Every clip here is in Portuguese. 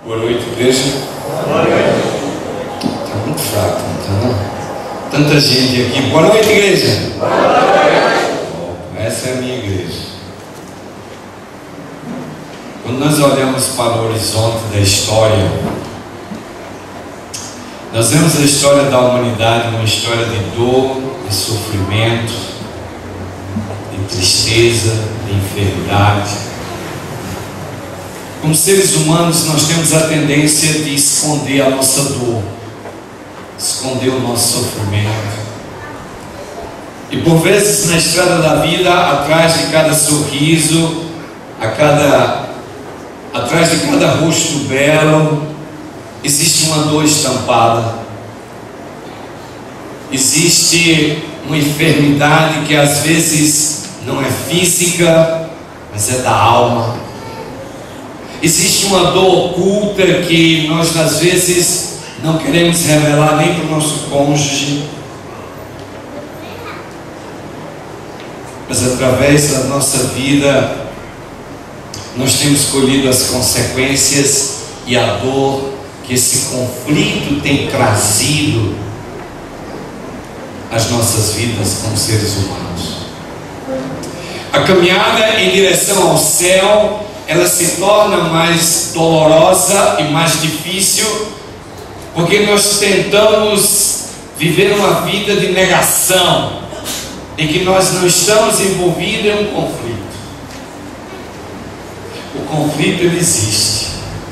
Boa noite, igreja. Boa noite. Está muito fraco, não está? Tanta gente aqui. Boa noite, igreja. Boa noite. Essa é a minha igreja. Quando nós olhamos para o horizonte da história, nós vemos a história da humanidade, uma história de dor, de sofrimento, de tristeza, de enfermidade. Como seres humanos, nós temos a tendência de esconder a nossa dor, esconder o nosso sofrimento. E por vezes na estrada da vida, atrás de cada sorriso, atrás de cada rosto belo, existe uma dor estampada. Existe uma enfermidade que às vezes não é física, mas é da alma. Existe uma dor oculta que nós às vezes não queremos revelar nem para o nosso cônjuge, mas através da nossa vida nós temos colhido as consequências e a dor que esse conflito tem trazido às nossas vidas como seres humanos. A caminhada em direção ao céu, ela se torna mais dolorosa e mais difícil, porque nós tentamos viver uma vida de negação, em que nós não estamos envolvidos em um conflito. O conflito, ele existe.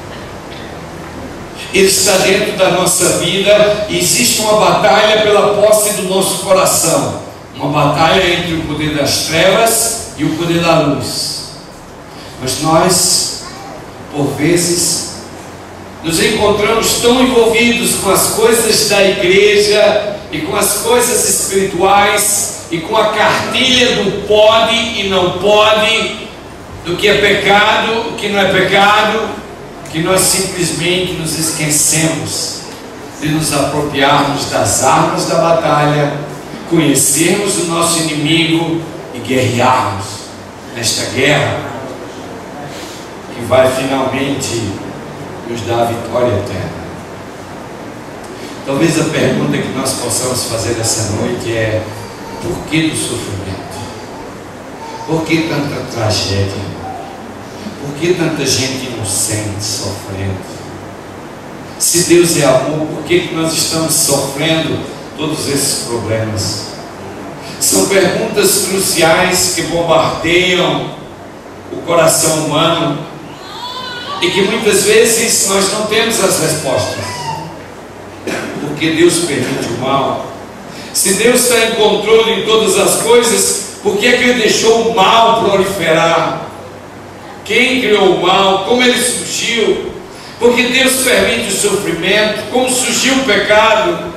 Ele está dentro da nossa vida e existe uma batalha pela posse do nosso coração. Uma batalha entre o poder das trevas e o poder da luz. Mas nós, por vezes, nos encontramos tão envolvidos com as coisas da igreja e com as coisas espirituais e com a cartilha do pode e não pode, do que é pecado, o que não é pecado, que nós simplesmente nos esquecemos de nos apropriarmos das armas da batalha, conhecermos o nosso inimigo e guerrearmos nesta guerra que vai finalmente nos dar a vitória eterna. Talvez a pergunta que nós possamos fazer essa noite é: por que do sofrimento? Por que tanta tragédia? Por que tanta gente inocente sofrendo? Se Deus é amor, por que nós estamos sofrendo todos esses problemas? São perguntas cruciais que bombardeiam o coração humano e que muitas vezes nós não temos as respostas. Porque Deus permite o mal? Se Deus está em controle de todas as coisas, por que é que Ele deixou o mal proliferar? Quem criou o mal? Como ele surgiu? Porque Deus permite o sofrimento? Como surgiu o pecado?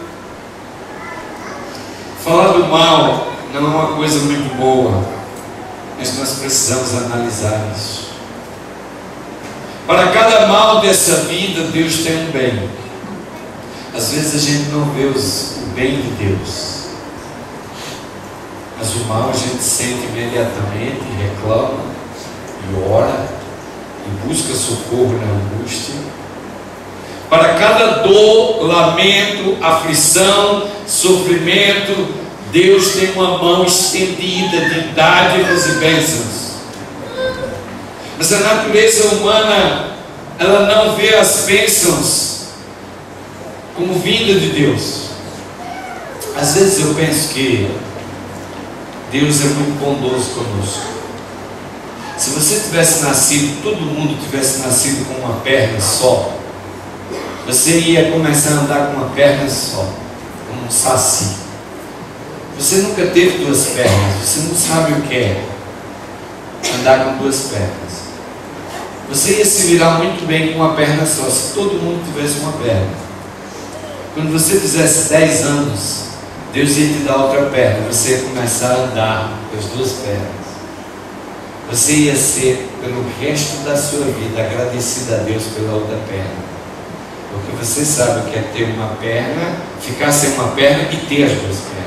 Falar do mal não é uma coisa muito boa, mas nós precisamos analisar isso. Para cada mal dessa vida, Deus tem um bem. Às vezes a gente não vê o bem de Deus, mas o mal a gente sente imediatamente, reclama e ora e busca socorro na angústia. Para cada dor, lamento, aflição, sofrimento, Deus tem uma mão estendida de dádivas e bênçãos. Mas a natureza humana, ela não vê as bênçãos como vinda de Deus. Às vezes eu penso que Deus é muito bondoso conosco. Se você tivesse nascido, todo mundo tivesse nascido com uma perna só, você ia começar a andar com uma perna só, como um saci. Você nunca teve duas pernas, você não sabe o que é andar com duas pernas. Você ia se virar muito bem com uma perna só, se todo mundo tivesse uma perna. Quando você fizesse 10 anos, Deus ia te dar outra perna, você ia começar a andar com as duas pernas. Você ia ser, pelo resto da sua vida, agradecido a Deus pela outra perna. Porque você sabe o que é ter uma perna, ficar sem uma perna e ter as duas pernas.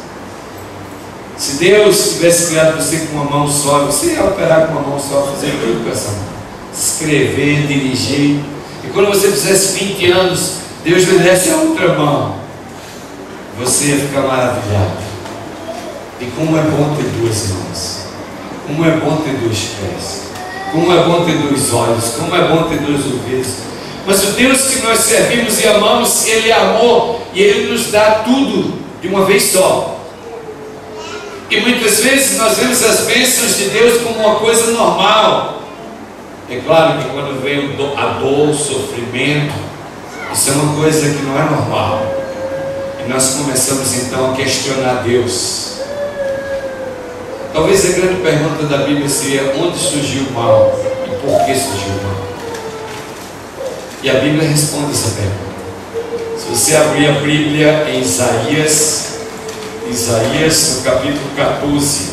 Se Deus tivesse criado você com uma mão só, você ia operar com uma mão só, fazer tudo com essa mão. Escrever, dirigir. E quando você fizesse 20 anos, Deus lhe desse a outra mão, você ia ficar maravilhado. E como é bom ter duas mãos, como é bom ter dois pés, como é bom ter dois olhos, como é bom ter dois ouvidos. Mas o Deus que nós servimos e amamos, Ele é amor e Ele nos dá tudo de uma vez só. E muitas vezes nós vemos as bênçãos de Deus como uma coisa normal. É claro que quando vem a dor, o sofrimento, isso é uma coisa que não é normal. E nós começamos então a questionar Deus. Talvez a grande pergunta da Bíblia seria: onde surgiu o mal e por que surgiu o mal? E a Bíblia responde essa pergunta. Se você abrir a Bíblia em Isaías no capítulo 14,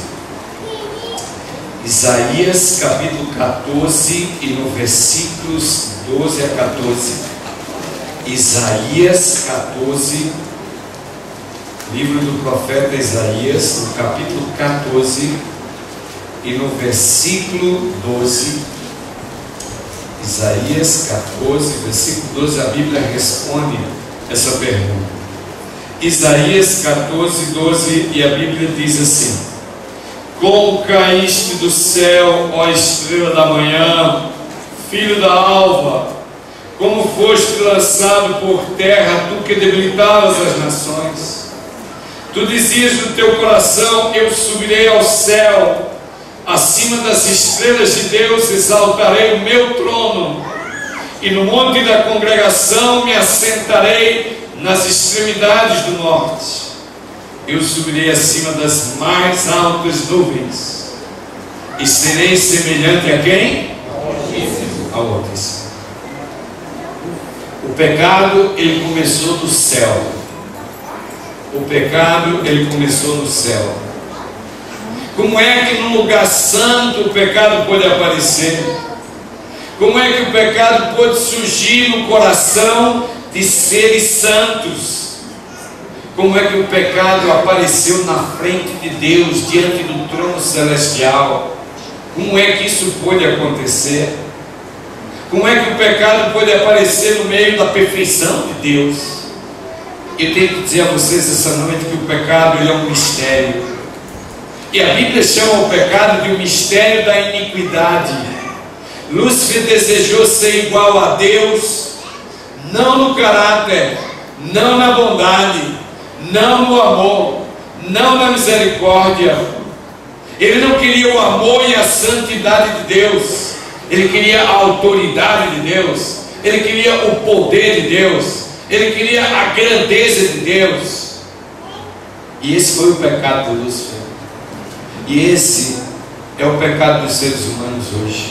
Isaías capítulo 14 e no versículos 12 a 14, Isaías 14, livro do profeta Isaías, no capítulo 14 e no versículo 12, Isaías 14, versículo 12, a Bíblia responde essa pergunta. Isaías 14, 12, e a Bíblia diz assim: como caíste do céu, ó estrela da manhã, filho da alva, como foste lançado por terra, tu que debilitavas as nações. Tu dizias no teu coração: eu subirei ao céu, acima das estrelas de Deus exaltarei o meu trono, e no monte da congregação me assentarei nas extremidades do norte. Eu subirei acima das mais altas nuvens, e serei semelhante a quem? Ao Altíssimo. O pecado, ele começou do céu. O pecado, ele começou no céu. Como é que num lugar santo o pecado pode aparecer? Como é que o pecado pode surgir no coração de seres santos? Como é que o pecado apareceu na frente de Deus, diante do trono celestial? Como é que isso pode acontecer? Como é que o pecado pode aparecer no meio da perfeição de Deus? Eu tenho que dizer a vocês essa noite que o pecado, ele é um mistério. E a Bíblia chama o pecado de um mistério da iniquidade. Lúcifer desejou ser igual a Deus, não no caráter, não na bondade, não no amor, não na misericórdia. Ele não queria o amor e a santidade de Deus. Ele queria a autoridade de Deus. Ele queria o poder de Deus. Ele queria a grandeza de Deus. E esse foi o pecado de Lúcifer. E esse é o pecado dos seres humanos hoje.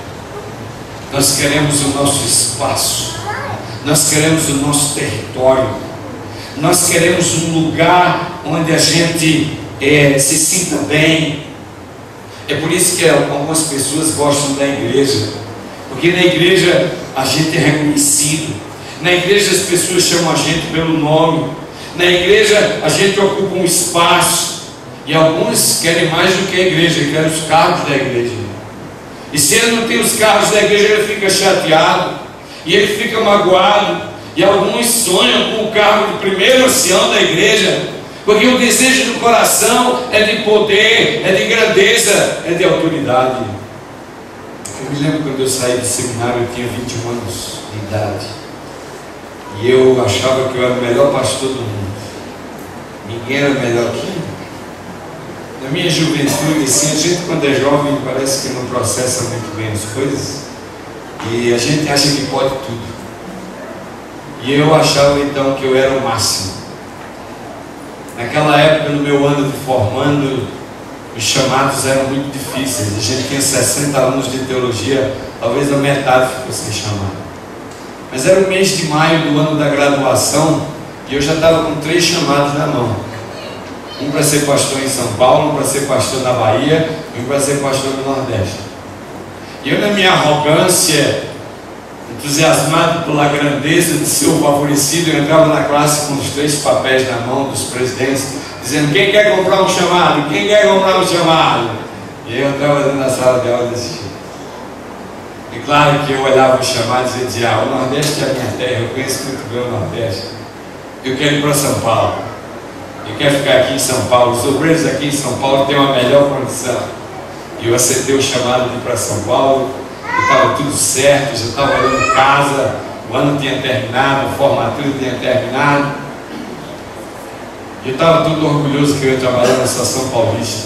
Nós queremos o nosso espaço. Nós queremos o nosso território. Nós queremos um lugar onde a gente se sinta bem. É por isso que algumas pessoas gostam da igreja. Porque na igreja a gente é reconhecido. Na igreja as pessoas chamam a gente pelo nome. Na igreja a gente ocupa um espaço. E alguns querem mais do que a igreja, querem os cargos da igreja. E se ele não tem os cargos da igreja, ele fica chateado. E ele fica magoado. E alguns sonham com o cargo de primeiro ancião da igreja. Porque o desejo do coração é de poder, é de grandeza, é de autoridade. Eu me lembro quando eu saí do seminário, eu tinha 21 anos de idade. E eu achava que eu era o melhor pastor do mundo. Ninguém era melhor que eu. Na minha juventude, assim, a gente quando é jovem parece que não processa muito bem as coisas. E a gente acha que pode tudo. E eu achava então que eu era o máximo. Naquela época, no meu ano de formando, os chamados eram muito difíceis. A gente tinha 60 alunos de teologia, talvez a metade ficou sem chamado. Mas era o mês de maio do ano da graduação e eu já estava com 3 chamados na mão. Um para ser pastor em São Paulo, um para ser pastor na Bahia e um para ser pastor no Nordeste. E eu, na minha arrogância, entusiasmado pela grandeza de ser o favorecido, eu entrava na classe com os 3 papéis na mão dos presidentes, dizendo: quem quer comprar um chamado? Quem quer comprar um chamado? E eu entrava dentro da sala de aula desse jeito. É claro que eu olhava os chamados e dizia: o Nordeste é a minha terra, eu conheço muito bem o Nordeste. Eu quero ir para São Paulo. Eu quero ficar aqui em São Paulo. Os obreiros aqui em São Paulo têm uma melhor condição. E eu aceitei o chamado de ir para São Paulo. Estava tudo certo, já estava olhando casa, o ano tinha terminado, a formatura tinha terminado. Eu estava todo orgulhoso que eu ia trabalhar na Estação Paulista.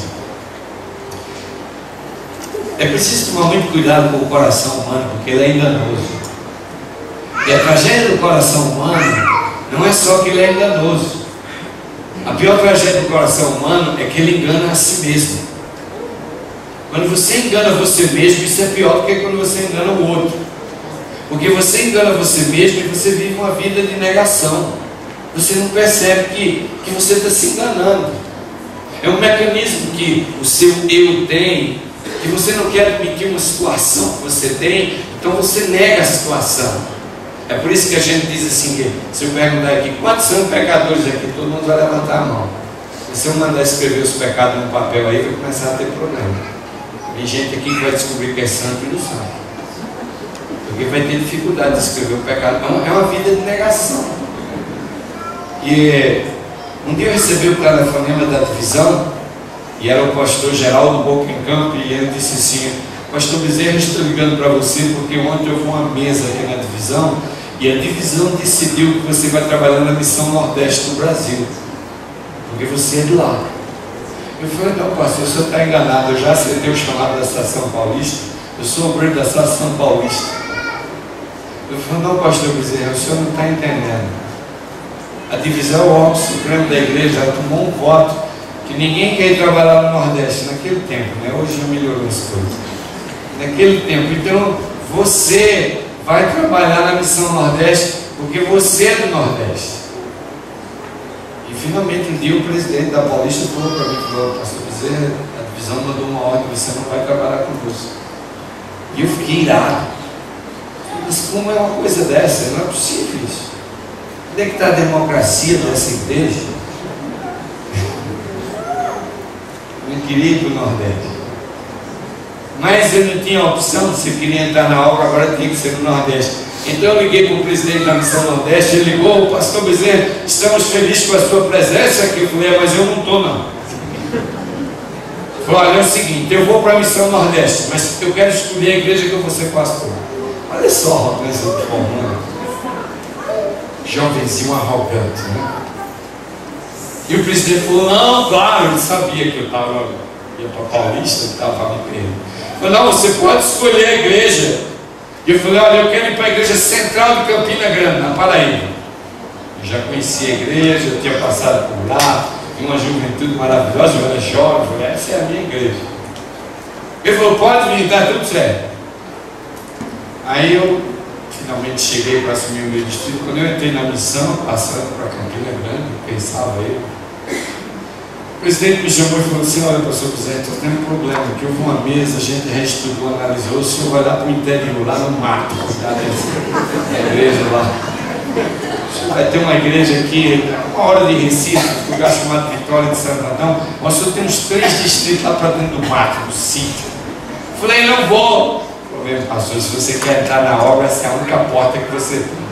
É preciso tomar muito cuidado com o coração humano, porque ele é enganoso. E a tragédia do coração humano não é só que ele é enganoso. A pior tragédia do coração humano é que ele engana a si mesmo. Quando você engana você mesmo, isso é pior do que quando você engana o outro. Porque você engana você mesmo e você vive uma vida de negação. Você não percebe que você está se enganando. É um mecanismo que o seu eu tem, que você não quer admitir uma situação que você tem, então você nega a situação. É por isso que a gente diz assim, que se eu perguntar aqui, quantos são pecadores aqui, todo mundo vai levantar a mão. E se eu mandar escrever os pecados no papel aí, vai começar a ter problema. Tem gente aqui que vai descobrir que é santo e não sabe. Porque vai ter dificuldade de escrever o pecado. Então, é uma vida de negação. E um dia eu recebi o telefonema da divisão, e era o pastor Geraldo Boquencampo, e ele disse assim: pastor Bezerra, estou ligando para você porque ontem eu fui uma mesa aqui na divisão, e a divisão decidiu que você vai trabalhar na missão Nordeste do Brasil, porque você é de lá. Eu falei: não, pastor, o senhor está enganado, eu já aceitei o chamado da Estação Paulista, eu sou obreiro da Estação Paulista. Eu falei: não, pastor Bezerra, o senhor não está entendendo. A divisão, o órgão supremo da igreja, já tomou um voto que ninguém quer ir trabalhar no Nordeste, naquele tempo, né? Hoje já melhorou as coisas. Naquele tempo, então você vai trabalhar na missão Nordeste porque você é do Nordeste. E finalmente um dia o presidente da Paulista falou para mim, falou: pastor Bezerra, a divisão mandou uma ordem, você não vai trabalhar conosco. E eu fiquei irado. Mas como é uma coisa dessa? Não é possível isso. Onde é que está a democracia dessa igreja? Eu não queria ir para o Nordeste. Mas eu não tinha opção, se eu queria entrar na obra, agora tinha que ser no Nordeste. Então eu liguei para o presidente da Missão Nordeste, ele ligou: pastor Bezerra, estamos felizes com a sua presença aqui. Eu falei: mas eu não estou não. Ele falou: olha, é o seguinte, eu vou para a Missão Nordeste, mas eu quero escolher a igreja que eu vou ser pastor. Olha só a arrogância do comando. Jovenzinho arrogante, né? E o presidente falou: não, claro, ele sabia que eu ia para Paulista, que estava me perdendo. Ele falou: não, você pode escolher a igreja. E eu falei: olha, eu quero ir para a igreja central de Campina Grande, na Paraíba. Eu já conhecia a igreja, eu tinha passado por lá, tinha uma juventude maravilhosa, eu era jovem, eu falei: essa é a minha igreja. Ele falou: pode vir, está tudo certo. Aí eu finalmente cheguei para assumir o meu distrito. Quando eu entrei na missão, passando para Campina Grande, pensava eu, o presidente me chamou e falou assim: olha, pastor Bezerra, estou tendo um problema aqui. Houve uma mesa, a gente reestudou, analisou, o senhor vai lá para o interior, lá no mato, cuidar da igreja lá. O senhor vai ter uma igreja aqui, uma hora de Recife, um lugar chamado Vitória de Santo Antão, mas o senhor tem uns 3 distritos lá para dentro do mato, no sítio. Eu falei: não vou. Pastor, se você quer entrar na obra, essa é a única porta que você tem.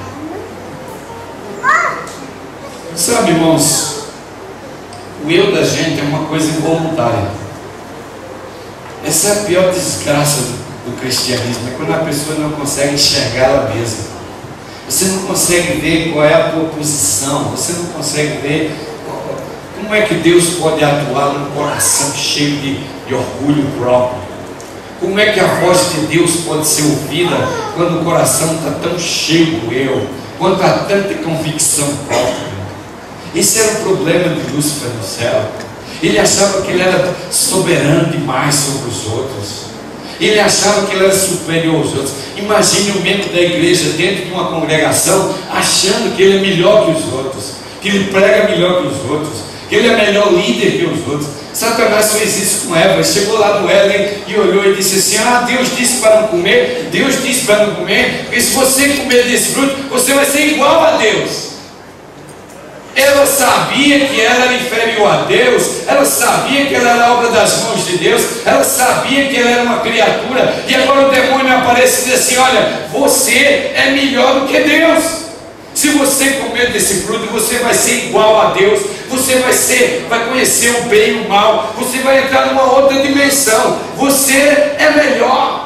Sabe, irmãos, o eu da gente é uma coisa involuntária. Essa é a pior desgraça do cristianismo, é quando a pessoa não consegue enxergar ela mesma. Você não consegue ver qual é a tua posição, você não consegue ver como é que Deus pode atuar num coração cheio de orgulho próprio. Como é que a voz de Deus pode ser ouvida quando o coração está tão cheio do eu, quando há tanta convicção própria? Esse era o problema de Lúcifer no céu. Ele achava que ele era soberano demais sobre os outros. Ele achava que ele era superior aos outros. Imagine um membro da igreja dentro de uma congregação achando que ele é melhor que os outros, que ele prega melhor que os outros, que ele é melhor líder que os outros. Satanás fez isso com Eva. Chegou lá do Éden e olhou e disse assim: ah, Deus disse para não comer, Deus disse para não comer, porque se você comer desse fruto, você vai ser igual a Deus. Ela sabia que ela era inferior a Deus, ela sabia que ela era obra das mãos de Deus, ela sabia que ela era uma criatura, e agora o demônio aparece e diz assim: olha, você é melhor do que Deus. Se você comer desse fruto, você vai ser igual a Deus, você vai conhecer o bem e o mal, você vai entrar numa outra dimensão, você é melhor.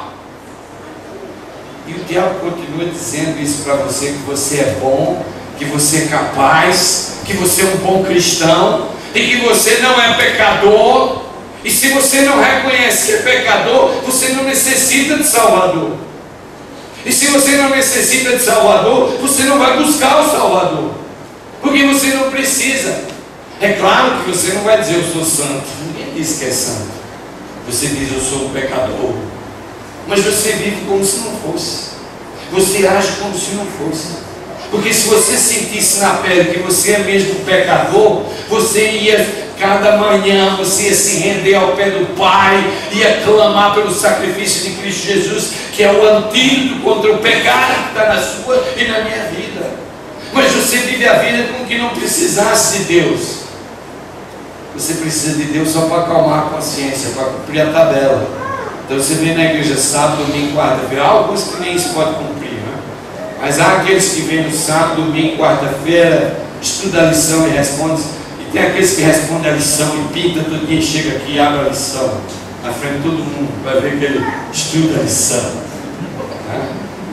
E o diabo continua dizendo isso para você, que você é bom, que você é capaz, que você é um bom cristão, e que você não é pecador. E se você não reconhece que é pecador, você não necessita de Salvador. E se você não necessita de Salvador, você não vai buscar o Salvador, porque você não precisa. É claro que você não vai dizer: eu sou santo. Ninguém diz que é santo. Você diz: eu sou um pecador. Mas você vive como se não fosse, você age como se não fosse. Porque se você sentisse na pele que você é mesmo pecador, você ia, cada manhã, você ia se render ao pé do Pai, ia clamar pelo sacrifício de Cristo Jesus, que é o antídoto contra o pecado que está na sua e na minha vida. Mas você vive a vida como que não precisasse de Deus. Você precisa de Deus só para acalmar a consciência, para cumprir a tabela. Então você vem na igreja sábado, domingo, quarta-feira. Há alguns que nem isso pode cumprir, né? Mas há aqueles que vêm no sábado, domingo, quarta-feira, estuda a lição e responde. E tem aqueles que respondem a lição e pinta todo dia, chega aqui e abre a lição na frente de todo mundo, vai ver que ele estuda a lição, né?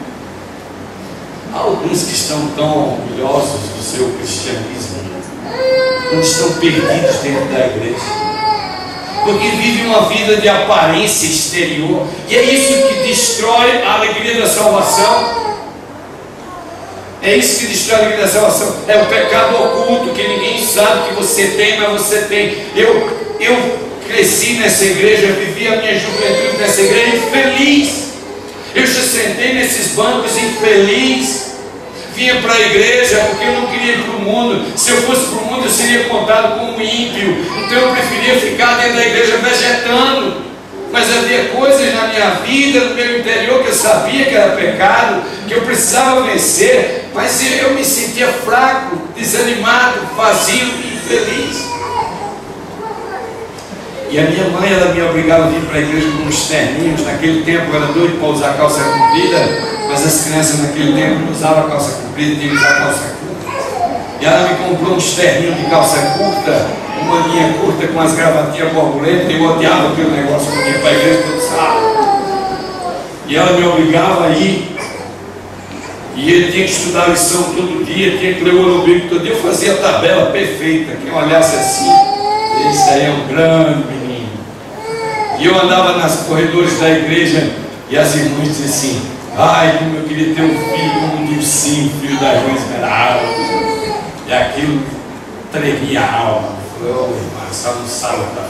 Há alguns que estão tão orgulhosos do seu cristianismo, não estão perdidos dentro da igreja, porque vivem uma vida de aparência exterior, e é isso que destrói a alegria da salvação. É isso que destrói a alegria da salvação. É o pecado oculto que ninguém sabe que você tem, mas você tem. Eu cresci nessa igreja, eu vivi a minha juventude nessa igreja infeliz. Eu já sentei nesses bancos infeliz. Vinha para a igreja porque eu não queria ir para o mundo. Se eu fosse para o mundo, eu seria contado como ímpio. Então eu preferia ficar dentro da igreja vegetando. Mas havia coisas na minha vida, no meu interior, que eu sabia que era pecado, que eu precisava vencer, mas eu me sentia fraco, desanimado, vazio e infeliz. E a minha mãe, ela me obrigava a vir para a igreja com uns terninhos. Naquele tempo eu era doido para usar calça comprida, mas as crianças naquele tempo não usavam calça comprida, tinham que usar calça curta. E ela me comprou uns terninhos de calça curta, uma linha curta com as gravatinhas borboletas, e eu odiava aquele negócio que eu ia para a igreja todo sábado. E ela me obrigava a ir, e ele tinha que estudar a lição todo dia, tinha que ler o olho bíblico todo dia. Eu fazia a tabela perfeita, quem olhasse assim, esse aí é um grande menino. E eu andava nas corredores da igreja, e as irmãs diziam assim: ai, como eu queria ter um filho como o Dilcinho, filho da irmã Esmeralda. E aquilo tremia a alma. Oh, Marcelo não sabe, tá?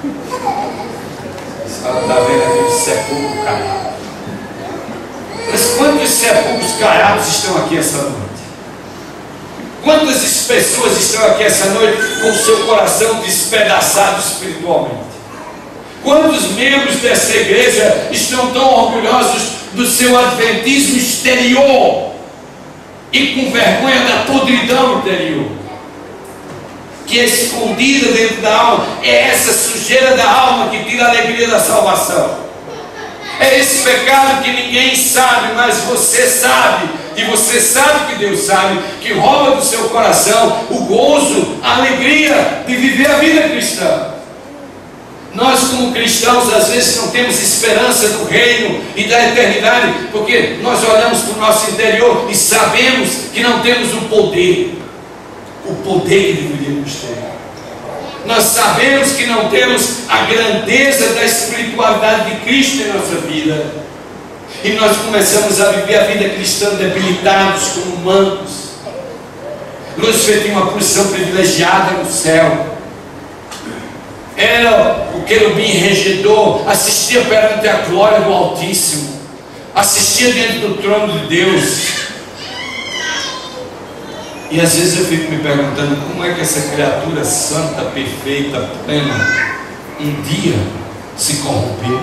Marcelo está vendo aquele sepulcro caiado. Mas quantos sepulcros caiados estão aqui essa noite? Quantas pessoas estão aqui essa noite com o seu coração despedaçado espiritualmente? Quantos membros dessa igreja estão tão orgulhosos do seu adventismo exterior e com vergonha da podridão interior, que é escondida dentro da alma? É essa sujeira da alma que tira a alegria da salvação. É esse pecado que ninguém sabe, mas você sabe, e você sabe que Deus sabe, que rouba do seu coração o gozo, a alegria de viver a vida cristã. Nós, como cristãos, às vezes não temos esperança do reino e da eternidade, porque nós olhamos para o nosso interior e sabemos que não temos o poder que deveríamos ter. Nós sabemos que não temos a grandeza da espiritualidade de Cristo em nossa vida, e nós começamos a viver a vida cristã debilitados como mancos. Lúcifer tinha uma posição privilegiada no céu, era o querubim regedor, assistia perante a glória do Altíssimo, assistia dentro do trono de Deus. E às vezes eu fico me perguntando como é que essa criatura santa, perfeita, plena, um dia se corrompeu.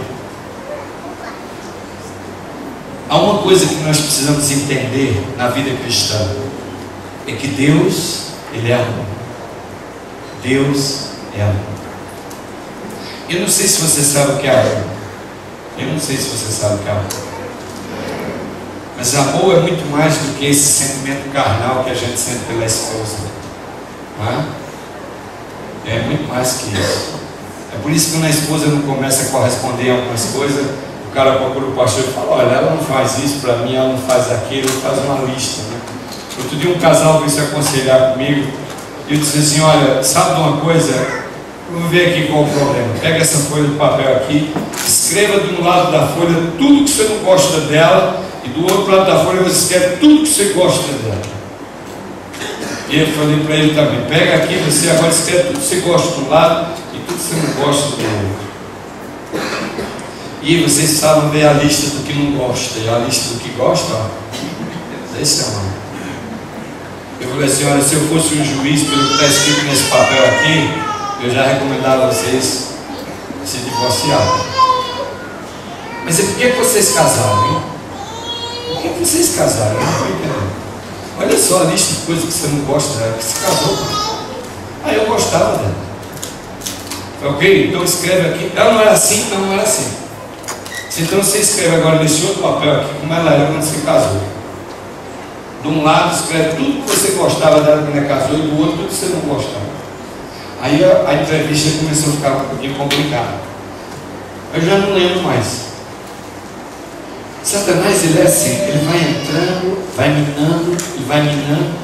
Há uma coisa que nós precisamos entender na vida cristã, é que Deus Ele é amor. Deus é amor. Eu não sei se você sabe o que é amor. Eu não sei se você sabe o que é amor. Mas amor é muito mais do que esse sentimento carnal que a gente sente pela esposa. Não é? É muito mais que isso. É por isso que quando a esposa não começa a corresponder a algumas coisas, o cara procura o pastor e fala: olha, ela não faz isso para mim, ela não faz aquilo, faz uma lista. Né? Outro dia um casal veio se aconselhar comigo e eu disse assim: olha, sabe de uma coisa? Vamos ver aqui qual o problema. Pega essa folha de papel aqui, escreva de um lado da folha tudo que você não gosta dela, e do outro lado da folha você escreve tudo que você gosta dela. E eu falei para ele também: pega aqui, você agora escreve tudo que você gosta de um lado e tudo que você não gosta do outro. E vocês sabem ver a lista do que não gosta e a lista do que gosta, ó. Esse é o Eu falei assim: olha, se eu fosse um juiz, pelo que está escrito nesse papel aqui, eu já recomendava vocês se divorciarem. Mas por que vocês casaram, hein? Por que vocês casaram? Eu não estou entendendo. Olha só a lista de coisas que você não gosta dela, que você casou. Ah, eu gostava dela. Ok? Então escreve aqui. Ela não era assim, então não era assim. Então você escreve agora nesse outro papel aqui, como ela era quando você casou. De um lado escreve tudo que você gostava dela quando ela casou, e do outro tudo que você não gostava. Aí a entrevista começou a ficar um pouquinho complicada. Eu já não lembro mais. Satanás, ele é assim, ele vai entrando, vai minando, e vai minando,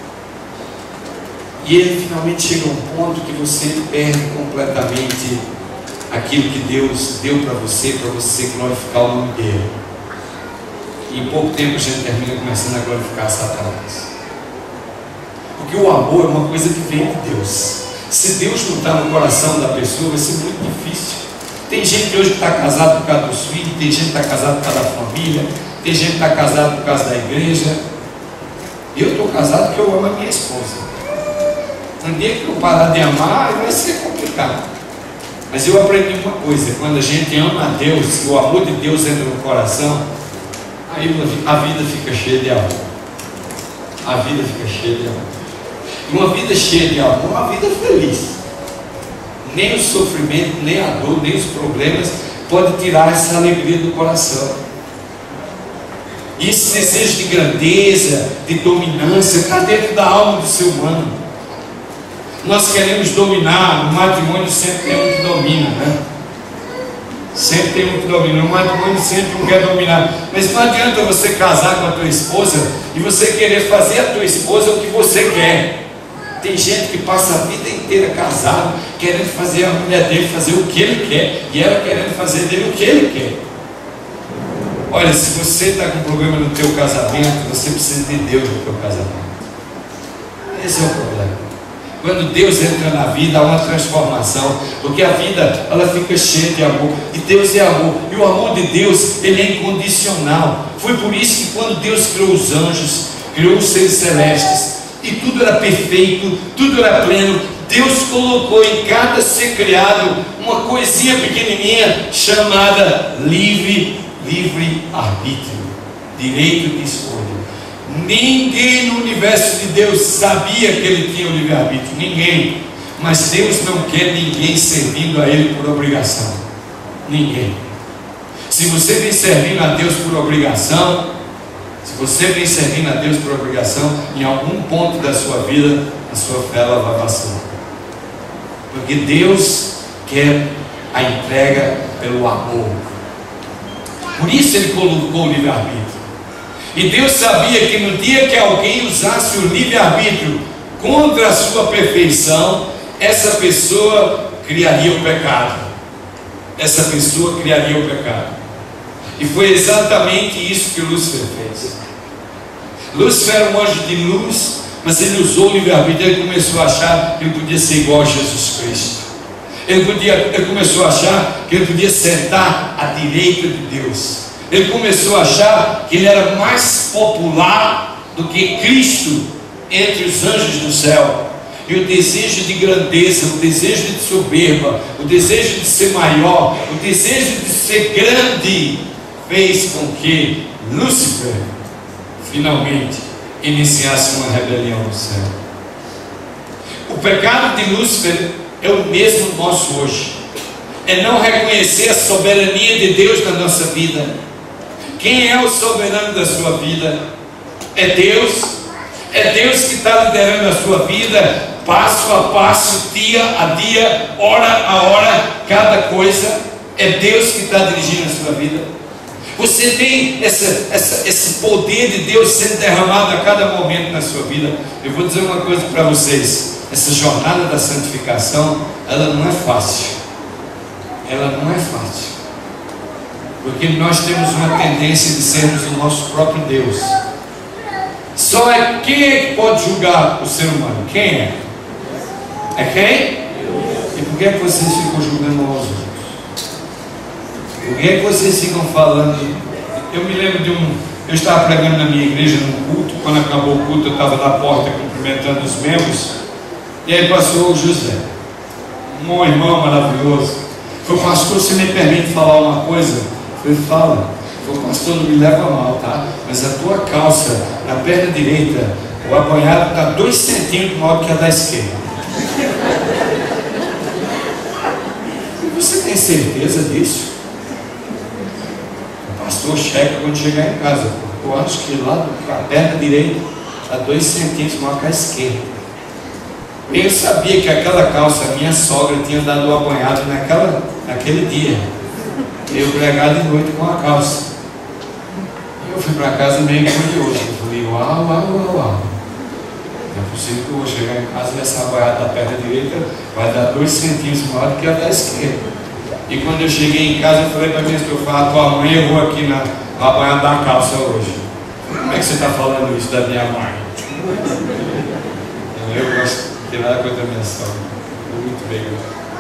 e ele finalmente chega a um ponto que você perde completamente aquilo que Deus deu para você glorificar o nome dele. E em pouco tempo a gente termina começando a glorificar Satanás. Porque o amor é uma coisa que vem de Deus. Se Deus não está no coração da pessoa, vai ser muito difícil. Tem gente que hoje está casado por causa dos filhos, tem gente que está casado por causa da família, tem gente que está casado por causa da igreja. Eu estou casado porque eu amo a minha esposa. Um dia que eu parar de amar, vai ser complicado. Mas eu aprendi uma coisa: quando a gente ama a Deus, e o amor de Deus entra no coração, aí a vida fica cheia de amor. A vida fica cheia de amor. E uma vida cheia de amor é uma vida feliz. Nem o sofrimento, nem a dor, nem os problemas pode tirar essa alegria do coração. E esse desejo de grandeza, de dominância, está dentro da alma do ser humano. Nós queremos dominar. No matrimônio sempre tem um que domina, né? Sempre tem um que domina. No matrimônio sempre um quer dominar. Mas não adianta você casar com a tua esposa e você querer fazer a tua esposa o que você quer. Tem gente que passa a vida inteira casado, querendo fazer a mulher dele fazer o que ele quer, e ela querendo fazer dele o que ele quer. Olha, se você está com problema no teu casamento, você precisa de Deus no teu casamento. Esse é o problema. Quando Deus entra na vida, há uma transformação, porque a vida, ela fica cheia de amor, e Deus é amor, e o amor de Deus, ele é incondicional. Foi por isso que quando Deus criou os anjos, criou os seres celestes, e tudo era perfeito, tudo era pleno, Deus colocou em cada ser criado uma coisinha pequenininha chamada livre-arbítrio, direito de escolha. Ninguém no universo de Deus sabia que ele tinha o livre-arbítrio, ninguém. Mas Deus não quer ninguém servindo a ele por obrigação. Ninguém. Se você vem servindo a Deus por obrigação, em algum ponto da sua vida, a sua fé ela vai vacilar. Porque Deus quer a entrega pelo amor. Por isso ele colocou o livre-arbítrio. E Deus sabia que no dia que alguém usasse o livre-arbítrio contra a sua perfeição, essa pessoa criaria o pecado. E foi exatamente isso que Lúcifer fez. Lúcifer era um anjo de luz, mas ele usou o livre-arbítrio. Ele começou a achar que ele podia ser igual a Jesus Cristo. Ele começou a achar que ele podia sentar à direita de Deus. Ele começou a achar que ele era mais popular do que Cristo entre os anjos do céu. E o desejo de grandeza, o desejo de soberba, o desejo de ser maior, o desejo de ser grande, fez com que Lúcifer finalmente iniciasse uma rebelião no céu. O pecado de Lúcifer é o mesmo nosso hoje. É não reconhecer a soberania de Deus na nossa vida. Quem é o soberano da sua vida? É Deus. É Deus que está liderando a sua vida, passo a passo, dia a dia, hora a hora, cada coisa. É Deus que está dirigindo a sua vida. Você tem esse poder de Deus sendo derramado a cada momento na sua vida. Eu vou dizer uma coisa para vocês: essa jornada da santificação, ela não é fácil. Ela não é fácil, porque nós temos uma tendência de sermos o nosso próprio Deus. Só é quem é que pode julgar o ser humano? Quem é? É quem? E por que é que vocês ficam julgando uns aos outros? Por que é que vocês ficam falando? Eu me lembro de eu estava pregando na minha igreja num culto. Quando acabou o culto, eu estava na porta cumprimentando os membros, e aí passou o José, um irmão maravilhoso. Falei: pastor, você me permite falar uma coisa? Eu falei: fala. Falei: pastor, não me leva a mal, tá? Mas a tua calça, na perna direita, o abanhado está 2 centímetros maior que a da esquerda. Você tem certeza disso? O pastor checa quando chegar em casa. Eu acho que lá a perna direita está 2 centímetros maior que a esquerda. Eu sabia que aquela calça, minha sogra tinha dado o abanhado naquele dia. Eu pregava de noite com a calça. Eu fui para casa meio curioso. Eu falei: uau. Não é possível que eu vou chegar em casa e essa abanhada da perna direita vai dar 2 centímetros maior do que a da esquerda. E quando eu cheguei em casa, eu falei para minha esposa: tua mãe errou aqui na abanhada da calça hoje. Como é que você está falando isso da minha mãe? Eu gosto. Não tem nada contra a minha sogra. Muito bem.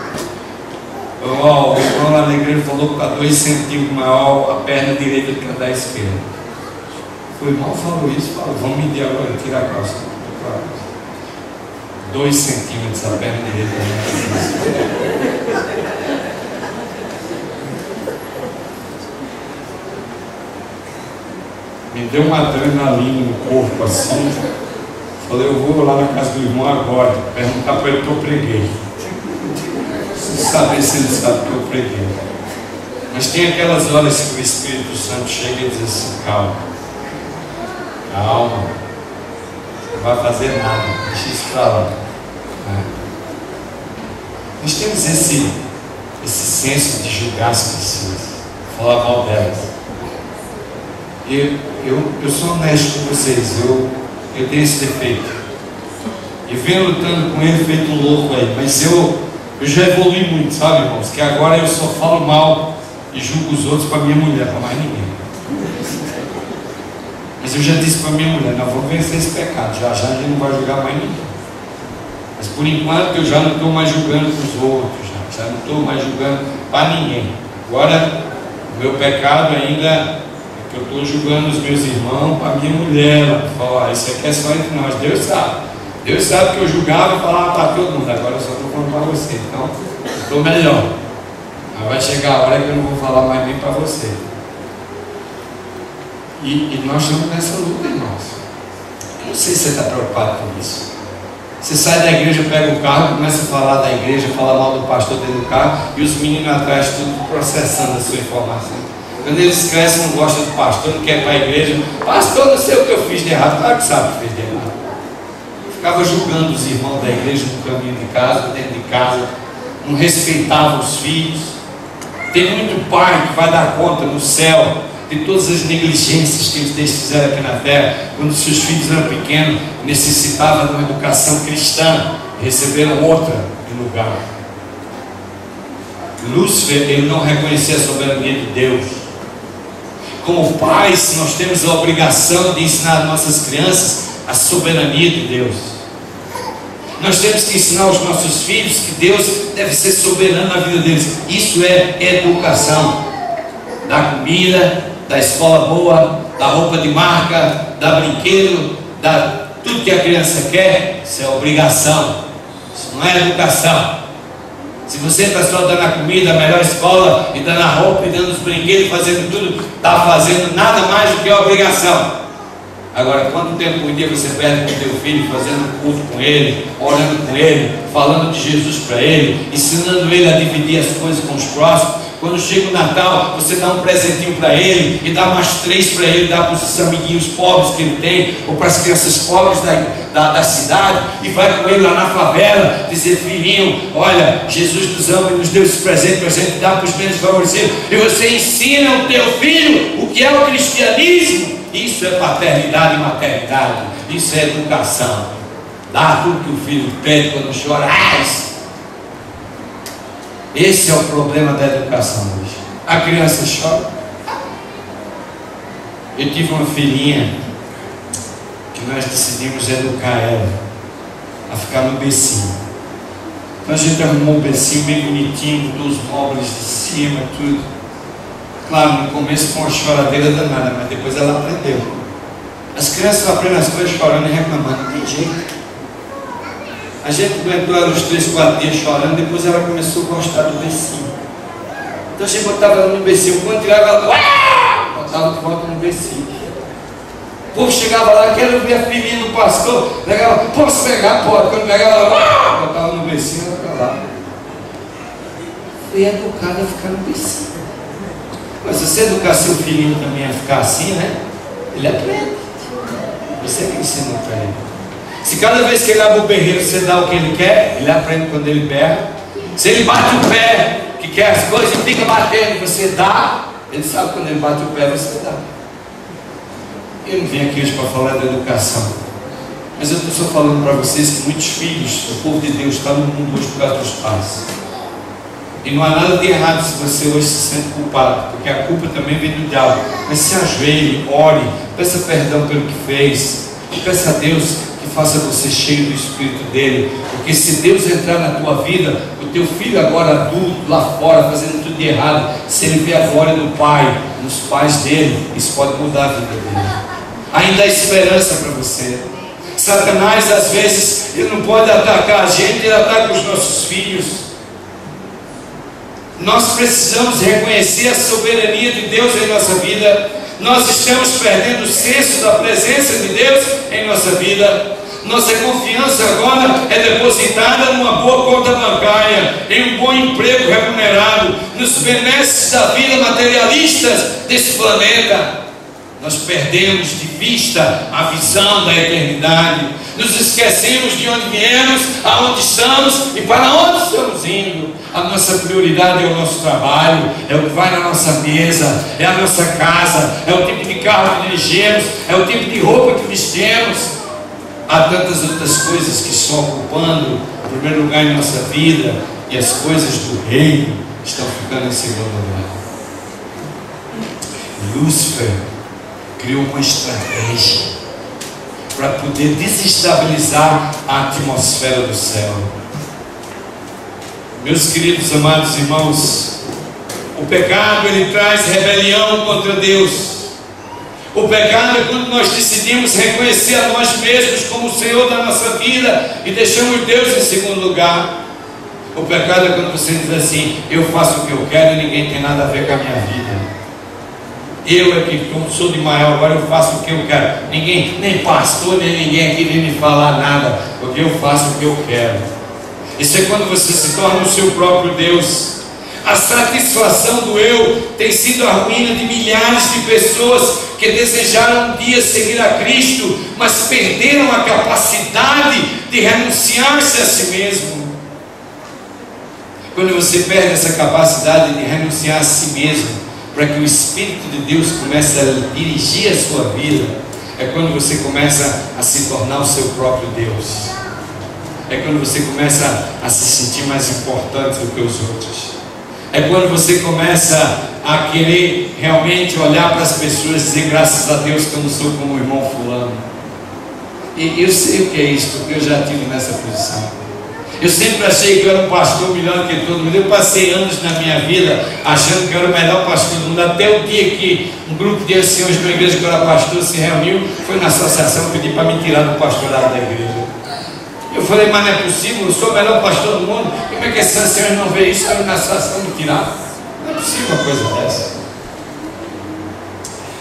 O irmão lá na igreja falou que está 2 centímetros maior a perna direita do que a da esquerda. O irmão falou isso, falou: vamos medir agora, tira a calça. 2 centímetros a perna direita. Me deu uma adrenalina no corpo assim. Falei: eu vou lá na casa do irmão agora, perguntar para ele que eu preguei. Preciso saber se ele sabe que eu preguei. Mas tem aquelas horas que o Espírito Santo chega e diz assim: calma, não vai fazer nada, deixa isso para lá. Nós temos esse senso de julgar as pessoas, falar mal delas. Eu sou honesto com vocês, eu tenho esse defeito. E venho lutando com ele feito um louco aí. Mas eu já evolui muito, sabe, irmãos? Que agora eu só falo mal e julgo os outros para minha mulher, para mais ninguém. Mas eu já disse para minha mulher: nós vamos vencer esse pecado. Já a gente não vai julgar mais ninguém. Mas por enquanto eu já não estou mais julgando para os outros. Já não estou mais julgando para ninguém. Agora o meu pecado ainda... eu estou julgando os meus irmãos para minha mulher. Ela fala: isso aqui é só entre nós. Deus sabe. Deus sabe que eu julgava e falava para todo mundo. Agora eu só estou falando para você. Então, eu estou melhor. Mas vai chegar a hora que eu não vou falar mais nem para você. E nós estamos nessa luta, irmãos. Eu não sei se você está preocupado com isso. Você sai da igreja, pega o carro, começa a falar da igreja, fala mal do pastor dentro do carro, e os meninos atrás tudo processando a sua informação. Quando eles crescem, não gostam do pastor, não quer ir para a igreja. Pastor, não sei o que eu fiz de errado. Claro que sabe o que fez de errado. Ficava julgando os irmãos da igreja no caminho de casa, dentro de casa. Não respeitava os filhos. Tem muito pai que vai dar conta no céu de todas as negligências que eles fizeram aqui na terra. Quando seus filhos eram pequenos, necessitavam de uma educação cristã, receberam outra em lugar. Lúcifer, ele não reconhecia a soberania de Deus. Como pais, nós temos a obrigação de ensinar às nossas crianças a soberania de Deus. Nós temos que ensinar aos nossos filhos que Deus deve ser soberano na vida deles. Isso é educação. Da comida, da escola boa, da roupa de marca, da brinquedo, da tudo que a criança quer. Isso é obrigação. Isso não é educação. Se você está só dando a comida, a melhor escola, e dando a roupa, e dando os brinquedos, fazendo tudo, está fazendo nada mais do que a obrigação. Agora, quanto tempo por dia você perde com o teu filho, fazendo culto com ele, orando com ele, falando de Jesus para ele, ensinando ele a dividir as coisas com os próximos? Quando chega o Natal, você dá um presentinho para ele e dá mais 3 para ele, dá para os amiguinhos pobres que ele tem, ou para as crianças pobres da cidade, e vai com ele lá na favela, dizer: filhinho, olha, Jesus nos ama e nos deu esse presente para a gente dar para os menos favorecidos. E você ensina o teu filho o que é o cristianismo. Isso é paternidade e maternidade, isso é educação. Dá tudo que o filho pede quando chora. Esse é o problema da educação hoje. A criança chora. Eu tive uma filhinha que nós decidimos educar ela a ficar no bercinho. Então a gente arrumou um bercinho bem bonitinho, botou os móveis de cima, tudo. Claro, no começo com uma choradeira danada, mas depois ela aprendeu. As crianças aprendem as coisas chorando e reclamando, não tem jeito. A gente aguentou ela uns 3, 4 dias chorando, depois ela começou a gostar do bercinho. Então a gente botava ela no bercinho, quando tirava ela, botava de volta no bercinho. O povo chegava lá, quero ver a filhinha do pastor, pegava, posso pegar? Pode. Quando pegava ela, botava no bercinho, ela ficava lá. Fui educada a ficar no bercinho. Mas se você educar seu filhinho também a ficar assim, né? Ele aprende. Você que ensina para ele. Se cada vez que ele abre o berreiro você dá o que ele quer, ele aprende quando ele berra. Se ele bate o pé, que quer as coisas e fica batendo, você dá, ele sabe quando ele bate o pé, você dá. Eu não vim aqui hoje para falar da educação, mas eu estou só falando para vocês que muitos filhos, o povo de Deus, está no mundo hoje por causa dos pais. E não há nada de errado se você hoje se sente culpado, porque a culpa também vem do diabo. Mas se ajoelhe, ore, peça perdão pelo que fez, e peça a Deus que faça você cheio do Espírito dele. Porque se Deus entrar na tua vida, o teu filho agora adulto, lá fora, fazendo tudo de errado, se ele vê a glória do Pai nos pais dele, isso pode mudar a vida dele. Ainda há esperança para você. Satanás, às vezes, ele não pode atacar a gente, ele ataca os nossos filhos. Nós precisamos reconhecer a soberania de Deus em nossa vida. Nós estamos perdendo o senso da presença de Deus em nossa vida. Nossa confiança agora é depositada numa boa conta bancária, em um bom emprego remunerado, nos benesses da vida materialistas desse planeta. Nós perdemos de vista a visão da eternidade. Nos esquecemos de onde viemos, aonde estamos e para onde estamos indo. A nossa prioridade é o nosso trabalho, é o que vai na nossa mesa, é a nossa casa, é o tipo de carro que dirigimos, é o tipo de roupa que vestimos. Há tantas outras coisas que estão ocupando o primeiro lugar em nossa vida, e as coisas do reino estão ficando em segundo lugar. Lúcifer criou uma estratégia para poder desestabilizar a atmosfera do céu. Meus queridos amados irmãos, o pecado ele traz rebelião contra Deus. O pecado é quando nós decidimos reconhecer a nós mesmos como o Senhor da nossa vida e deixamos Deus em segundo lugar. O pecado é quando você diz assim: eu faço o que eu quero e ninguém tem nada a ver com a minha vida. Eu é que sou de maior, agora eu faço o que eu quero. Ninguém, nem pastor, nem ninguém aqui vem me falar nada, porque eu faço o que eu quero. Isso é quando você se torna o seu próprio Deus. A satisfação do eu tem sido a ruína de milhares de pessoas que desejaram um dia seguir a Cristo, mas perderam a capacidade de renunciar-se a si mesmo. Quando você perde essa capacidade de renunciar a si mesmo, para que o Espírito de Deus comece a dirigir a sua vida, é quando você começa a se tornar o seu próprio Deus. É quando você começa a se sentir mais importante do que os outros. É quando você começa a querer realmente olhar para as pessoas e dizer: graças a Deus que eu não sou como o irmão fulano. E eu sei o que é isso, porque eu já estive nessa posição. Eu sempre achei que eu era um pastor melhor que todo mundo. Eu passei anos na minha vida achando que eu era o melhor pastor do mundo, até o dia que um grupo de anciãos de uma igreja que eu era pastor se reuniu, foi na associação pedir para me tirar do pastorado da igreja. Eu falei: mas não é possível, eu sou o melhor pastor do mundo, como é que esses anciãos não veem isso? Aí na associação me tirar. Não é possível uma coisa dessa.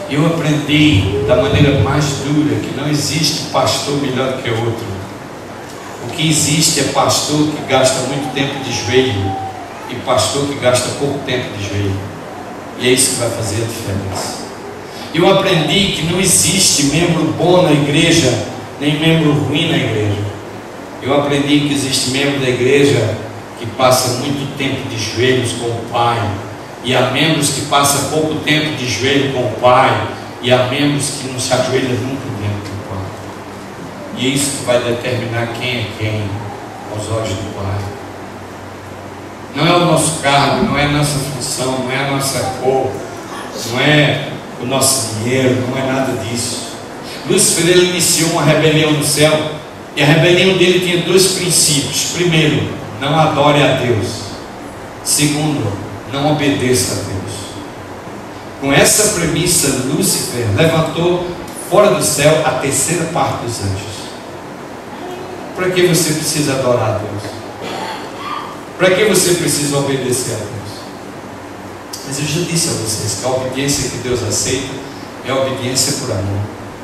Eu aprendi da maneira mais dura que não existe pastor melhor do que outro. O que existe é pastor que gasta muito tempo de joelho e pastor que gasta pouco tempo de joelho. E é isso que vai fazer a diferença. Eu aprendi que não existe membro bom na igreja, nem membro ruim na igreja. Eu aprendi que existe membro da igreja que passa muito tempo de joelhos com o Pai, e há membros que passam pouco tempo de joelho com o Pai, e há membros que não se ajoelham nunca diante do Pai. E é isso que vai determinar quem é quem aos olhos do Pai. Não é o nosso cargo, não é a nossa função, não é a nossa cor, não é o nosso dinheiro, não é nada disso. Lúcifer, ele iniciou uma rebelião no céu, e a rebelião dele tinha dois princípios. Primeiro, não adore a Deus. Segundo, não obedeça a Deus. Com essa premissa, Lúcifer levantou fora do céu a terceira parte dos anjos. Para que você precisa adorar a Deus? Para que você precisa obedecer a Deus? Mas eu já disse a vocês que a obediência que Deus aceita é a obediência por amor.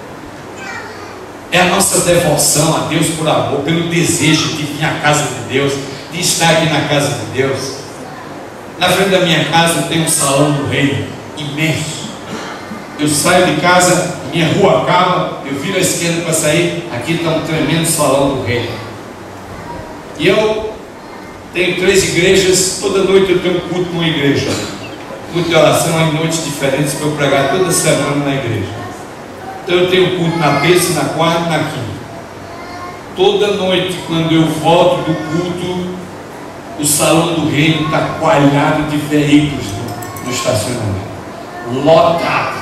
É a nossa devoção a Deus por amor, pelo desejo de vir à casa de Deus, de estar aqui na casa de Deus. Na frente da minha casa tem um salão do reino imenso. Eu saio de casa, minha rua acaba, eu viro à esquerda para sair, aqui está um tremendo salão do reino. E eu tenho 3 igrejas, toda noite eu tenho culto numa igreja. Culto de oração em noites diferentes para eu pregar toda semana na igreja. Então eu tenho culto na terça, na quarta e na quinta. Toda noite, quando eu volto do culto, o salão do reino está coalhado de veículos no estacionamento, lotado.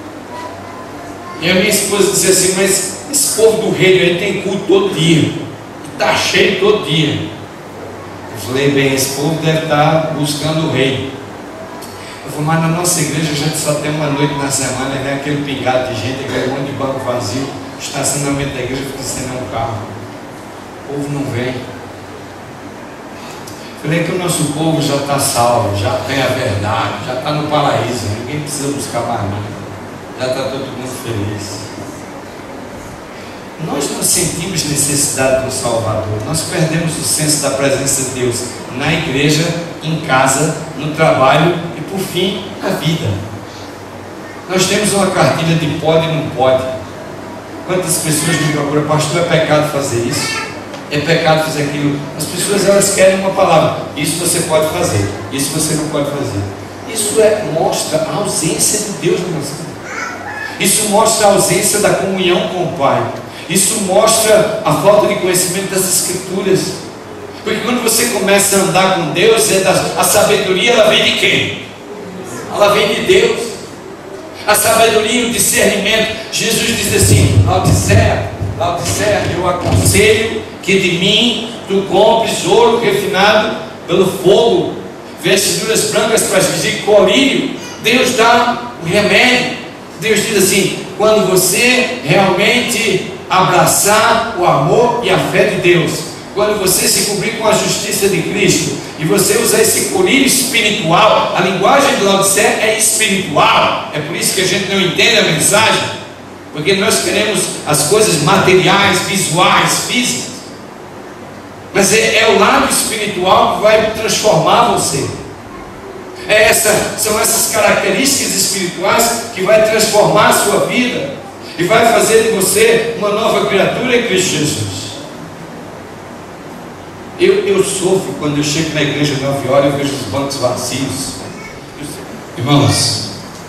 E a minha esposa disse assim: mas esse povo do reino aí tem culto todo dia, está cheio todo dia. Eu falei: bem, esse povo deve estar buscando o reino. Eu falei: mas na nossa igreja a gente só tem uma noite na semana, vem aquele pingado de gente, aquele monte de banco vazio, o estacionamento da igreja fica sem nenhum carro, o povo não vem. Eu falei que o nosso povo já está salvo, já tem a verdade, já está no paraíso, ninguém precisa buscar mais nada, já está todo mundo feliz. Nós não sentimos necessidade de um Salvador, nós perdemos o senso da presença de Deus na igreja, em casa, no trabalho e, por fim, na vida. Nós temos uma cartilha de pode e não pode. Quantas pessoas me procuram: pastor, é pecado fazer isso? É pecado fazer aquilo? As pessoas, elas querem uma palavra: isso você pode fazer, isso você não pode fazer. Isso mostra a ausência de Deus na nossa vida. Isso mostra a ausência da comunhão com o Pai. Isso mostra a falta de conhecimento das Escrituras. Porque quando você começa a andar com Deus, a sabedoria, ela vem de quem? Ela vem de Deus. A sabedoria e o discernimento. Jesus diz assim: Laodiceia, eu aconselho que de mim tu compres ouro refinado pelo fogo, vestiduras brancas para vestir, colírio. Deus dá o remédio. Deus diz assim: quando você realmente abraçar o amor e a fé de Deus, quando você se cobrir com a justiça de Cristo, e você usar esse colírio espiritual, a linguagem de Laodiceia é espiritual. É por isso que a gente não entende a mensagem, porque nós queremos as coisas materiais, visuais, físicas. Mas é o lado espiritual que vai transformar você. São essas características espirituais que vai transformar a sua vida e vai fazer de você uma nova criatura em Cristo Jesus. Eu sofro quando eu chego na igreja 9 horas e vejo os bancos vazios. Irmãos,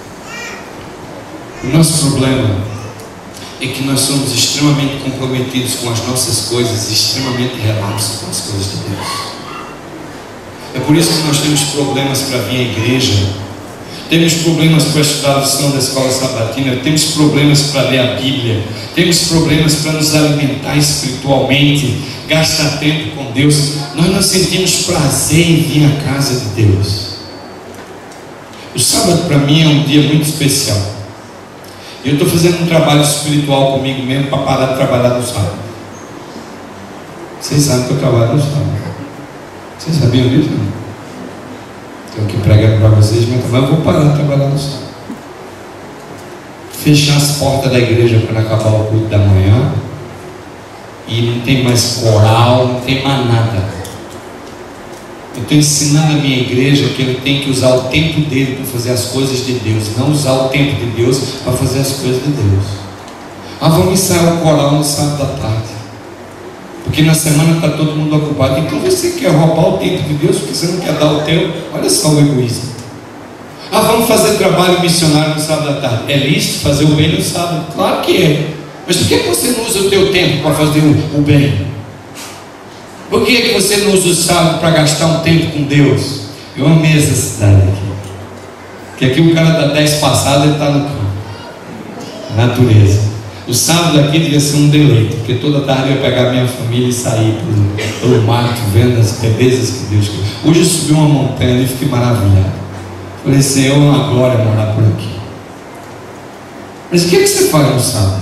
o nosso problema é que nós somos extremamente comprometidos com as nossas coisas, extremamente relapsos com as coisas de Deus. É por isso que nós temos problemas para vir à igreja, temos problemas para estudar a lição da escola sabatina, temos problemas para ler a Bíblia, temos problemas para nos alimentar espiritualmente, gastar tempo com Deus. Nós não sentimos prazer em vir à casa de Deus. O sábado para mim é um dia muito especial. Eu estou fazendo um trabalho espiritual comigo mesmo para parar de trabalhar no sábado. Vocês sabem que eu trabalho no sábado. Vocês sabiam disso? Estou aqui pregando para vocês, mas eu vou parar de trabalhar no sábado. fechar as portas da igreja quando acabar o culto da manhã, e não tem mais coral, não tem mais nada. Eu estou ensinando a minha igreja que ele tem que usar o tempo dele para fazer as coisas de Deus, não usar o tempo de Deus para fazer as coisas de Deus. Vamos ensaiar o coral no sábado da tarde, porque na semana está todo mundo ocupado. Então você quer roubar o tempo de Deus porque você não quer dar o teu? Olha só o egoísmo. Vamos fazer trabalho missionário no sábado da tarde. É lícito fazer o bem no sábado? Claro que é. Mas por que você não usa o teu tempo para fazer o bem? Por que você não usa o sábado para gastar um tempo com Deus? Eu amei essa cidade aqui. Porque aqui o cara dá 10 passadas e está no campo. Natureza. O sábado aqui devia ser um deleite, porque toda tarde eu ia pegar minha família e sair pelo mato, vendo as belezas que Deus criou. Hoje eu subi uma montanha e fiquei maravilhado. Falei, Senhor, é uma glória morar por aqui. Mas o que você faz no sábado?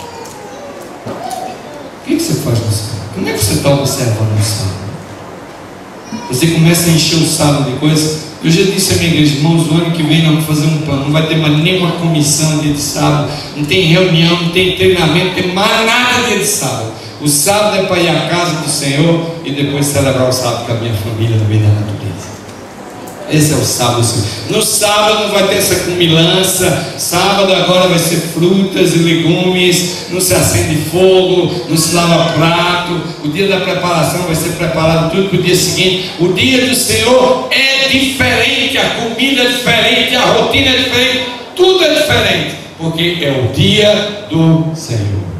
O que você faz no sábado? Como é que você está observando o sábado? Você começa a encher o sábado de coisas. Eu já disse à minha igreja, irmãos, o ano que vem nós vamos fazer um plano. Não vai ter mais nenhuma comissão dia de sábado. Não tem reunião, não tem treinamento, não tem mais nada dia de sábado. O sábado é para ir à casa do Senhor e depois celebrar o sábado com a minha família no meio da natureza. Esse é o sábado. No sábado não vai ter essa comilança. Sábado agora vai ser frutas e legumes. Não se acende fogo, não se lava prato. O dia da preparação vai ser preparado tudo para o dia seguinte. O dia do Senhor é diferente. A comida é diferente, a rotina é diferente, tudo é diferente, porque é o dia do Senhor.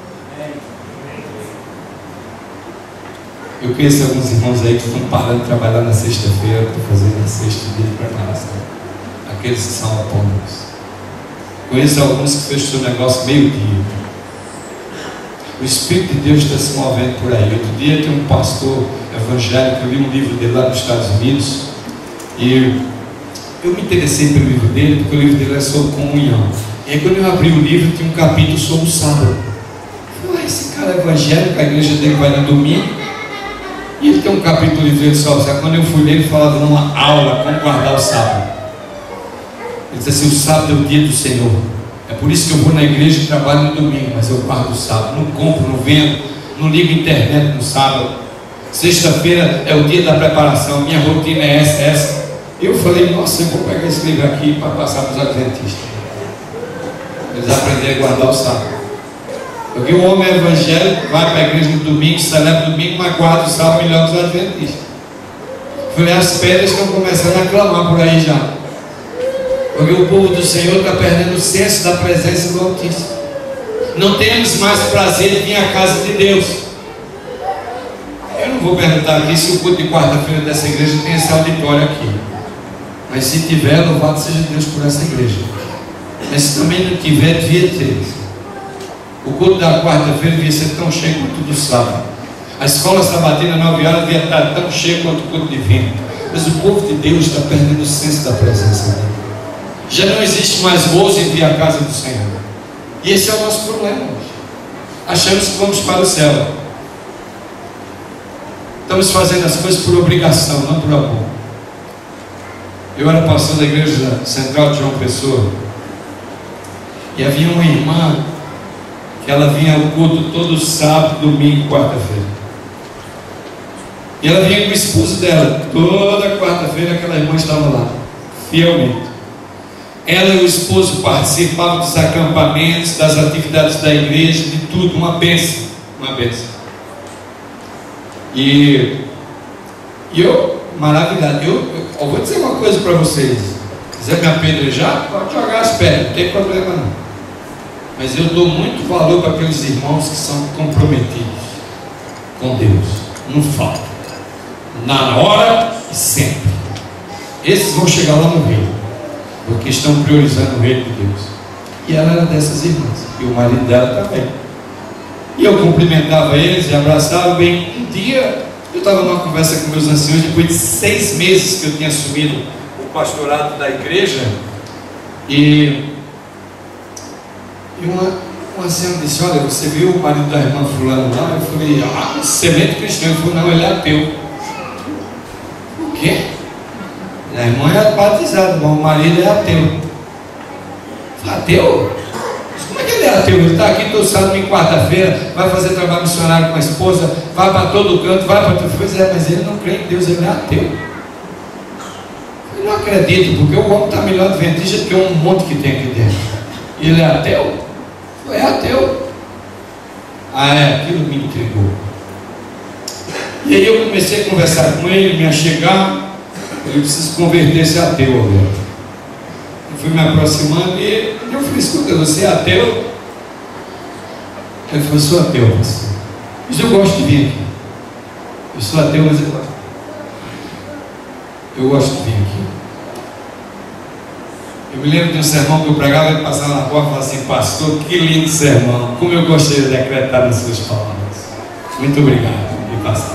Eu conheço alguns irmãos aí que estão parando de trabalhar na sexta-feira para fazer na sexta dia de preparação. Aqueles que são autônomos. Conheço alguns que fecham o negócio meio-dia. O Espírito de Deus está se movendo por aí. Outro dia tem um pastor evangélico, eu li um livro dele lá nos Estados Unidos, e eu me interessei pelo livro dele, porque o livro dele é sobre comunhão. E aí quando eu abri o livro, tinha um capítulo sobre o sábado. Eu falei, esse cara é evangélico, a igreja dele vai no domingo. E ele tem um capítulo de livro só. Quando eu fui ler, ele falava numa aula como guardar o sábado. Ele disse assim: o sábado é o dia do Senhor. É por isso que eu vou na igreja e trabalho no domingo, mas eu guardo o sábado. Não compro, não vendo, não ligo internet no sábado. Sexta-feira é o dia da preparação. Minha rotina é essa. Eu falei: nossa, eu vou pegar esse livro aqui para passar para os adventistas. Eles aprenderem a guardar o sábado. Porque o homem evangélico vai para a igreja no domingo, celebra o domingo, mas guarda o sábado melhor que os adventistas. Foi as pedras que estão começando a clamar por aí já. Porque o povo do Senhor está perdendo o senso da presença do Altíssimo. Não temos mais prazer de vir à casa de Deus. Eu não vou perguntar aqui se o culto de quarta-feira dessa igreja tem esse auditório aqui. Mas se tiver, louvado seja Deus por essa igreja. Mas se também não tiver, devia ter. O culto da quarta-feira devia ser tão cheio quanto o do sábado. A escola sabatina 9 horas devia estar tão cheia quanto o culto divino. Mas o povo de Deus está perdendo o senso da presença dele. Já não existe mais gozo em vir à casa do Senhor. E esse é o nosso problema hoje. Achamos que vamos para o céu. Estamos fazendo as coisas por obrigação, não por amor. Eu era pastor da igreja central de João Pessoa, e havia uma irmã que ela vinha ao culto todo sábado, domingo e quarta-feira. E ela vinha com o esposo dela. Toda quarta-feira aquela irmã estava lá, fielmente. Ela e o esposo participavam dos acampamentos, das atividades da igreja, de tudo, uma bênção, uma bênção. E eu, maravilhado, eu vou dizer uma coisa para vocês. Se quiser me apedrejar, pode jogar as pedras, não tem problema não. Mas eu dou muito valor para aqueles irmãos que são comprometidos com Deus. Não falta. Na hora e sempre. Esses vão chegar lá no reino, porque estão priorizando o reino de Deus. E ela era dessas irmãs. E o marido dela também. E eu cumprimentava eles e abraçava bem. Um dia eu estava numa conversa com meus anciãos, depois de 6 meses que eu tinha assumido o pastorado da igreja. E um ancião disse: olha, você viu o marido da irmã fulano lá? Eu falei: excelente cristão. Ele falou: não, ele é ateu. O quê? A irmã é batizada, mas o marido é ateu. Ateu? Ele é ateu, ele está aqui todo sábado e quarta-feira, vai fazer trabalho missionário com a esposa, vai para todo canto, vai para tudo. Pois é, mas ele não crê em Deus, ele é ateu. Eu não acredito, porque o homem está melhor adventista do que um monte que tem aqui dentro. E ele é ateu? É ateu. Aquilo me intrigou. E aí eu comecei a conversar com ele, me achegar. Eu preciso converter esse ateu agora. Eu fui me aproximando e eu falei: escuta, você é ateu? Ele falou: sou ateu, pastor. Mas eu gosto de vir aqui. Eu sou ateu, mas eu gosto de vir aqui. Eu me lembro de um sermão que eu pregava, ele passava na porta e falava assim: pastor, que lindo sermão, como eu gostaria de acreditar nas suas palavras. Muito obrigado, e pastor.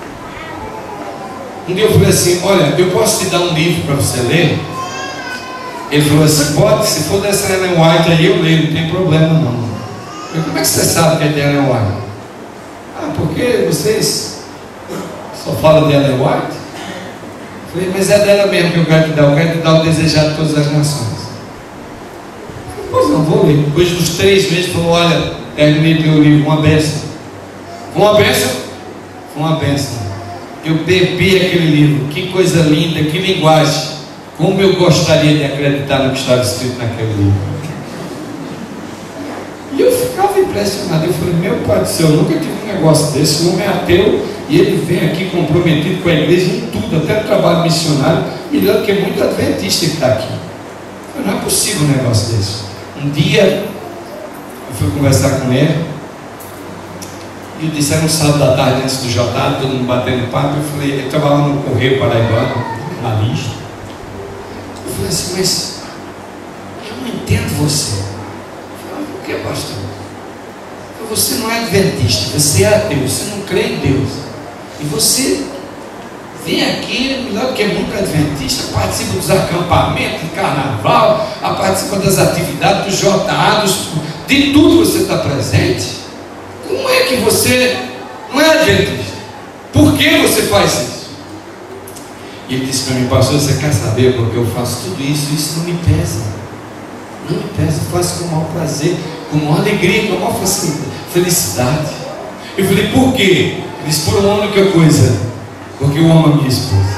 Um dia eu falei assim: olha, eu posso te dar um livro para você ler? Ele falou assim: pode, se for dessa Ellen White aí eu leio, não tem problema não. Eu falei: como é que você sabe que é de Ellen White? Porque vocês só falam de Ellen White? Eu falei: mas é dela mesmo que eu quero te dar o desejado de todas as nações. Eu falei: pois não, vou ler. Depois dos 3 meses, falou: olha, terminei teu livro, uma bênção. Foi uma bênção? Foi uma bênção. Eu bebi aquele livro, que coisa linda, que linguagem. Como eu gostaria de acreditar no que estava escrito naquele livro. E eu ficava impressionado. Eu falei: meu Pai do céu, eu nunca tive um negócio desse. O homem é ateu e ele vem aqui comprometido com a igreja em tudo, até no trabalho missionário, melhor do que muito adventista que está aqui. Eu falei: não é possível um negócio desse. Um dia eu fui conversar com ele e eu disse: era um sábado da tarde antes do jantar, todo mundo batendo papo. Eu falei: ele trabalhava no Correio Paraibano, na lista. Eu falei assim: mas eu não entendo você. Eu falei: por que, pastor? Eu falei: você não é adventista, você é ateu, você não crê em Deus. E você vem aqui, melhor que é muito adventista, participa dos acampamentos, do carnaval, participa das atividades, dos JA, de tudo você está presente. Como é que você não é adventista? Por que você faz isso? E ele disse para mim: pastor, você quer saber porque eu faço tudo isso? Isso não me pesa. Não me pesa, eu faço com o maior prazer, com a maior alegria, com a maior felicidade. Eu falei: por quê? Ele disse: por uma única coisa, porque eu amo a minha esposa.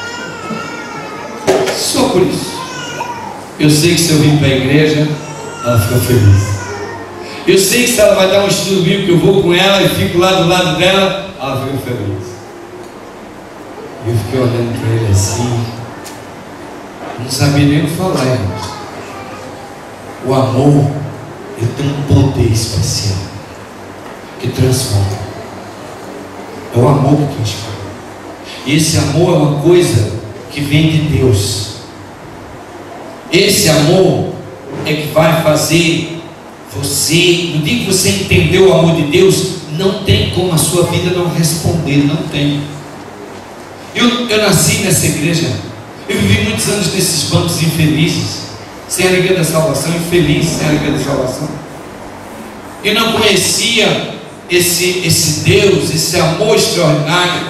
Só por isso. Eu sei que se eu vim para a igreja, ela fica feliz. Eu sei que se ela vai dar um estudo bíblico, eu vou com ela e fico lá do lado dela, ela fica feliz. E eu fiquei olhando para ele assim, não sabia nem o que falar, irmãos. O amor, ele tem um poder especial que transforma. É o amor que transforma. E esse amor é uma coisa que vem de Deus. Esse amor é que vai fazer você, no dia que você entendeu o amor de Deus, não tem como a sua vida não responder, não tem. Eu nasci nessa igreja, eu vivi muitos anos nesses bancos infelizes, sem a alegria da salvação, infeliz sem a alegria da salvação. Eu não conhecia esse Deus, esse amor extraordinário.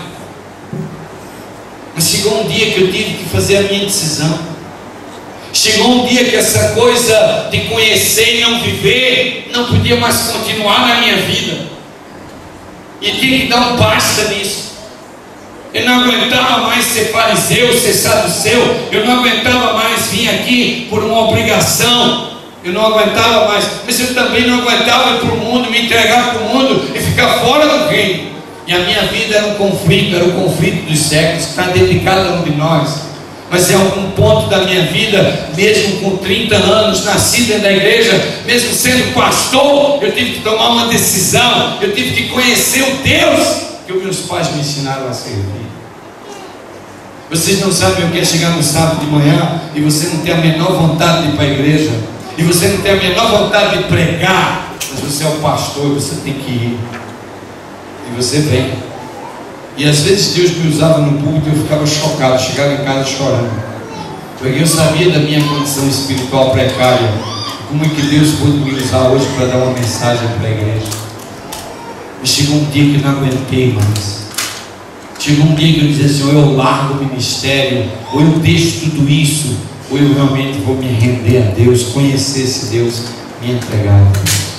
Mas chegou um dia que eu tive que fazer a minha decisão. Chegou um dia que essa coisa de conhecer e não viver não podia mais continuar na minha vida. E tinha que dar um basta nisso. Eu não aguentava mais ser fariseu, ser saduceu. Eu não aguentava mais vir aqui por uma obrigação. Eu não aguentava mais. Mas eu também não aguentava ir para o mundo, me entregar para o mundo e ficar fora do reino. E a minha vida era um conflito, era o conflito dos séculos, que está dentro de cada um de nós. Mas em algum ponto da minha vida, mesmo com 30 anos, nascido dentro da igreja, mesmo sendo pastor, eu tive que tomar uma decisão, eu tive que conhecer o Deus que os meus pais me ensinaram a servir. Vocês não sabem o que é chegar no sábado de manhã e você não tem a menor vontade de ir para a igreja, e você não tem a menor vontade de pregar, mas você é o pastor e você tem que ir. E você vem. E às vezes Deus me usava no púlpito e eu ficava chocado, chegava em casa chorando, porque eu sabia da minha condição espiritual precária, como é que Deus pôde me usar hoje para dar uma mensagem para a igreja. Mas chegou um dia que não aguentei mais. Chegou um dia que eu dizia assim: ou eu largo o ministério, ou eu deixo tudo isso, ou eu realmente vou me render a Deus, conhecer esse Deus, me entregar a Deus.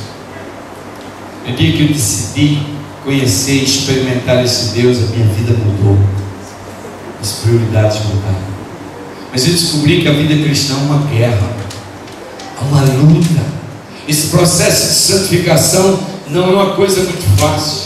No dia que eu decidi conhecer e experimentar esse Deus, a minha vida mudou. As prioridades mudaram. Mas eu descobri que a vida cristã é uma guerra, é uma luta. Esse processo de santificação não é uma coisa muito fácil.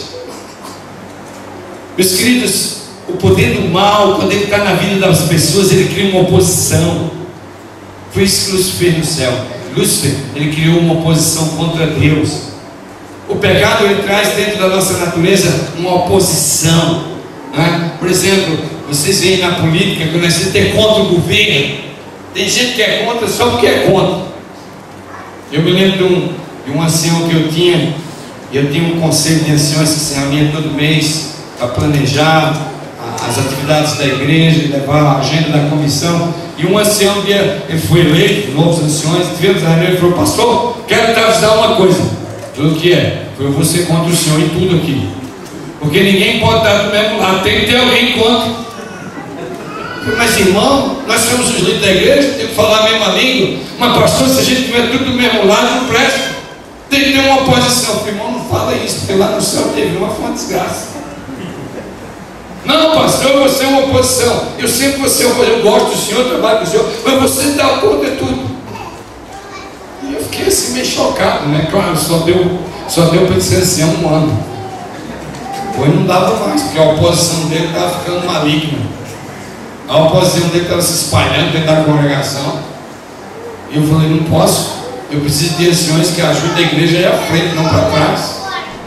Meus queridos, o poder do mal, quando ele está na vida das pessoas, ele cria uma oposição. Foi isso que Lúcifer fez no céu. Lúcifer, ele criou uma oposição contra Deus. O pecado, ele traz dentro da nossa natureza uma oposição, né? Por exemplo, vocês veem na política, quando a gente é contra o governo, tem gente que é contra só porque é contra. Eu me lembro de um ancião que eu tinha um conselho de anciões que se reunia todo mês para planejar as atividades da igreja, levar a agenda da comissão. E um ancião, ele foi eleito, novos anciões, tivemos a reunião e falou: pastor, quero te avisar uma coisa. O que é? Foi você contra o senhor em tudo aqui, porque ninguém pode estar do mesmo lado, tem que ter alguém contra. Mas irmão, nós somos os líderes da igreja, temos que falar a mesma língua. Mas pastor, se a gente tiver tudo do mesmo lado, não presta, tem que ter uma oposição. Irmão, não fala isso, porque lá no céu teve uma desgraça. Não, pastor, você é uma oposição. Eu sempre vou ser eu gosto do senhor, trabalho com o senhor, mas você dá conta de tudo. E eu fiquei assim meio chocado, né? Claro, só deu para dizer assim, há um ano. Depois não dava mais, porque a oposição dele estava ficando maligna. A oposição dele estava se espalhando dentro da congregação. E eu falei: não posso. Eu preciso de anciões que ajudem a igreja a ir à frente, não para trás.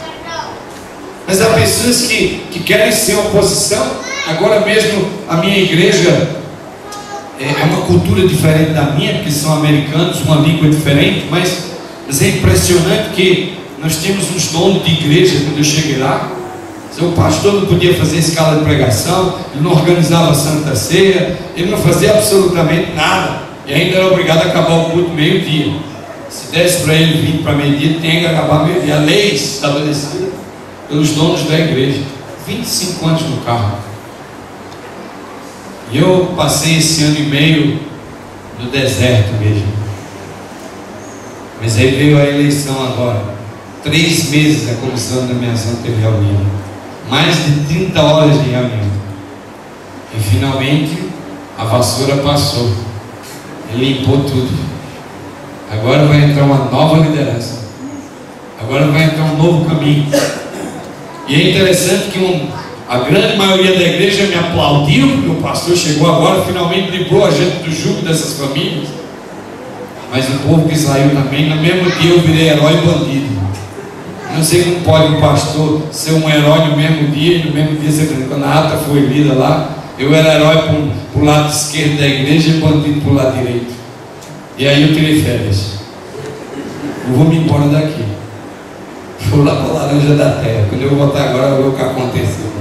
Mas há pessoas que querem ser oposição. Agora mesmo a minha igreja é uma cultura diferente da minha, porque são americanos, uma língua diferente, mas é impressionante que nós tínhamos uns donos de igreja quando eu cheguei lá. O pastor não podia fazer escala de pregação, ele não organizava a Santa Ceia, ele não fazia absolutamente nada, e ainda era obrigado a acabar o culto meio-dia. Se desse para ele vir para meio-dia, tem que acabar meio-dia. A lei estabelecida pelos donos da igreja. 25 anos no carro. E eu passei esse ano e meio no deserto mesmo. Mas aí veio a eleição agora. 3 meses a comissão da minha ação teve reunião. Mais de 30 horas de reunião. E finalmente a vassoura passou. Ele limpou tudo. Agora vai entrar uma nova liderança. Agora vai entrar um novo caminho. E é interessante que a grande maioria da igreja me aplaudiu, porque o pastor chegou agora, finalmente livrou a gente do jugo dessas famílias. Mas o povo que saiu também, no mesmo dia eu virei herói e bandido. Não sei como pode um pastor ser um herói no mesmo dia, e no mesmo dia, quando a ata foi lida lá, eu era herói para o lado esquerdo da igreja e bandido para o lado direito. E aí eu tirei férias. Eu vou me embora daqui. Vou lá para a Laranja da Terra. Quando eu voltar agora, eu vou ver o que aconteceu.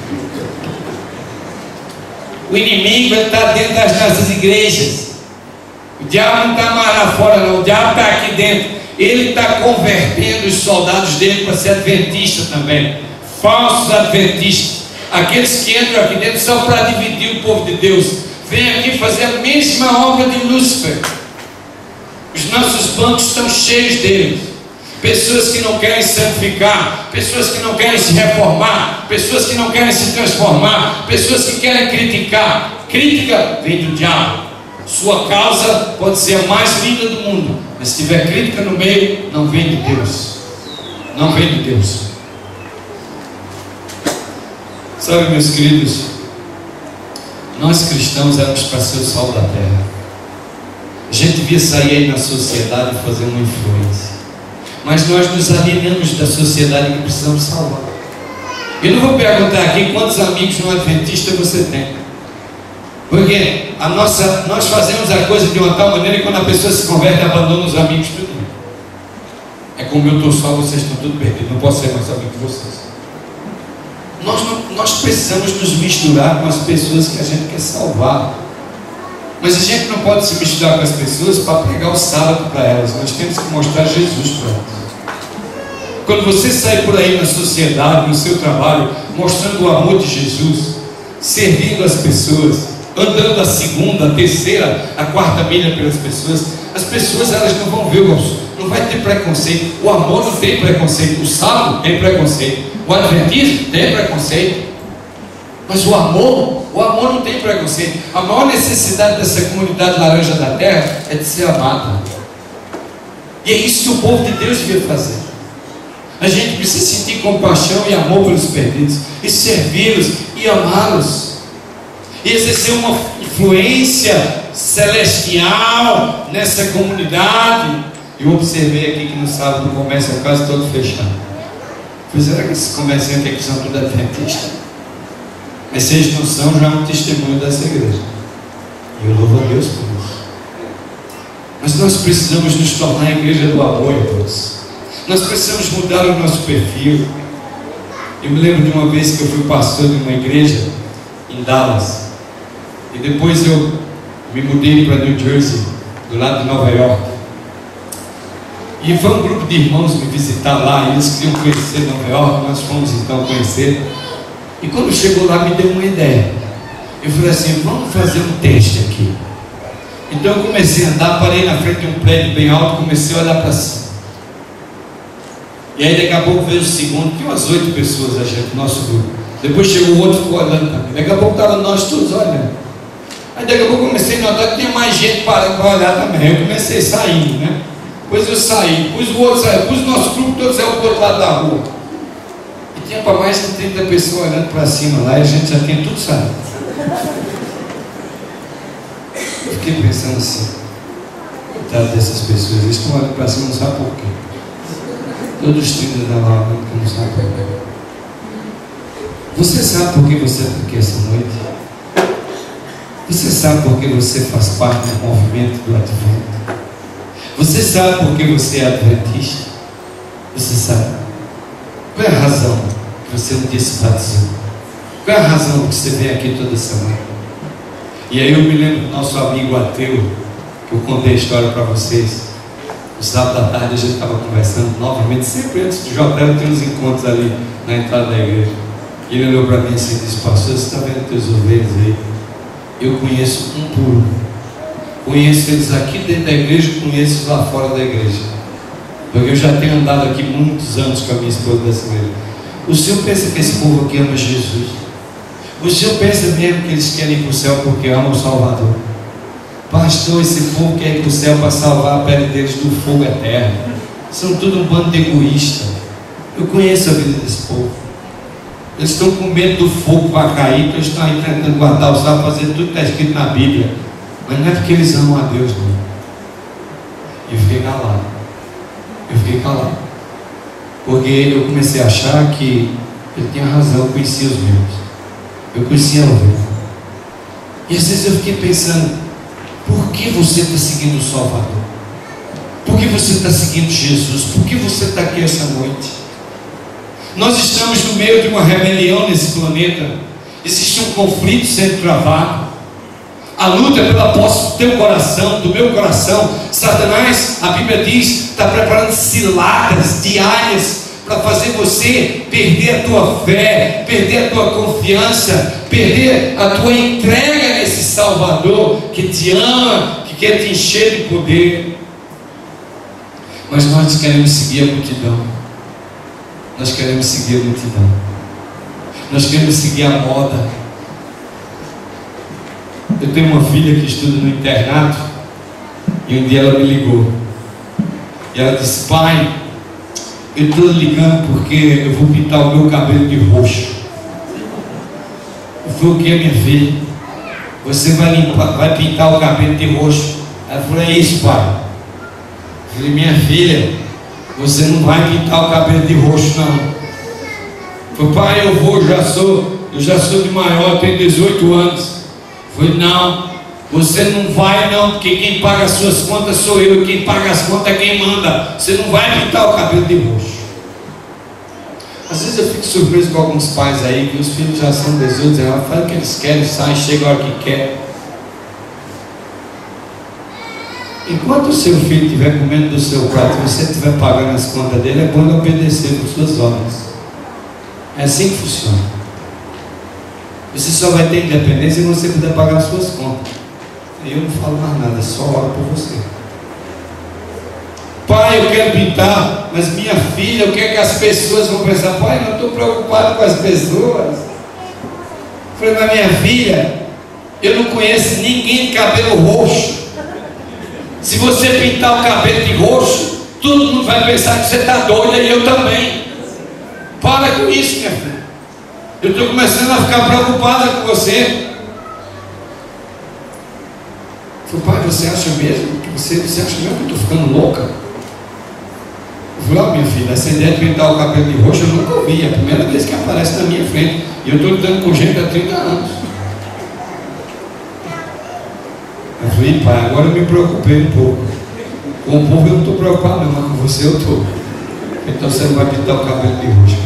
O inimigo está dentro das nossas igrejas. O diabo não está mais lá fora, não. O diabo está aqui dentro. Ele está convertendo os soldados dele para ser adventista também. Falsos adventistas. Aqueles que entram aqui dentro só para dividir o povo de Deus. Vem aqui fazer a mesma obra de Lúcifer. Os nossos bancos estão cheios deles. Pessoas que não querem santificar, pessoas que não querem se reformar, pessoas que não querem se transformar, pessoas que querem criticar. Crítica vem do diabo. Sua causa pode ser a mais linda do mundo, mas se tiver crítica no meio, não vem de Deus. Não vem de Deus. Sabe, meus queridos, nós cristãos éramos para ser o sal da terra. A gente devia sair aí na sociedade e fazer uma influência. Mas nós nos alienamos da sociedade que precisamos salvar. Eu não vou perguntar aqui quantos amigos não adventistas você tem. Porque nós fazemos a coisa de uma tal maneira que quando a pessoa se converte, abandona os amigos tudo. É como eu estou só, vocês estão tudo perdidos. Não posso ser mais amigo de vocês. Nós precisamos nos misturar com as pessoas que a gente quer salvar. Mas a gente não pode se misturar com as pessoas para pregar o sábado para elas. Nós temos que mostrar Jesus para elas. Quando você sai por aí na sociedade, no seu trabalho, mostrando o amor de Jesus, servindo as pessoas, andando a segunda, a terceira, a quarta milha pelas pessoas, as pessoas elas não vão ver não vai ter preconceito. O amor não tem preconceito. O salmo tem preconceito. O adventismo tem preconceito. Mas o amor não tem preconceito. A maior necessidade dessa comunidade laranja da terra é de ser amada. E é isso que o povo de Deus devia fazer. A gente precisa sentir compaixão e amor pelos perdidos, e servi-los e amá-los, e exercer uma influência celestial nessa comunidade. Eu observei aqui que no sábado o comércio é quase todo fechado. Pois será que esses comerciantes aqui são tudo adventistas? Mas se eles não são, já é um testemunho dessa igreja. E eu louvo a Deus por isso. Mas nós precisamos nos tornar a igreja do amor, irmãos. Nós precisamos mudar o nosso perfil. Eu me lembro de uma vez que eu fui pastor de uma igreja em Dallas. E depois eu me mudei para New Jersey, do lado de Nova York. E foi um grupo de irmãos me visitar lá. E eles queriam conhecer Nova York. Nós fomos então conhecer. E quando chegou lá, me deu uma ideia. Eu falei assim: vamos fazer um teste aqui. Então eu comecei a andar, parei na frente de um prédio bem alto, comecei a olhar para cima. E aí daqui a pouco veio o segundo, tinha umas 8 pessoas a gente, nosso grupo. Depois chegou o outro, ficou olhando também. Daqui a pouco estavam nós todos olhando. Aí daqui a pouco eu comecei a notar que tinha mais gente parando para olhar também. Eu comecei saindo, né? Depois eu saí, depois o outro saiu, depois o nosso grupo todo saiu para o outro lado da rua. E tinha para mais de 30 pessoas olhando para cima lá, e a gente já tinha tudo saído. Eu fiquei pensando assim: coitado dessas pessoas, eles estão olhando para cima, não sabem por quê. Todos os 30 da lá, não sabem por quê. Você sabe por que você está aqui essa noite? Você sabe por que você faz parte do movimento do Advento? Você sabe por que você é adventista? Você sabe? Qual é a razão que você um dia se batizou? Qual é a razão que você vem aqui toda semana? E aí eu me lembro do nosso amigo ateu, que eu contei a história para vocês. No sábado à tarde a gente estava conversando novamente, sempre antes do Jordão tem uns encontros ali na entrada da igreja. E ele olhou para mim assim e disse: pastor, você está vendo teus ovelhas aí? Eu conheço um por um. Conheço eles aqui dentro da igreja, conheço lá fora da igreja. Porque eu já tenho andado aqui muitos anos com a minha esposa dessa igreja. O senhor pensa que esse povo aqui ama Jesus? O senhor pensa mesmo que eles querem ir para o céu porque amam o Salvador? Pastor, esse povo quer ir para o céu para salvar a pele deles do fogo eterno. São tudo um bando de egoísta. Eu conheço a vida desse povo. Eles estão com medo do fogo para cair, então eles estão aí tentando guardar o sábado, fazer tudo que está escrito na Bíblia. Mas não é porque eles amam a Deus, não. Eu fiquei calado. Porque eu comecei a achar que ele tinha razão. Eu conhecia os meus. Eu conhecia a ovelha. E às vezes eu fiquei pensando: por que você está seguindo o Salvador? Por que você está seguindo Jesus? Por que você está aqui essa noite? Nós estamos no meio de uma rebelião nesse planeta. Existe um conflito sendo travado. A luta é pela posse do teu coração, do meu coração. Satanás, a Bíblia diz, está preparando ciladas diárias para fazer você perder a tua fé, perder a tua confiança, perder a tua entrega nesse Salvador que te ama, que quer te encher de poder. Mas nós queremos seguir a multidão. Nós queremos seguir a multidão. Nós queremos seguir a moda. Eu tenho uma filha que estuda no internato, e um dia ela me ligou e ela disse: pai, eu estou ligando porque eu vou pintar o meu cabelo de roxo. Eu falei: o que, minha filha? Você vai pintar o cabelo de roxo? Ela falou: é isso, pai. Eu falei: minha filha, você não vai pintar o cabelo de roxo, não. Eu falei: pai, eu vou, eu já sou de maior, tenho 18 anos. Eu falei: não, você não vai não, porque quem paga as suas contas sou eu, e quem paga as contas é quem manda. Você não vai pintar o cabelo de roxo. Às vezes eu fico surpreso com alguns pais aí, que os filhos já são 18 anos, fazem o que eles querem, saem, chegam a hora que quer. Enquanto o seu filho estiver comendo do seu prato e você estiver pagando as contas dele, é bom ele obedecer por suas ordens. É assim que funciona. Você só vai ter independência se você puder pagar as suas contas. Eu não falo mais nada, só oro por você. pai, eu quero pintar, mas minha filha, o que é que as pessoas vão pensar? Pai, não estou preocupado com as pessoas. Eu falei, mas minha filha, eu não conheço ninguém de cabelo roxo. Se você pintar o cabelo de roxo, todo mundo vai pensar que você está doida, e eu também. Para com isso, minha filha. Eu estou começando a ficar preocupada com você. Eu falei, pai, você acha mesmo que você acha mesmo que eu estou ficando louca? Eu falei, minha filha, essa ideia de pintar o cabelo de roxo eu nunca ouvi. É a primeira vez que aparece na minha frente. E eu estou lidando com gente há 30 anos. Eu falei, pai, agora eu me preocupei um pouco. Com o povo eu não estou preocupado, não, mas com você eu estou. Então você não vai pintar o cabelo de roxo.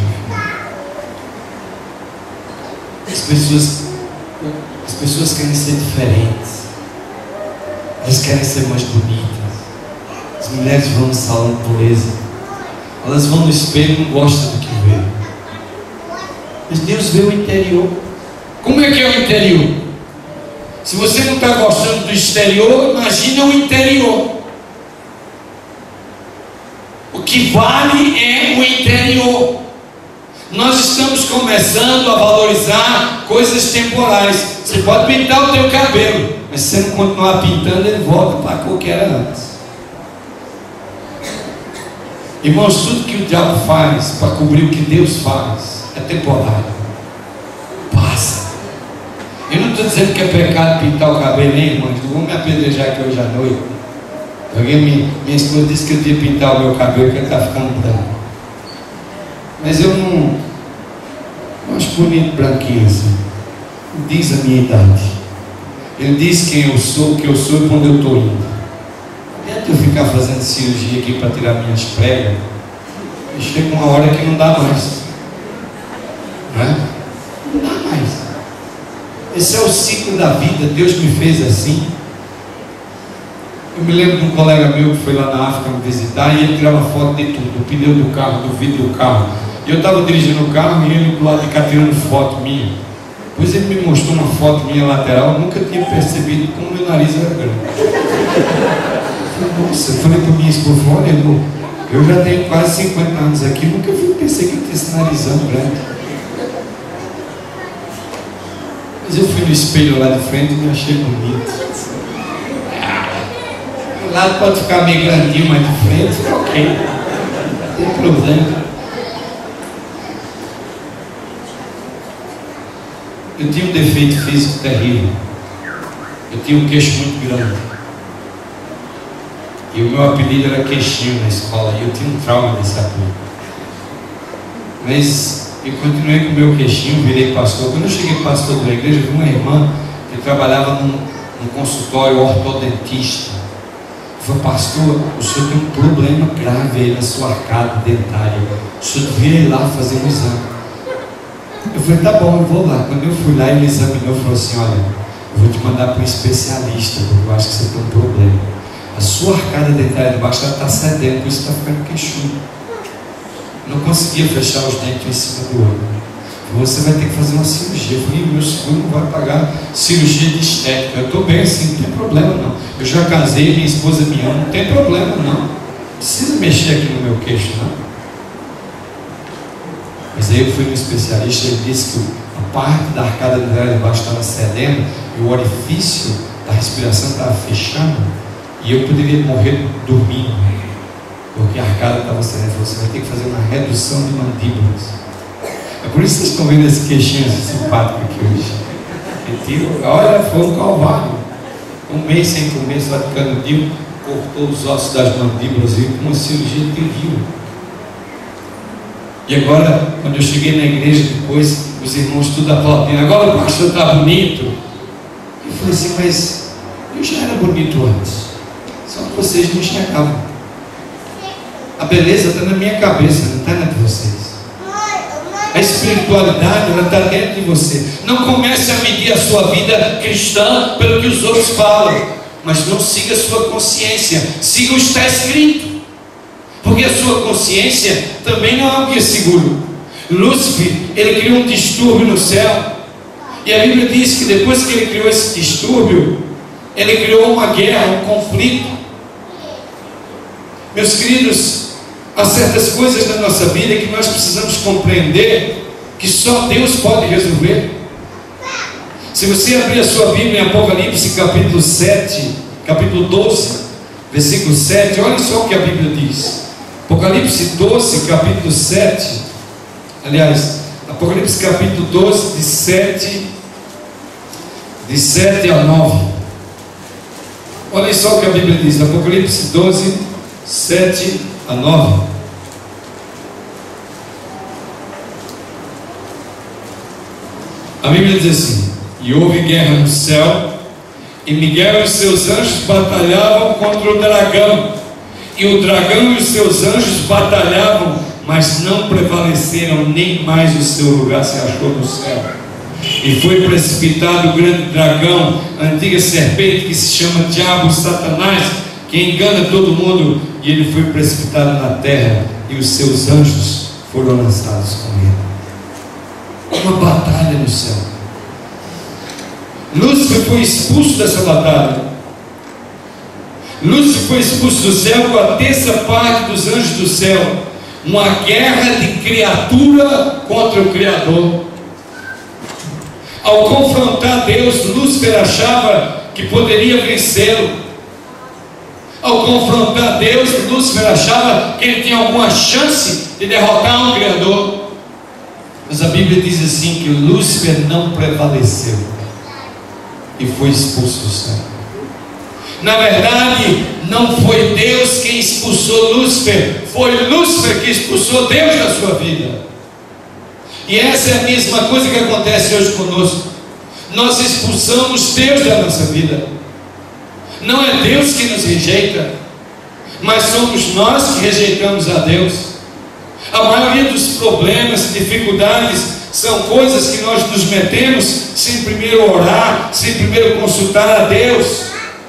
As pessoas querem ser diferentes. Elas querem ser mais bonitas. As mulheres vão no salão de beleza. Elas vão no espelho e não gostam do que vê. Mas Deus vê o interior. Como é que é o interior? Se você não está gostando do exterior, imagina o interior. O que vale é o interior. Nós estamos começando a valorizar coisas temporais. Você pode pintar o teu cabelo, mas se você não continuar pintando, ele volta para a cor que era antes. Irmãos, tudo que o diabo faz para cobrir o que Deus faz é temporário. Passa. Eu não estou dizendo que é pecado pintar o cabelo, nem, irmãos. Não vou me apedrejar aqui hoje à noite. Minha esposa disse que eu tinha pintar o meu cabelo, que ele está ficando branco. Mas eu não acho bonito branquinho assim. Não diz a minha idade. Ele diz quem eu sou, o que eu sou e quando eu estou indo. Não adianta eu ficar fazendo cirurgia aqui para tirar minhas pregas. E chega uma hora que não dá mais. Não é? Não dá mais. Esse é o ciclo da vida. Deus me fez assim. Eu me lembro de um colega meu que foi lá na África me visitar e ele tirava foto de tudo, do pneu do carro, do vidro do carro. E eu estava dirigindo o carro e ele do lado de cá tirando foto minha. Depois ele me mostrou uma foto minha lateral, eu nunca tinha percebido como meu nariz era grande. Nossa, eu falei para minha esposa, olha, eu já tenho quase 50 anos aqui, nunca pensei que eu tinha esse narizão grande. Mas eu fui no espelho lá de frente e me achei bonito. O lado pode ficar meio grandinho, mas de frente, ok. Não tem problema. Eu tinha um defeito físico terrível. Eu tinha um queixo muito grande. E o meu apelido era queixinho na escola. E eu tinha um trauma desse apelido. Mas eu continuei com o meu queixinho, virei pastor. Quando eu cheguei pastor da igreja, vi uma irmã que trabalhava num consultório ortodentista. Falei, pastor, o senhor tem um problema grave aí na sua arcada dentária. O senhor devia ir lá fazer um exame. Eu falei, tá bom, eu vou lá. Quando eu fui lá, ele examinou e falou assim, olha, eu vou te mandar para um especialista, porque eu acho que você tem um problema. A sua arcada dentária de baixo está cedendo, por isso está ficando queixudo. Não conseguia fechar os dentes em cima do outro. Você vai ter que fazer uma cirurgia. Eu falei, meu seguro não vai pagar cirurgia de estética. Eu estou bem assim, não tem problema não. Eu já casei, minha esposa me ama, não tem problema não. Não precisa mexer aqui no meu queixo não. Mas aí eu fui no especialista e ele disse que a parte da arcada dentária de baixo estava cedendo e o orifício da respiração estava fechando e eu poderia morrer dormindo, porque a arcada estava cedendo. Você vai ter que fazer uma redução de mandíbulas. É por isso que vocês estão vendo esse queixinho assim, simpático aqui hoje. Olha, foi um calvário. Um mês sem comer, só de canudinho, cortou os ossos das mandíbulas e com uma cirurgia terrível. E agora, quando eu cheguei na igreja depois, os irmãos tudo aplaudindo, agora o pastor está bonito. Eu falei assim, mas eu já era bonito antes, só que vocês não enxergavam. A beleza está na minha cabeça, não está na de vocês. A espiritualidade, ela está dentro de você. Não comece a medir a sua vida cristã pelo que os outros falam, mas não siga a sua consciência, siga o que está escrito. Porque a sua consciência também não é um guia seguro. Lúcifer, ele criou um distúrbio no céu. E a Bíblia diz que depois que ele criou esse distúrbio, ele criou uma guerra, um conflito. Meus queridos, há certas coisas na nossa vida que nós precisamos compreender que só Deus pode resolver. Se você abrir a sua Bíblia em Apocalipse capítulo 7, capítulo 12, versículo 7, olha só o que a Bíblia diz. Apocalipse 12, capítulo 7, aliás, Apocalipse capítulo 12, de 7 a 9. Olha só o que a Bíblia diz, Apocalipse 12, 7 a 9. A Bíblia diz assim: e houve guerra no céu, e Miguel e os seus anjos batalhavam contra o dragão, e o dragão e os seus anjos batalhavam, mas não prevaleceram, nem mais o seu lugar se achou no céu. E foi precipitado o grande dragão, a antiga serpente que se chama Diabo, Satanás, que engana todo mundo, e ele foi precipitado na terra, e os seus anjos foram lançados com ele. Uma batalha no céu. Lúcifer foi expulso dessa batalha. Lúcifer foi expulso do céu com a terça parte dos anjos do céu. Uma guerra de criatura contra o Criador. Ao confrontar Deus, Lúcifer achava que poderia vencê-lo. Ao confrontar Deus, Lúcifer achava que ele tinha alguma chance de derrotar o Criador. Mas a Bíblia diz assim, que Lúcifer não prevaleceu e foi expulso do céu. Na verdade, não foi Deus quem expulsou Lúcifer, foi Lúcifer que expulsou Deus da sua vida. E essa é a mesma coisa que acontece hoje conosco. Nós expulsamos Deus da nossa vida. Não é Deus que nos rejeita, mas somos nós que rejeitamos a Deus. A maioria dos problemas, dificuldades, são coisas que nós nos metemos sem primeiro orar, sem primeiro consultar a Deus.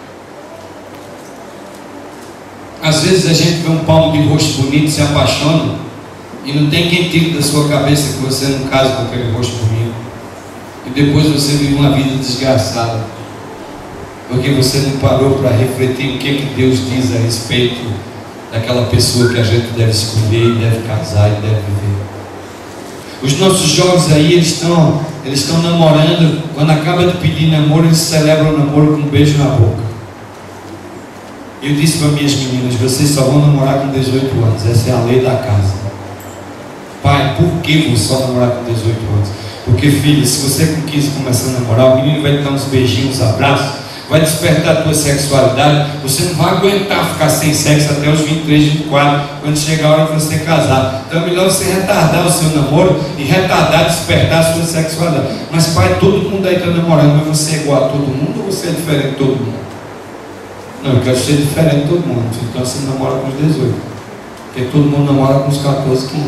Às vezes a gente vê um palmo de rosto bonito, se apaixona, e não tem quem tire da sua cabeça que você não casa com aquele rosto bonito, e depois você vive uma vida desgraçada, porque você não parou para refletir o que Deus diz a respeito daquela pessoa que a gente deve escolher, e deve casar e deve viver. Os nossos jovens aí, eles estão namorando. Quando acaba de pedir namoro, eles celebram o namoro com um beijo na boca. Eu disse para minhas meninas: vocês só vão namorar com 18 anos, essa é a lei da casa. Pai, por que vou só namorar com 18 anos? Porque, filha, se você com 15 começar a namorar, o menino vai te dar uns beijinhos, uns abraços, vai despertar a tua sexualidade, você não vai aguentar ficar sem sexo até os 23, 24, quando chegar a hora de você casar. Então é melhor você retardar o seu namoro e retardar, despertar a sua sexualidade. Mas pai, todo mundo aí está namorando, mas você é igual a todo mundo ou você é diferente de todo mundo? Não, eu quero ser diferente de todo mundo. Então você namora com os 18, porque todo mundo namora com os 14, 15.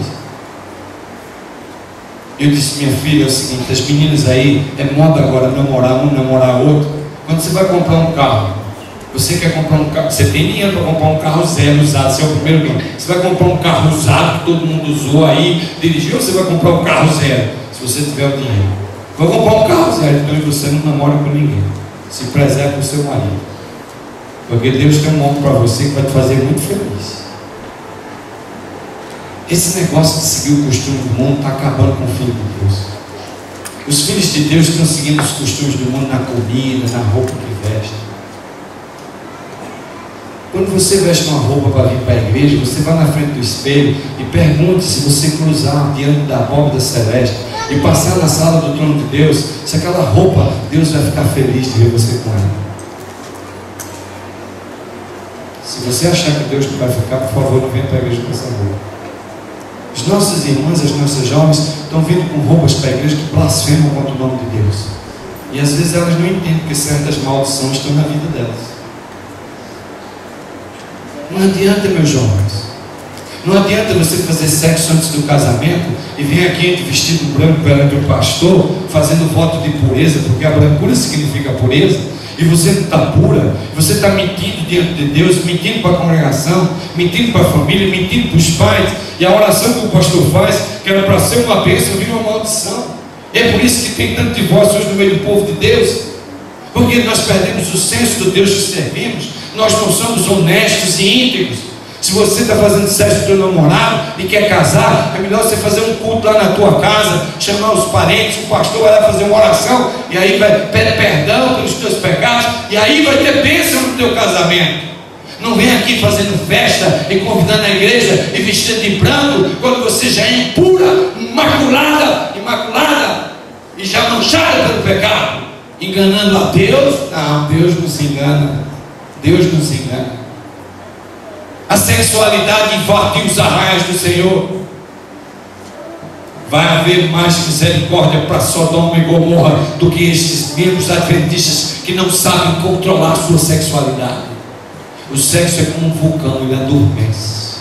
Eu disse: minha filha, é o seguinte, as meninas aí, é moda agora namorar um, namorar outro. Quando você vai comprar um carro, você quer comprar um carro, você tem dinheiro para comprar um carro zero usado, você é o primeiro ganho. Você vai comprar um carro usado que todo mundo usou aí, dirigiu, ou você vai comprar um carro zero, se você tiver o dinheiro? Vai comprar um carro zero, então você não namora com ninguém. Se preserve o seu marido, porque Deus tem um homem para você que vai te fazer muito feliz. Esse negócio de seguir o costume do mundo está acabando com o Filho de Deus. Os filhos de Deus estão seguindo os costumes do mundo na comida, na roupa que veste. Quando você veste uma roupa para vir para a igreja, você vai na frente do espelho e pergunte, se você cruzar diante da abóbada celeste e passar na sala do trono de Deus, se aquela roupa, Deus vai ficar feliz de ver você com ela. Se você achar que Deus não vai ficar, por favor, não venha para a igreja com essa roupa. As nossas irmãs, as nossas jovens estão vindo com roupas para a igreja que blasfemam contra o nome de Deus. E às vezes elas não entendem que certas maldições estão na vida delas. Não adianta, meus jovens. Não adianta você fazer sexo antes do casamento e vir aqui vestido branco perante o pastor, fazendo voto de pureza, porque a brancura significa pureza, e você não está pura, você está mentindo diante de Deus, mentindo para a congregação, mentindo para a família, mentindo para os pais, e a oração que o pastor faz, que era para ser uma bênção, vira uma maldição. E é por isso que tem tanto divórcio hoje no meio do povo de Deus, porque nós perdemos o senso do Deus que servimos, nós não somos honestos e íntegros, Se você está fazendo sexo com o teu namorado e quer casar, é melhor você fazer um culto lá na tua casa, chamar os parentes, o pastor vai lá fazer uma oração, e aí vai pedir perdão pelos teus pecados, e aí vai ter bênção no teu casamento. Não vem aqui fazendo festa e convidando a igreja e vestido de branco, quando você já é impura, imaculada, e já manchada pelo pecado, enganando a Deus. Não, Deus não se engana. Deus não se engana. A sensualidade invadiu os arraiais do Senhor. Vai haver mais misericórdia para Sodoma e Gomorra do que estes membros adventistas que não sabem controlar a sua sexualidade. O sexo é como um vulcão, ele adormece.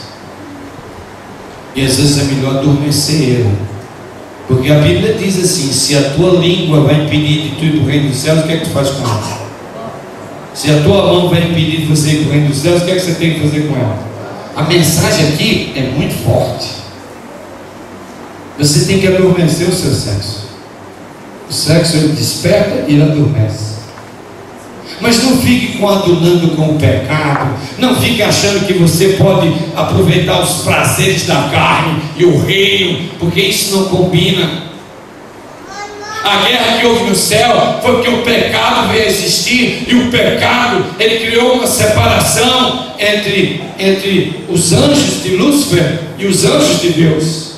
E às vezes é melhor adormecer ele. Porque a Bíblia diz assim: se a tua língua vai impedir de tu ir para o reino dos céus, o que é que tu faz com ela? Se a tua mão vai impedir de você ir para o reino dos céus, o que é que você tem que fazer com ela? A mensagem aqui é muito forte. Você tem que adormecer o seu sexo. O sexo ele desperta e ele adormece. Mas não fique coadunando com o pecado. Não fique achando que você pode aproveitar os prazeres da carne e o reino, porque isso não combina. A guerra que houve no céu foi porque o pecado veio a existir, e o pecado, ele criou uma separação entre os anjos de Lúcifer e os anjos de Deus.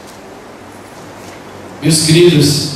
Meus queridos,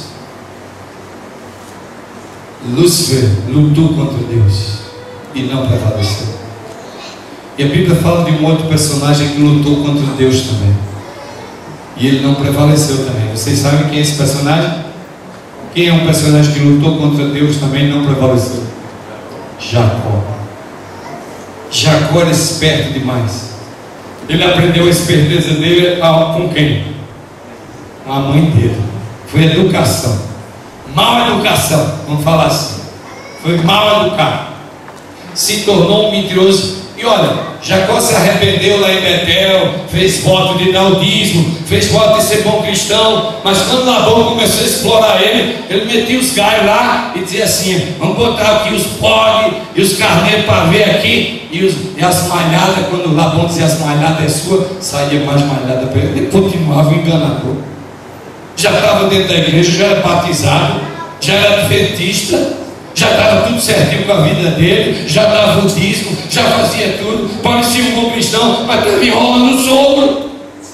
Lúcifer lutou contra Deus e não prevaleceu. E a Bíblia fala de um outro personagem que lutou contra Deus também, e ele não prevaleceu também. Vocês sabem quem é esse personagem? Quem é um personagem que lutou contra Deus também e não prevaleceu? Jacó. Jacó era esperto demais. Ele aprendeu a esperteza dele com quem? Com a mãe dele. Foi educação. Mal educação, vamos falar assim. Foi mal educado. Se tornou um mentiroso. E olha, Jacó se arrependeu lá em Betel, fez voto de naudismo, fez voto de ser bom cristão, mas quando Labão começou a explorar ele metia os galhos lá e dizia assim: vamos botar aqui os bodes e os carneiros para ver aqui, e as malhadas. Quando Labão dizia as malhadas é sua, saía mais malhada para ele. Ele continuava o enganador. Já estava dentro da igreja, já era batizado, já era adventista, já estava tudo certinho com a vida dele, já dava o dízimo, já fazia tudo, parecia um bom cristão, mas estava enrolando o sogro.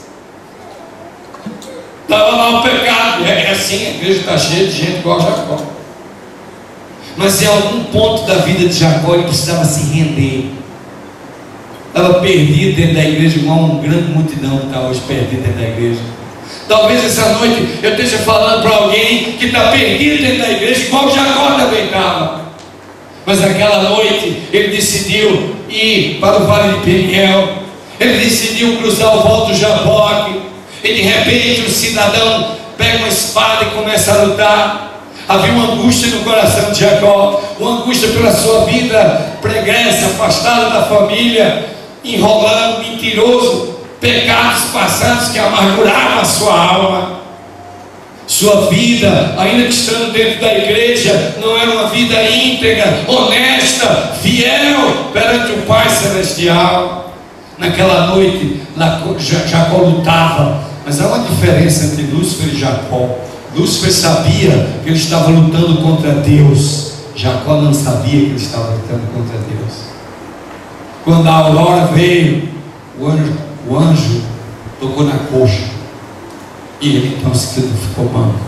Estava lá o pecado. É assim, a igreja está cheia de gente igual a Jacó. Mas em algum ponto da vida de Jacó ele precisava se render. Estava perdido dentro da igreja, igual uma grande multidão que está hoje perdida dentro da igreja. Talvez essa noite eu esteja falando para alguém que está perdido dentro da igreja, igual Jacó também estava. Mas naquela noite ele decidiu ir para o vale de Peniel. Ele decidiu cruzar o vale do Jaboque. E de repente o cidadão pega uma espada e começa a lutar. Havia uma angústia no coração de Jacó, uma angústia pela sua vida pregressa, afastada da família, enrolando, mentiroso, pecados passados que amarguravam a sua alma. Sua vida, ainda que estando dentro da igreja, não era uma vida íntegra, honesta, fiel perante o Pai Celestial. Naquela noite, Jacó lutava, mas há uma diferença entre Lúcifer e Jacó. Lúcifer sabia que ele estava lutando contra Deus, Jacó não sabia que ele estava lutando contra Deus. Quando a aurora veio, o anjo tocou na coxa, e ele então ficou manco,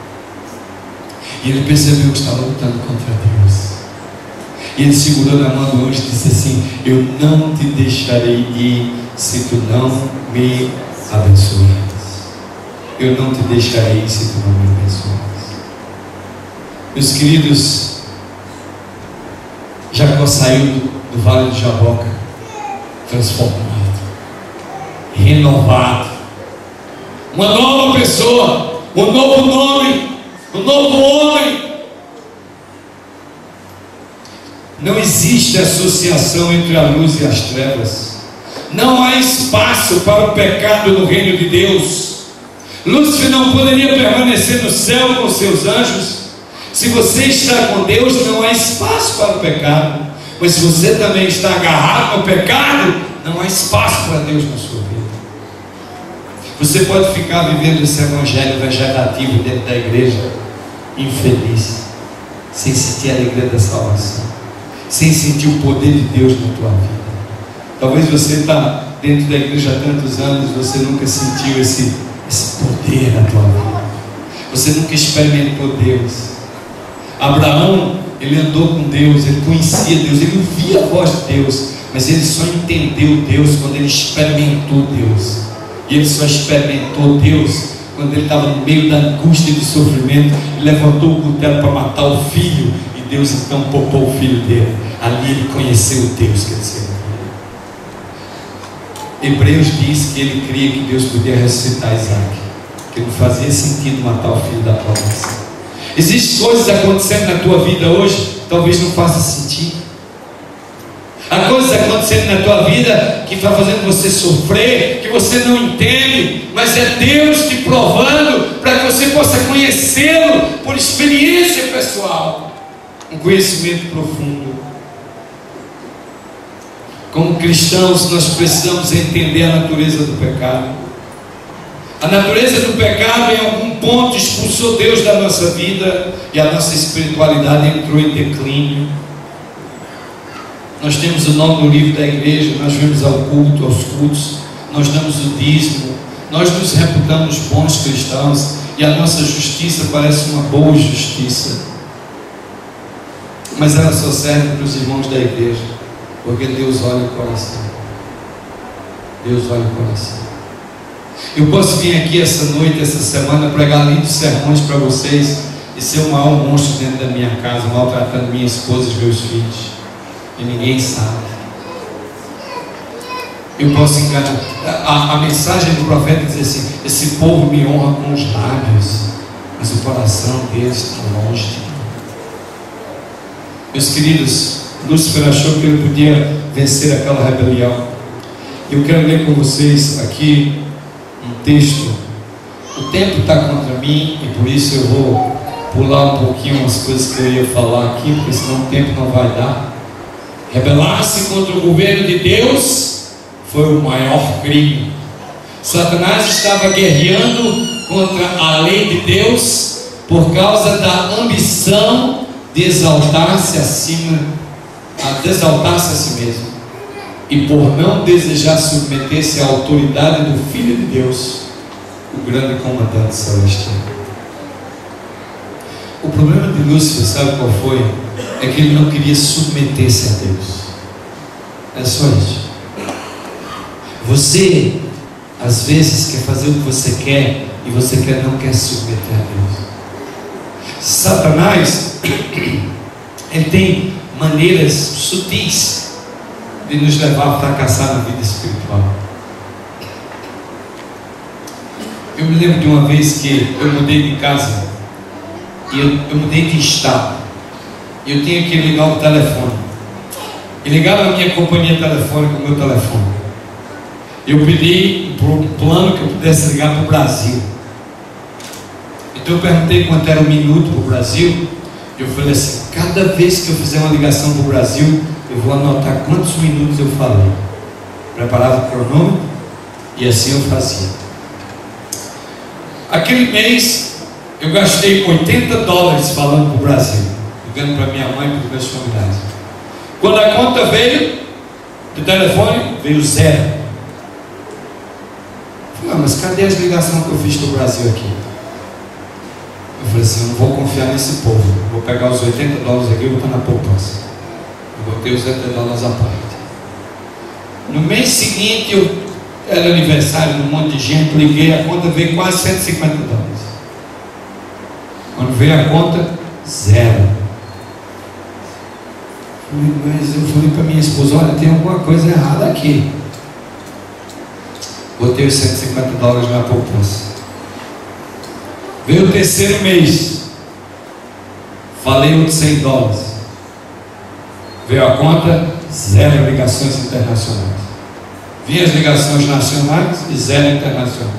e ele percebeu que estava lutando contra Deus. E ele segurou na mão do anjo e disse assim: eu não te deixarei ir se tu não me abençoares. Eu não te deixarei ir se tu não me abençoares. Meus queridos, Jacó saiu do vale do Jaboque transformado, renovado, uma nova pessoa, um novo nome, um novo homem. Não existe associação entre a luz e as trevas. Não há espaço para o pecado no reino de Deus. Lúcifer não poderia permanecer no céu com seus anjos. Se você está com Deus, não há espaço para o pecado. Mas se você também está agarrado no pecado, não há espaço para Deus na sua vida. Você pode ficar vivendo esse evangelho vegetativo dentro da igreja, infeliz, sem sentir a alegria da salvação, sem sentir o poder de Deus na tua vida. Talvez você está dentro da igreja há tantos anos, você nunca sentiu esse poder na tua vida. Você nunca experimentou Deus. Abraão, ele andou com Deus, ele conhecia Deus, ele ouvia a voz de Deus, mas ele só entendeu Deus quando ele experimentou Deus. E ele só experimentou Deus quando ele estava no meio da angústia e do sofrimento. Ele levantou o cutelo para matar o filho, e Deus então poupou o filho dele. Ali ele conheceu o Deus que ele servia. Hebreus diz que ele cria que Deus podia ressuscitar Isaac, que não fazia sentido matar o filho da promessa. Existem coisas acontecendo na tua vida hoje, talvez não faça sentido. Há coisas acontecendo na tua vida que está fazendo você sofrer, que você não entende, mas é Deus te provando para que você possa conhecê-lo por experiência pessoal, um conhecimento profundo. Como cristãos, nós precisamos entender a natureza do pecado. A natureza do pecado, em algum ponto, expulsou Deus da nossa vida, e a nossa espiritualidade entrou em declínio. Nós temos o nome no livro da igreja, nós vamos ao culto, aos cultos, nós damos o dízimo, nós nos reputamos bons cristãos, e a nossa justiça parece uma boa justiça, mas ela só serve para os irmãos da igreja, porque Deus olha o coração. Deus olha o coração. Eu posso vir aqui essa noite, essa semana, pregar lindos sermões para vocês e ser o maior monstro dentro da minha casa, maltratando minha esposa e meus filhos, e ninguém sabe. Eu posso enganar. A mensagem do profeta diz assim: esse povo me honra com os lábios, mas o coração deles está longe de mim. Meus queridos, Lúcifer achou que ele podia vencer aquela rebelião. Eu quero ler com vocês aqui um texto. O tempo está contra mim e por isso eu vou pular um pouquinho umas coisas que eu ia falar aqui, porque senão o tempo não vai dar. Rebelar-se contra o governo de Deus foi o maior crime. Satanás estava guerreando contra a lei de Deus por causa da ambição de exaltar-se a si mesmo, e por não desejar submeter-se à autoridade do Filho de Deus, o grande comandante celestial. O problema de Lúcifer, sabe qual foi? É que ele não queria submeter-se a Deus. É só isso. Você às vezes quer fazer o que você quer e você não quer submeter a Deus. Satanás, ele tem maneiras sutis de nos levar a fracassar na vida espiritual. Eu me lembro de uma vez que eu mudei de casa e eu mudei de estado, e eu tinha que ligar o telefone, e ligava a minha companhia telefônica, o meu telefone. Eu pedi por um plano que eu pudesse ligar para o Brasil. Então eu perguntei quanto era um minuto para o Brasil. Eu falei assim: cada vez que eu fizer uma ligação para o Brasil, eu vou anotar quantos minutos eu falei. Preparava o cronômetro e assim eu fazia. Aquele mês eu gastei $80 falando para o Brasil, ligando para minha mãe e para os meus familiares. Quando a conta veio do telefone, veio zero. Eu falei: mas cadê as ligações que eu fiz para o Brasil aqui? Eu falei assim: eu não vou confiar nesse povo, vou pegar os $80 aqui e botar na poupança. Eu botei os $80 à parte. No mês seguinte, era aniversário de um monte de gente, liguei, a conta veio quase $150. Quando veio a conta, zero. Mas eu falei para minha esposa: olha, tem alguma coisa errada aqui. Botei os $150 na poupança. Veio o terceiro mês, falei outros $100. Veio a conta, zero ligações internacionais. Vinha as ligações nacionais e zero internacional.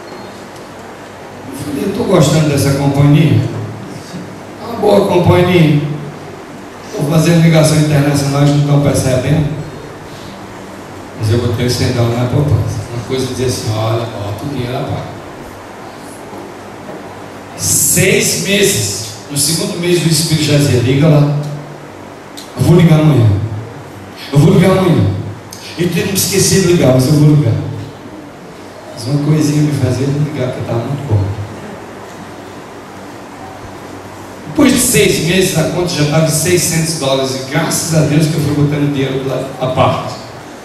Eu falei: eu estou gostando dessa companhia, uma boa companhia. Estou fazendo ligação internacional e não estão percebendo. Mas eu botei $100 na poupança. Uma coisa dizer assim, olha, bota o dinheiro lá para 6 meses. No segundo mês o Espírito já dizia, liga lá. Eu vou ligar amanhã. Eu vou ligar amanhã. Eu tenho que me esquecer de ligar, mas eu vou ligar. Mas uma coisinha me fazia ligar, porque estava muito bom. Depois de 6 meses, a conta já estava em $600. E graças a Deus que eu fui botando dinheiro lá à parte.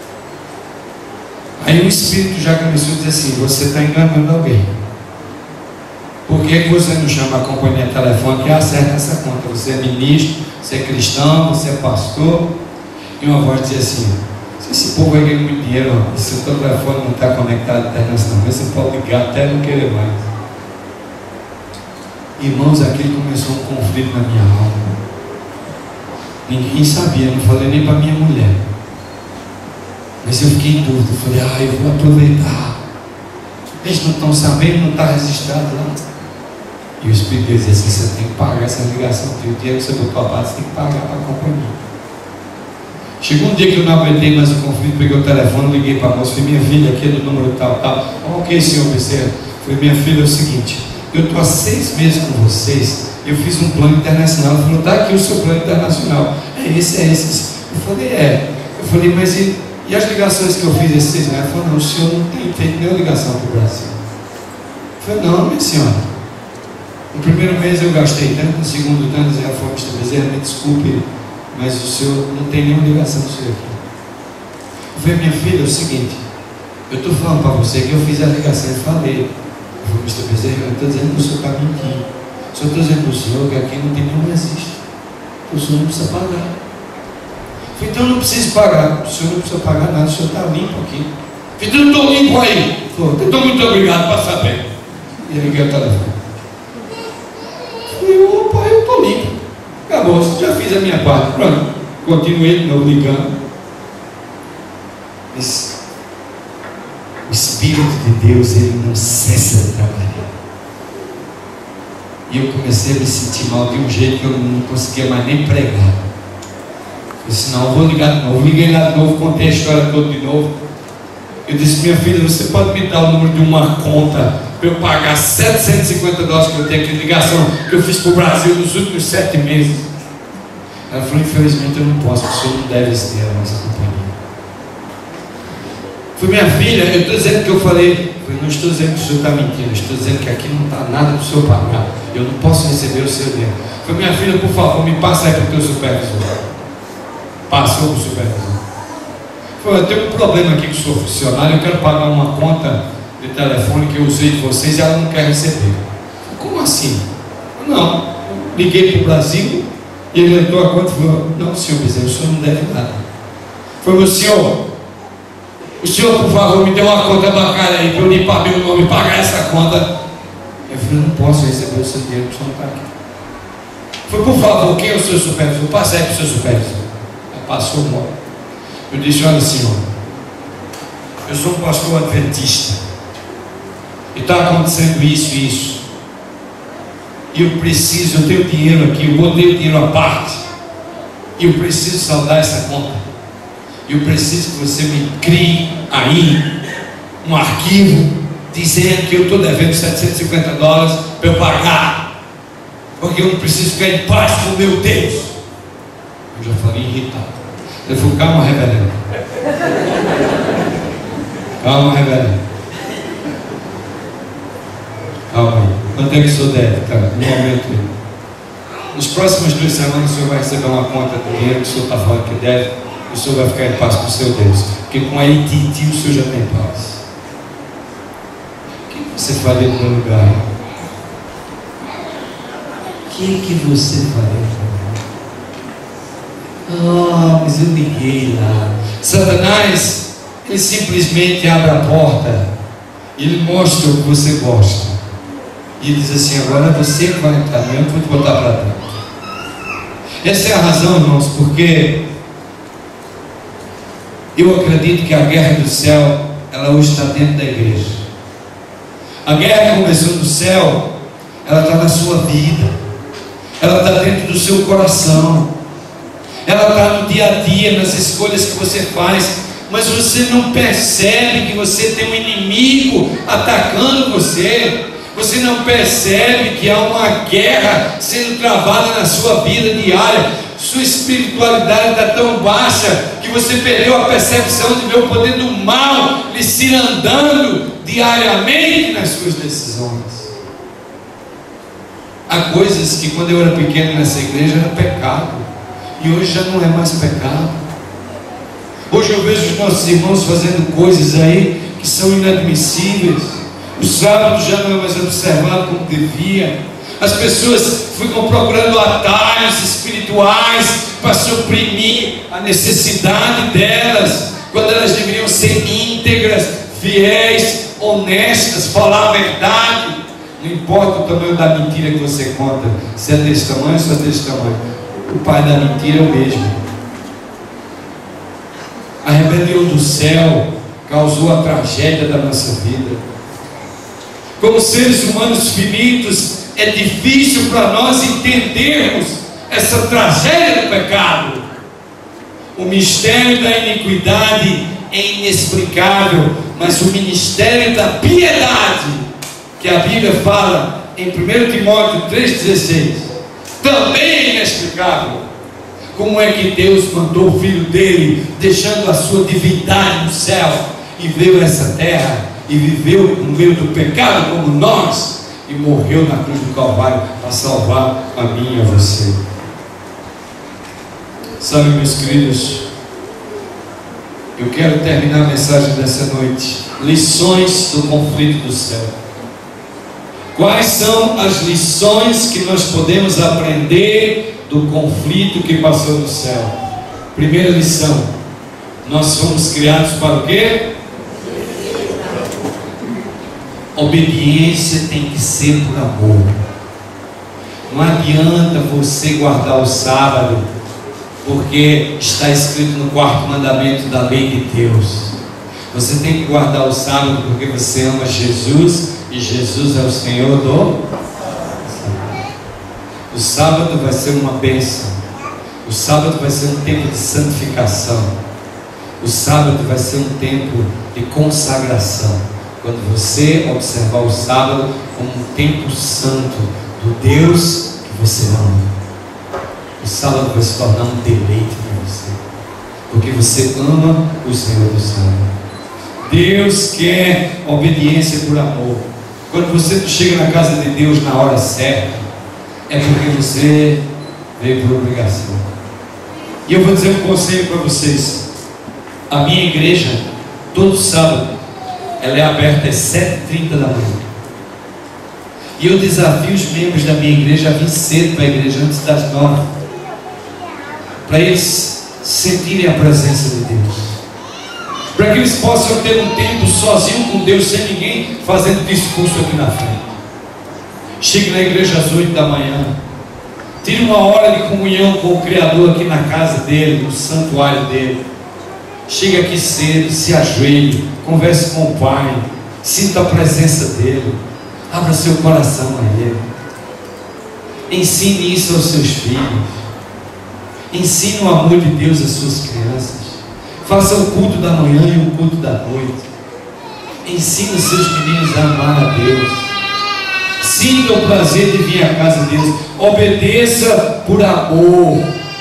Aí o Espírito já começou a dizer assim, você está enganando alguém. Por que você não chama a companhia telefônica e acerta essa conta? Você é ministro, você é cristão, você é pastor. E uma voz dizia assim, se esse povo vai ganhar muito dinheiro, e se o teu telefone não está conectado internacionalmente, você pode ligar até não querer mais. Irmãos, aquilo começou um conflito na minha alma. Ninguém sabia, não falei nem para minha mulher. Mas eu fiquei em dúvida, eu falei, eu vou aproveitar. Eles não estão sabendo, não está registrado lá. E o Espírito dizia assim, você tem que pagar essa ligação, porque o dinheiro que você botou a parte, você tem que pagar para a companhia. Chegou um dia que eu não aguentei mais o conflito, peguei o telefone, liguei para a moça, falei, minha filha, aqui é do número tal. Ok, senhor Bezerra. Falei, minha filha, é o seguinte, eu estou há 6 meses com vocês, eu fiz um plano internacional. Ela falou, está aqui o seu plano internacional. É esse. Eu falei, Eu falei, mas e as ligações que eu fiz esses 6 meses? Ela falou, não, o senhor não tem feito nenhuma ligação para o Brasil. Eu falei, não, minha senhora. No primeiro mês eu gastei tanto, no segundo tanto, ela falou, Mr. Bezerra, me desculpe, mas o senhor não tem nenhuma ligação com o senhor aqui. Eu falei, minha filha, é o seguinte, eu estou falando para você que eu fiz a ligação e falei. Eu falei, Mr. Bezerra, eu estou dizendo que o senhor está mentindo. Só estou dizendo para o senhor que aqui não tem nenhum registro. O senhor não precisa pagar. Eu falei, então eu não preciso pagar. O senhor não precisa pagar nada, o senhor está limpo aqui. Eu falei, então eu estou limpo aí. Então muito obrigado, passa bem. E eu liguei o telefone. Opa, eu estou limpo. Acabou, já fiz a minha parte. Pronto, continuei de novo ligando. Mas o Espírito de Deus, ele não cessa de trabalhar. E eu comecei a me sentir mal de um jeito que eu não conseguia mais nem pregar. Eu disse, não, eu vou ligar de novo. Liguei lá de novo, contei a história toda de novo. Eu disse, minha filha, você pode me dar o número de uma conta para eu pagar $750 que eu tenho aqui de ligação que eu fiz para o Brasil nos últimos 7 meses. Ela falou, infelizmente eu não posso, o senhor não deve ser a nossa companhia. Falei, minha filha, eu estou dizendo que eu falei, não estou dizendo que o senhor está mentindo, estou dizendo que aqui não está nada para o senhor pagar, eu não posso receber o seu dinheiro. Falei, minha filha, por favor, me passa aí para o teu supervisor. Passou para o supervisor. Falei, eu tenho um problema aqui com o senhor funcionário, eu quero pagar uma conta de telefone que eu usei de vocês e ela não quer receber. Como assim? Não, eu liguei para o Brasil e ele entrou a conta e falou, não, senhor Bezerra, o senhor não deve nada. Falei, o senhor, por favor, me dê uma conta bancária aí para eu limpar meu nome e pagar essa conta. Eu falei, não posso receber o seu dinheiro, o senhor não está aqui. Falei, por favor, quem é o seu supervisor? Passa aí para o seu supervisor. Aí passou o nome. Eu disse, olha senhor, eu sou um pastor adventista. E está acontecendo isso e isso. E eu tenho dinheiro aqui, eu botei o dinheiro à parte. E eu preciso saldar essa conta. E eu preciso que você me crie aí um arquivo dizendo que eu estou devendo $750 para eu pagar. Porque eu não preciso ficar em paz com o meu Deus. Eu já falei irritado. Ele falou, calma, reverendo. Calma, reverendo. Calma aí. Quanto é que o senhor deve, cara? No momento. Nas próximas 2 semanas o senhor vai receber uma conta de dinheiro que o senhor está falando que deve. E o senhor vai ficar em paz com o seu Deus. Porque com a Ititi o senhor já tem paz. O que você faria no meu lugar? O que você faria? Mas eu liguei lá. Satanás, ele simplesmente abre a porta e ele mostra o que você gosta. E ele diz assim, agora você que vai entrar, eu vou te botar para dentro. Essa é a razão, irmãos, porque eu acredito que a guerra do céu, ela hoje está dentro da igreja. A guerra que começou no céu, ela está na sua vida, ela está dentro do seu coração, ela está no dia a dia, nas escolhas que você faz, mas você não percebe que você tem um inimigo atacando você. Você não percebe que há uma guerra sendo travada na sua vida diária. Sua espiritualidade está tão baixa que você perdeu a percepção de ver o poder do mal lhe cirandando diariamente nas suas decisões. Há coisas que quando eu era pequeno nessa igreja era pecado, e hoje já não é mais pecado. Hoje eu vejo os nossos irmãos fazendo coisas aí que são inadmissíveis. O sábado já não é mais observado como devia. As pessoas ficam procurando atalhos espirituais para suprimir a necessidade delas, quando elas deveriam ser íntegras, fiéis, honestas, falar a verdade. Não importa o tamanho da mentira que você conta, se é desse tamanho ou se é desse tamanho, o pai da mentira é o mesmo. A rebelião do céu causou a tragédia da nossa vida. Como seres humanos finitos, é difícil para nós entendermos essa tragédia do pecado. O mistério da iniquidade é inexplicável, mas o ministério da piedade, que a Bíblia fala em 1 Timóteo 3,16, também é inexplicável. Como é que Deus mandou o Filho dele, deixando a sua divindade no céu, e veio a essa terra, e viveu no meio do pecado como nós, e morreu na cruz do Calvário para salvar a mim e a você? Sabe, meus queridos, eu quero terminar a mensagem dessa noite. Lições do conflito do céu. Quais são as lições que nós podemos aprender do conflito que passou no céu? Primeira lição: nós fomos criados para o quê? Obediência tem que ser por amor. Não adianta você guardar o sábado porque está escrito no 4º mandamento da lei de Deus. Você tem que guardar o sábado porque você ama Jesus, e Jesus é o Senhor do sábado. O sábado vai ser uma bênção. O sábado vai ser um tempo de santificação. O sábado vai ser um tempo de consagração. Quando você observar o sábado como um tempo santo do Deus que você ama, o sábado vai se tornar um deleite para você, porque você ama o Senhor do sábado. Deus quer obediência por amor. Quando você chega na casa de Deus na hora certa, é porque você veio por obrigação. E eu vou dizer um conselho para vocês. A minha igreja, todo sábado, ela é aberta às 7h30 da manhã. E eu desafio os membros da minha igreja a vir cedo para a igreja, antes das 9, para eles sentirem a presença de Deus, para que eles possam ter um tempo sozinho com Deus, sem ninguém fazendo discurso aqui na frente. Chegue na igreja às 8 da manhã, tire uma hora de comunhão com o Criador aqui na casa dele, no santuário dele. Chegue aqui cedo, se ajoelhe, converse com o Pai, sinta a presença dele, abra seu coração a Ele. Ensine isso aos seus filhos, ensine o amor de Deus às suas crianças. Faça o culto da manhã e o culto da noite. Ensine os seus meninos a amar a Deus. Sinta o prazer de vir à casa de Deus. Obedeça por amor.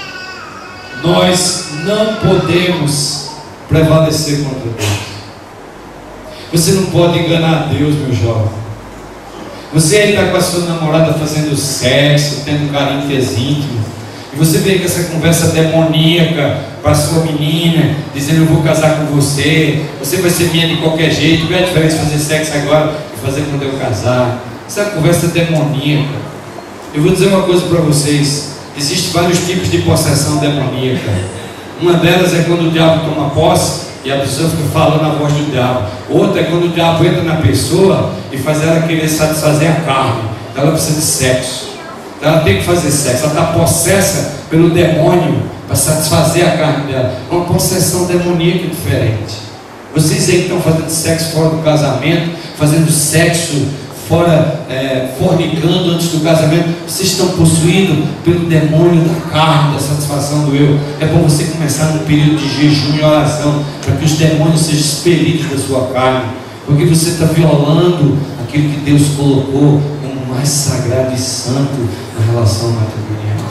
Nós não podemos prevalecer contra Deus. Você não pode enganar a Deus, meu jovem. Você aí está com a sua namorada fazendo sexo, tendo carícias íntimas, e você vem com essa conversa demoníaca para a sua menina, dizendo: eu vou casar com você, você vai ser minha de qualquer jeito. Qual é a diferença de fazer sexo agora e fazer quando eu casar? Essa conversa demoníaca. Eu vou dizer uma coisa para vocês: existem vários tipos de possessão demoníaca. Uma delas é quando o diabo toma posse e a pessoa fica falando a voz do diabo. Outra é quando o diabo entra na pessoa e faz ela querer satisfazer a carne. Então ela precisa de sexo. Então ela tem que fazer sexo. Ela está possessa pelo demônio para satisfazer a carne dela. Uma possessão demoníaca diferente. Vocês aí que estão fazendo sexo fora do casamento, fazendo sexo fora fornicando antes do casamento, vocês estão possuídos pelo demônio da carne, da satisfação do eu. É bom você começar num período de jejum e oração, para que os demônios sejam expelidos da sua carne, porque você está violando aquilo que Deus colocou como mais sagrado e santo na relação matrimonial.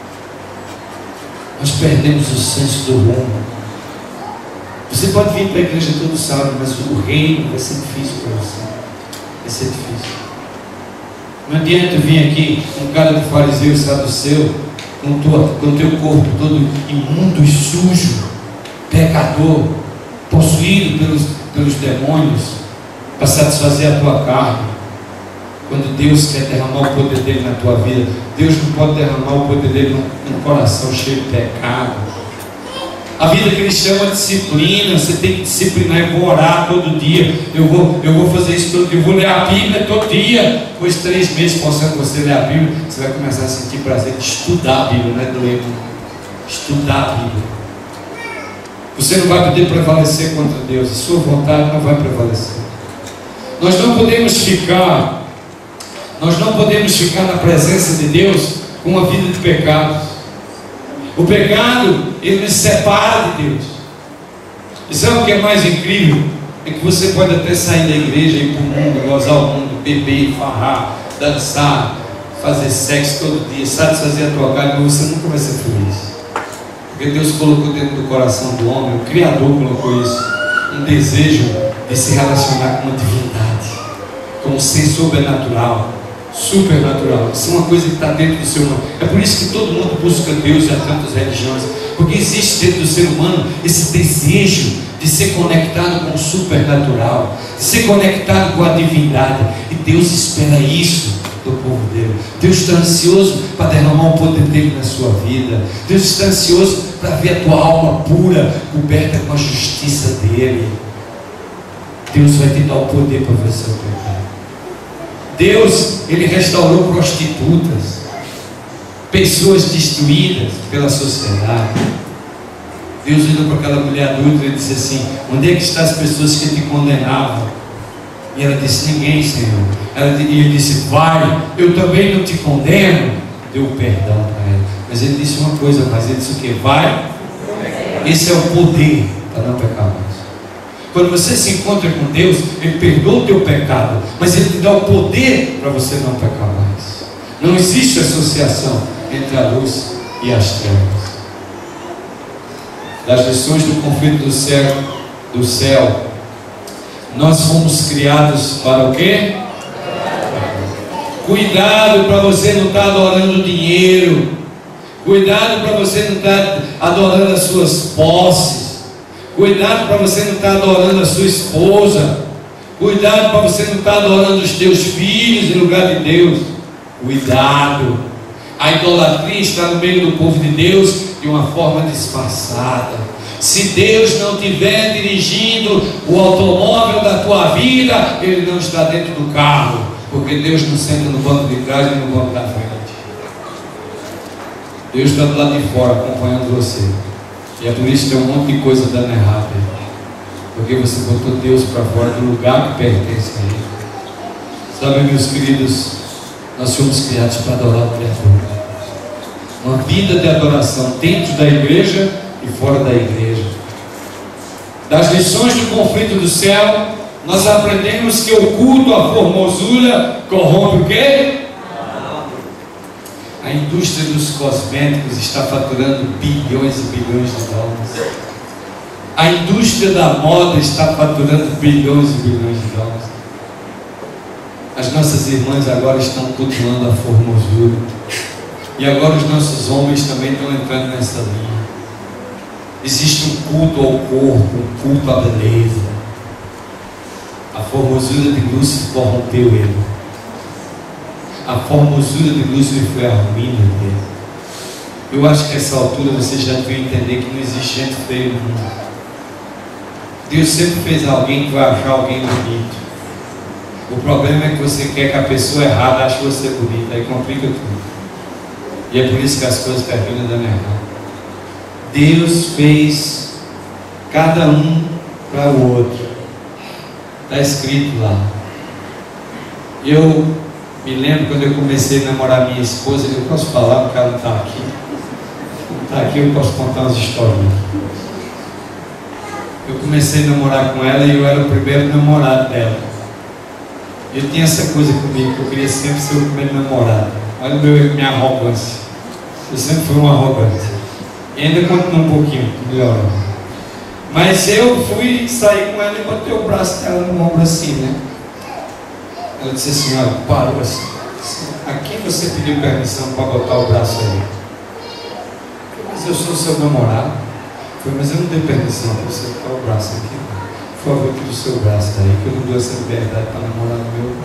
Nós perdemos o senso do rumo. Você pode vir para a igreja todo sábado, mas o reino vai ser difícil para você. Vai ser difícil. Não adianta vir aqui um cara de fariseu e saduceu, com o teu corpo todo imundo e sujo, pecador, possuído pelos demônios, para satisfazer a tua carne. Quando Deus quer derramar o poder dele na tua vida, Deus não pode derramar o poder dele num coração cheio de pecado. A vida cristã é uma disciplina. Você tem que disciplinar. Eu vou orar todo dia, eu vou fazer isso todo dia, eu vou ler a Bíblia todo dia. Depois de 3 meses forçando você a ler a Bíblia, você vai começar a sentir prazer de estudar a Bíblia, não é do ler. Estudar a Bíblia. Você não vai poder prevalecer contra Deus, a sua vontade não vai prevalecer. Nós não podemos ficar na presença de Deus com uma vida de pecados. O pecado, ele nos separa de Deus. E sabe o que é mais incrível? É que você pode até sair da igreja, ir para o mundo, gozar o mundo, beber, farrar, dançar, fazer sexo todo dia, satisfazer a tua carne, mas você nunca vai ser feliz. Porque Deus colocou dentro do coração do homem, o Criador colocou isso, um desejo de se relacionar com uma divindade, com um ser sobrenatural, supernatural. Isso é uma coisa que está dentro do ser humano. É por isso que todo mundo busca Deus e há tantas religiões, porque existe dentro do ser humano esse desejo de ser conectado com o supernatural, de ser conectado com a divindade, e Deus espera isso do povo dele. Deus está ansioso para derramar o poder dele na sua vida. Deus está ansioso para ver a tua alma pura, coberta com a justiça dele. Deus vai te dar o poder para vencer o pecado. Deus, ele restaurou prostitutas, pessoas destruídas pela sociedade. Deus olhou para aquela mulher adulta e disse assim: onde é que estão as pessoas que te condenavam? E ela disse: ninguém, Senhor. E ele disse: vai, eu também não te condeno. Deu perdão para ela. Mas ele disse uma coisa mais, ele disse o que? Vai. Esse é o poder para não pecar mais. Quando você se encontra com Deus, ele perdoa o teu pecado, mas ele te dá o poder para você não pecar mais. Não existe associação entre a luz e as trevas. Das lições do conflito do céu, nós fomos criados para o quê? Cuidado para você não estar adorando dinheiro. Cuidado para você não estar adorando as suas posses. Cuidado para você não estar adorando a sua esposa. Cuidado para você não estar adorando os teus filhos em lugar de Deus. Cuidado. A idolatria está no meio do povo de Deus de uma forma disfarçada. Se Deus não estiver dirigindo o automóvel da tua vida, Ele não está dentro do carro, porque Deus não senta no banco de trás nem no banco da frente. Deus está do lado de fora acompanhando você. E é por isso que tem um monte de coisa dando errado aí. Porque você botou Deus para fora do lugar que pertence a Ele. Sabe, meus queridos, nós fomos criados para adorar o Criador. Uma vida de adoração dentro da igreja e fora da igreja. Das lições do conflito do céu, nós aprendemos que o culto à formosura corrompe o quê? A indústria dos cosméticos está faturando bilhões e bilhões de dólares. A indústria da moda está faturando bilhões e bilhões de dólares. As nossas irmãs agora estão cultuando a formosura. E agora os nossos homens também estão entrando nessa linha. Existe um culto ao corpo, um culto à beleza. A formosura de Lúcifer corrompeu ele. A formosura de Lúcifer foi a ruína dele. Eu acho que a essa altura vocês já devem entender que não existe gente feia no mundo. Deus sempre fez alguém que vai achar alguém bonito. O problema é que você quer que a pessoa errada ache você bonita, aí complica tudo. E é por isso que as coisas terminam dando errado. Deus fez cada um para o outro. Está escrito lá. Eu me lembro quando eu comecei a namorar minha esposa, eu posso falar porque ela não está aqui. Não está aqui, eu posso contar umas histórias. Eu comecei a namorar com ela e eu era o primeiro namorado dela. Eu tinha essa coisa comigo, que eu queria sempre ser o primeiro namorado. Olha minha arrogância. Eu sempre fui um arrogante. E ainda continuo um pouquinho, melhor. Mas eu fui sair com ela e botei o braço dela no ombro assim, né? Ela disse assim, olha, parou assim. A quem você pediu permissão para botar o braço aí? Mas eu sou seu namorado. Mas eu não dei permissão para você botar o braço aqui. Por favor, tira o seu braço daí, que eu não dou essa liberdade para namorar no meu.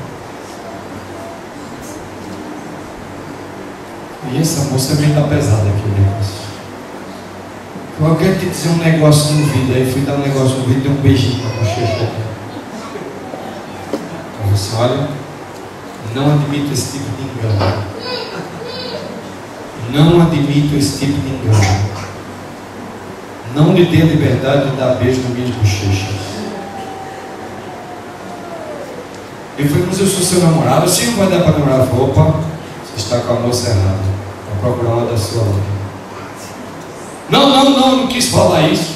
E essa moça também está pesada aqui o negócio. Eu quero te dizer um negócio no vídeo. Aí fui dar um negócio no vídeo e dei um beijinho na bochecha dela. Eu disse, olha, não admito esse tipo de engano. Não admito esse tipo de engano. Não lhe dê a liberdade de dar beijo nas minhas bochechas. Eu falei, mas eu sou seu namorado, assim não vai dar para namorar. Eu falei, opa, você está com a moça errada. Vou procurar uma da sua loja. Não quis falar isso.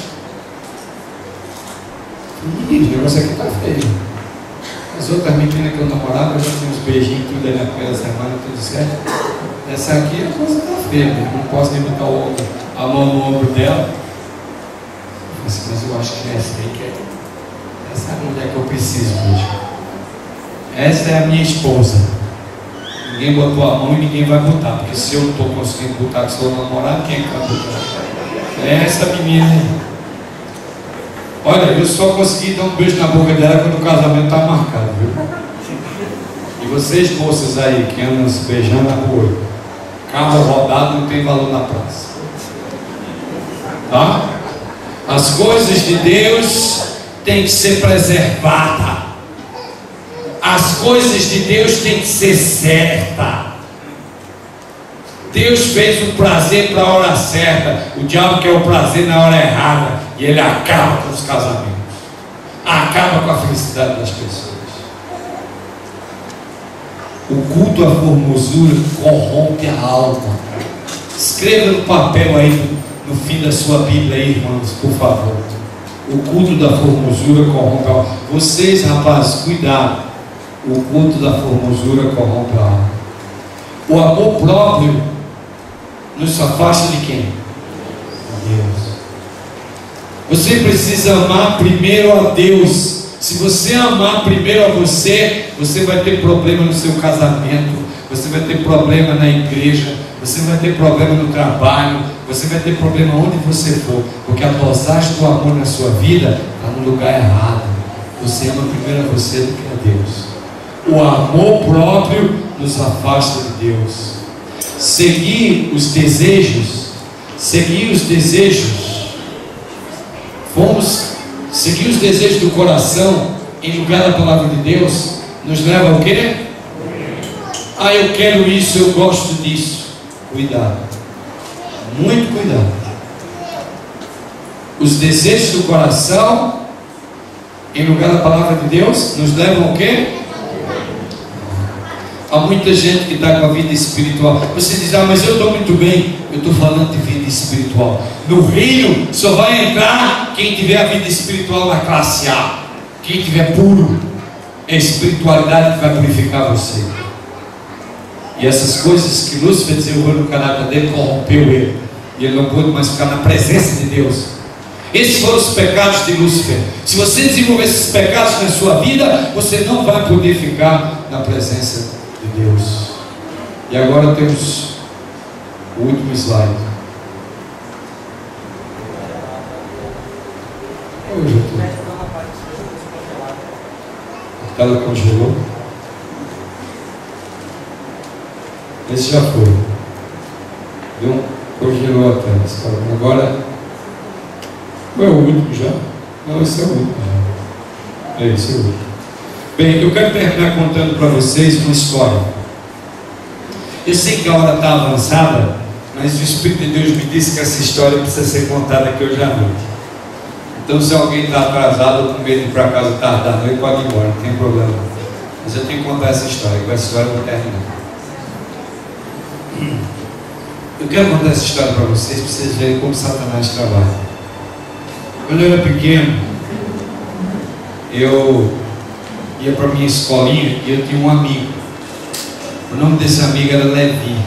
Ih, o negócio aqui está feio. As outras meninas que eu namorava, eu já tinha uns beijinhos tudo ali na primeira semana, tudo certo. Essa aqui a coisa está feia, não posso nem botar a mão no ombro dela. Mas eu acho que essa aí que é. Essa é a mulher que eu preciso hoje. Essa é a minha esposa. Ninguém botou a mão e ninguém vai botar. Porque se eu não estou conseguindo botar que sou namorado, quem é que vai botar? É essa menina aí. Olha, eu só consegui dar um beijo na boca dela quando o casamento está marcado, viu? E vocês, moças aí, que andam se beijando na rua, carro rodado não tem valor na praça. Tá? As coisas de Deus têm que ser preservadas. As coisas de Deus têm que ser certas. Deus fez o prazer para a hora certa. O diabo quer o prazer na hora errada. E ele acaba com os casamentos. Acaba com a felicidade das pessoas. O culto à formosura corrompe a alma. Escreva no papel aí, no fim da sua Bíblia aí, irmãos, por favor. O culto da formosura corrompe a alma. Vocês, rapazes, cuidado. O culto da formosura corrompe a alma. O amor próprio nos afasta de quem? De Deus. Você precisa amar primeiro a Deus. Se você amar primeiro a você, você vai ter problema no seu casamento, você vai ter problema na igreja, você vai ter problema no trabalho, você vai ter problema onde você for, porque a dosagem do amor na sua vida está no lugar errado. Você ama primeiro a você do que a Deus. O amor próprio nos afasta de Deus. Seguir os desejos, seguir os desejos do coração em lugar da palavra de Deus nos leva ao quê? Ah, eu quero isso, eu gosto disso. Cuidado, muito cuidado. Os desejos do coração em lugar da palavra de Deus nos levam ao quê? Há muita gente que está com a vida espiritual. Você diz, mas eu estou muito bem. Eu estou falando de vida espiritual. No reino só vai entrar quem tiver a vida espiritual na classe A. Quem tiver puro. É a espiritualidade que vai purificar você. E essas coisas que Lúcifer desenvolveu no caráter dele, corrompeu ele. E ele não pôde mais ficar na presença de Deus. Esses foram os pecados de Lúcifer. Se você desenvolver esses pecados na sua vida, você não vai poder ficar na presença de Deus. E agora temos o último slide. Hoje eu estou. A tela congelou. Esse já foi. Deu congelou a tela. Agora. Qual é o último já? Não, esse é o último já. Esse é o último. Bem, eu quero terminar contando para vocês uma história. Eu sei que a hora está avançada, mas o Espírito de Deus me disse que essa história precisa ser contada aqui hoje à noite. Então, se alguém está atrasado ou com medo de ir para casa tarde da noite, pode ir embora, não tem problema. Mas eu tenho que contar essa história, com essa história eu vou terminar. Eu quero contar essa história para vocês verem como Satanás trabalha. Quando eu era pequeno, eu ia para minha escolinha e eu tinha um amigo. O nome desse amigo era Levi.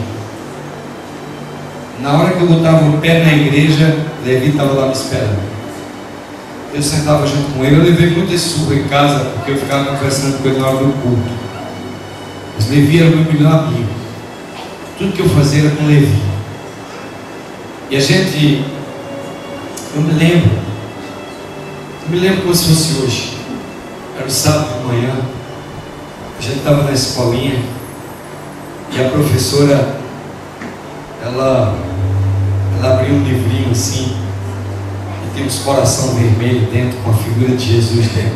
Na hora que eu botava o pé na igreja, Levi estava lá me esperando. Eu sentava junto com ele. Eu levei muita surra em casa porque eu ficava conversando com ele na hora do culto. Mas Levi era o meu melhor amigo. Tudo que eu fazia era com Levi. E a gente, eu me lembro como se fosse hoje. Era o sábado de manhã. A gente estava na escolinha e a professora, ela abriu um livrinho assim. Tem uns coração vermelho dentro, com a figura de Jesus dentro.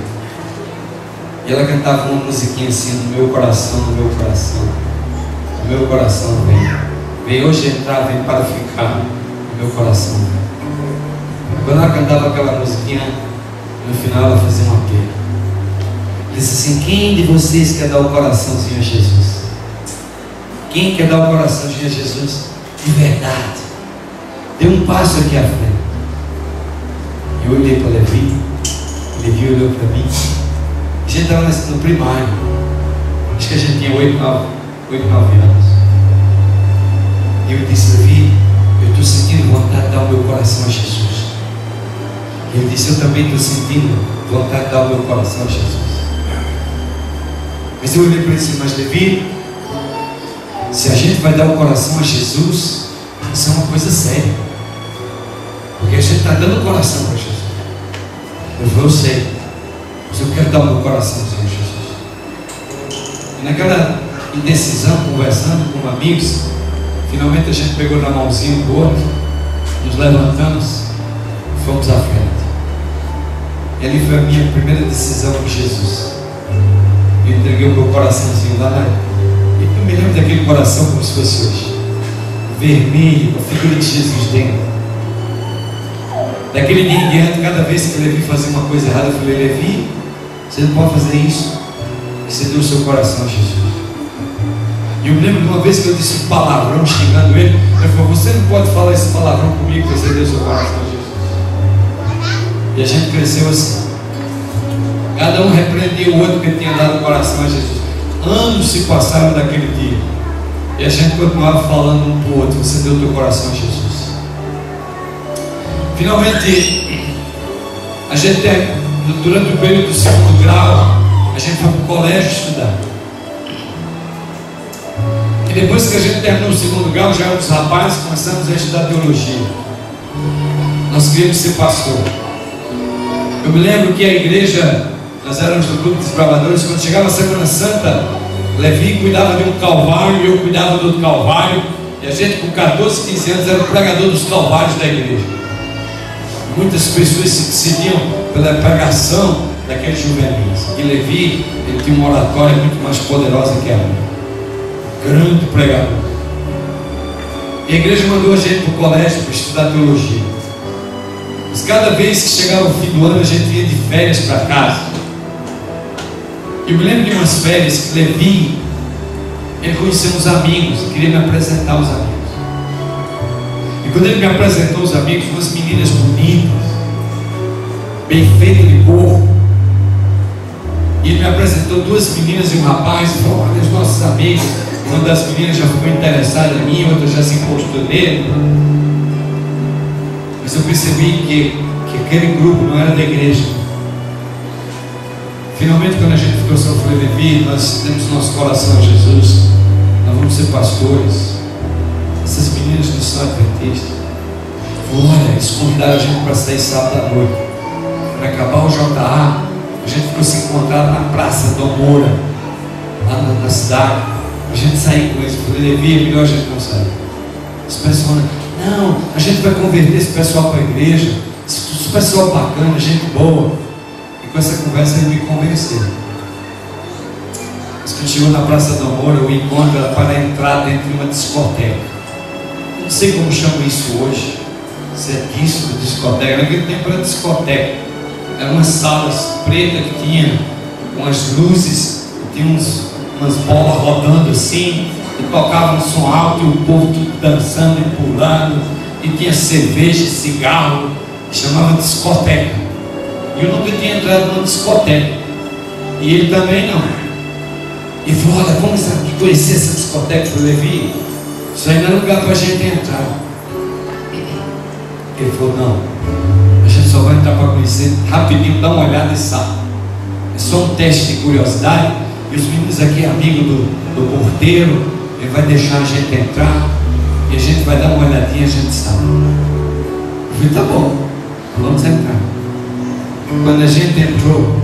E ela cantava uma musiquinha assim: no meu coração, no meu coração, no meu coração vem hoje entrar, vem para ficar, no meu coração vem. Quando ela cantava aquela musiquinha, no final ela fazia um apelo. Disse assim: quem de vocês quer dar o coraçãozinho a Jesus? Quem quer dar o coraçãozinho a Jesus de verdade? Dê um passo aqui à frente. Eu olhei para Levi olhou para mim. A gente estava no primário. Acho que a gente tinha 8, 9 anos. E eu disse: Levi, eu estou sentindo vontade de dar o meu coração a Jesus. E ele disse: eu também estou sentindo vontade de dar o meu coração a Jesus. Mas eu olhei para ele e disse: mas Levi, se a gente vai dar o coração a Jesus, isso é uma coisa séria. Porque a gente está dando o coração para Jesus. Eu falei: eu sei, mas eu quero dar o meu coraçãozinho a Jesus. E naquela indecisão, conversando com amigos, finalmente a gente pegou na mãozinha um do outro, nos levantamos e fomos à frente. E ali foi a minha primeira decisão com Jesus. Eu entreguei o meu coraçãozinho lá na... E eu me lembro daquele coração como se fosse hoje, vermelho, com a figura de Jesus dentro. Daquele dia em diante, cada vez que Levi fazia uma coisa errada, eu falei: Levi, você não pode fazer isso. Você deu o seu coração a Jesus. E eu me lembro de uma vez que eu disse um palavrão xingando ele. Ele falou: você não pode falar esse palavrão comigo, que você deu o seu coração a Jesus. E a gente cresceu assim. Cada um repreendia o outro que tinha dado o coração a Jesus. Anos se passaram daquele dia. E a gente continuava falando um para o outro: você deu o teu coração a Jesus. Finalmente, a gente, durante o período do segundo grau, a gente foi para o colégio estudar. E depois que a gente terminou o segundo grau, já éramos rapazes, começamos a estudar teologia. Nós queríamos ser pastor. Eu me lembro que a igreja, nós éramos do grupo dos bravadores. Quando chegava a Semana Santa, Levi cuidava de um calvário e eu cuidava do outro calvário. E a gente, com 14, 15 anos, era o pregador dos calvários da igreja. Muitas pessoas se decidiam pela pregação daqueles juvenis. E Levi, ele tinha uma oratória muito mais poderosa que a minha. Grande pregador. E a igreja mandou a gente para o colégio para estudar teologia. Mas cada vez que chegava o fim do ano, a gente ia de férias para casa. E eu me lembro de umas férias que Levi, ele conheceu uns amigos e queria me apresentar aos amigos. E quando ele me apresentou os amigos, umas meninas bonitas, bem feitas de corpo. E ele me apresentou duas meninas e um rapaz. E falou: olha, os nossos amigos. Uma das meninas já ficou interessada em mim, outra já se encostou nele. Mas eu percebi que aquele grupo não era da igreja. Finalmente, quando a gente ficou só, eu falei: Levi, nós temos nosso coração a Jesus, nós vamos ser pastores. Essas meninas não são adventistas. Olha, eles convidaram a gente para sair sábado à noite. Para acabar o JA, a gente ficou se encontrar na Praça do Moura, lá na cidade. A gente saiu com eles. Eu falei: Levi, é melhor a gente não sair. Esse pessoal: não, a gente vai converter esse pessoal para a igreja. Esse pessoal bacana, gente boa. E com essa conversa ele me convenceu. Mas quando chegou na Praça do Moura, o encontro era para entrar dentro de uma discoteca. Não sei como chama isso hoje, se é disco, discoteca. Naquele tempo era discoteca. Eram umas salas pretas que tinham umas luzes, tinha umas bolas rodando assim, e tocava um som alto e o povo tudo dançando e pulando, e tinha cerveja, cigarro, chamava discoteca. E eu nunca tinha entrado numa discoteca, e ele também não. E falou: olha, vamos conhecer essa discoteca. Eu falei: Levi, isso aí não é lugar para a gente entrar. Ele falou: não, a gente só vai entrar para conhecer rapidinho, dar uma olhada e sai. É só um teste de curiosidade. E os meninos aqui, amigos do porteiro, ele vai deixar a gente entrar e a gente vai dar uma olhadinha e a gente sai. Eu falei: tá bom, vamos entrar. Quando a gente entrou,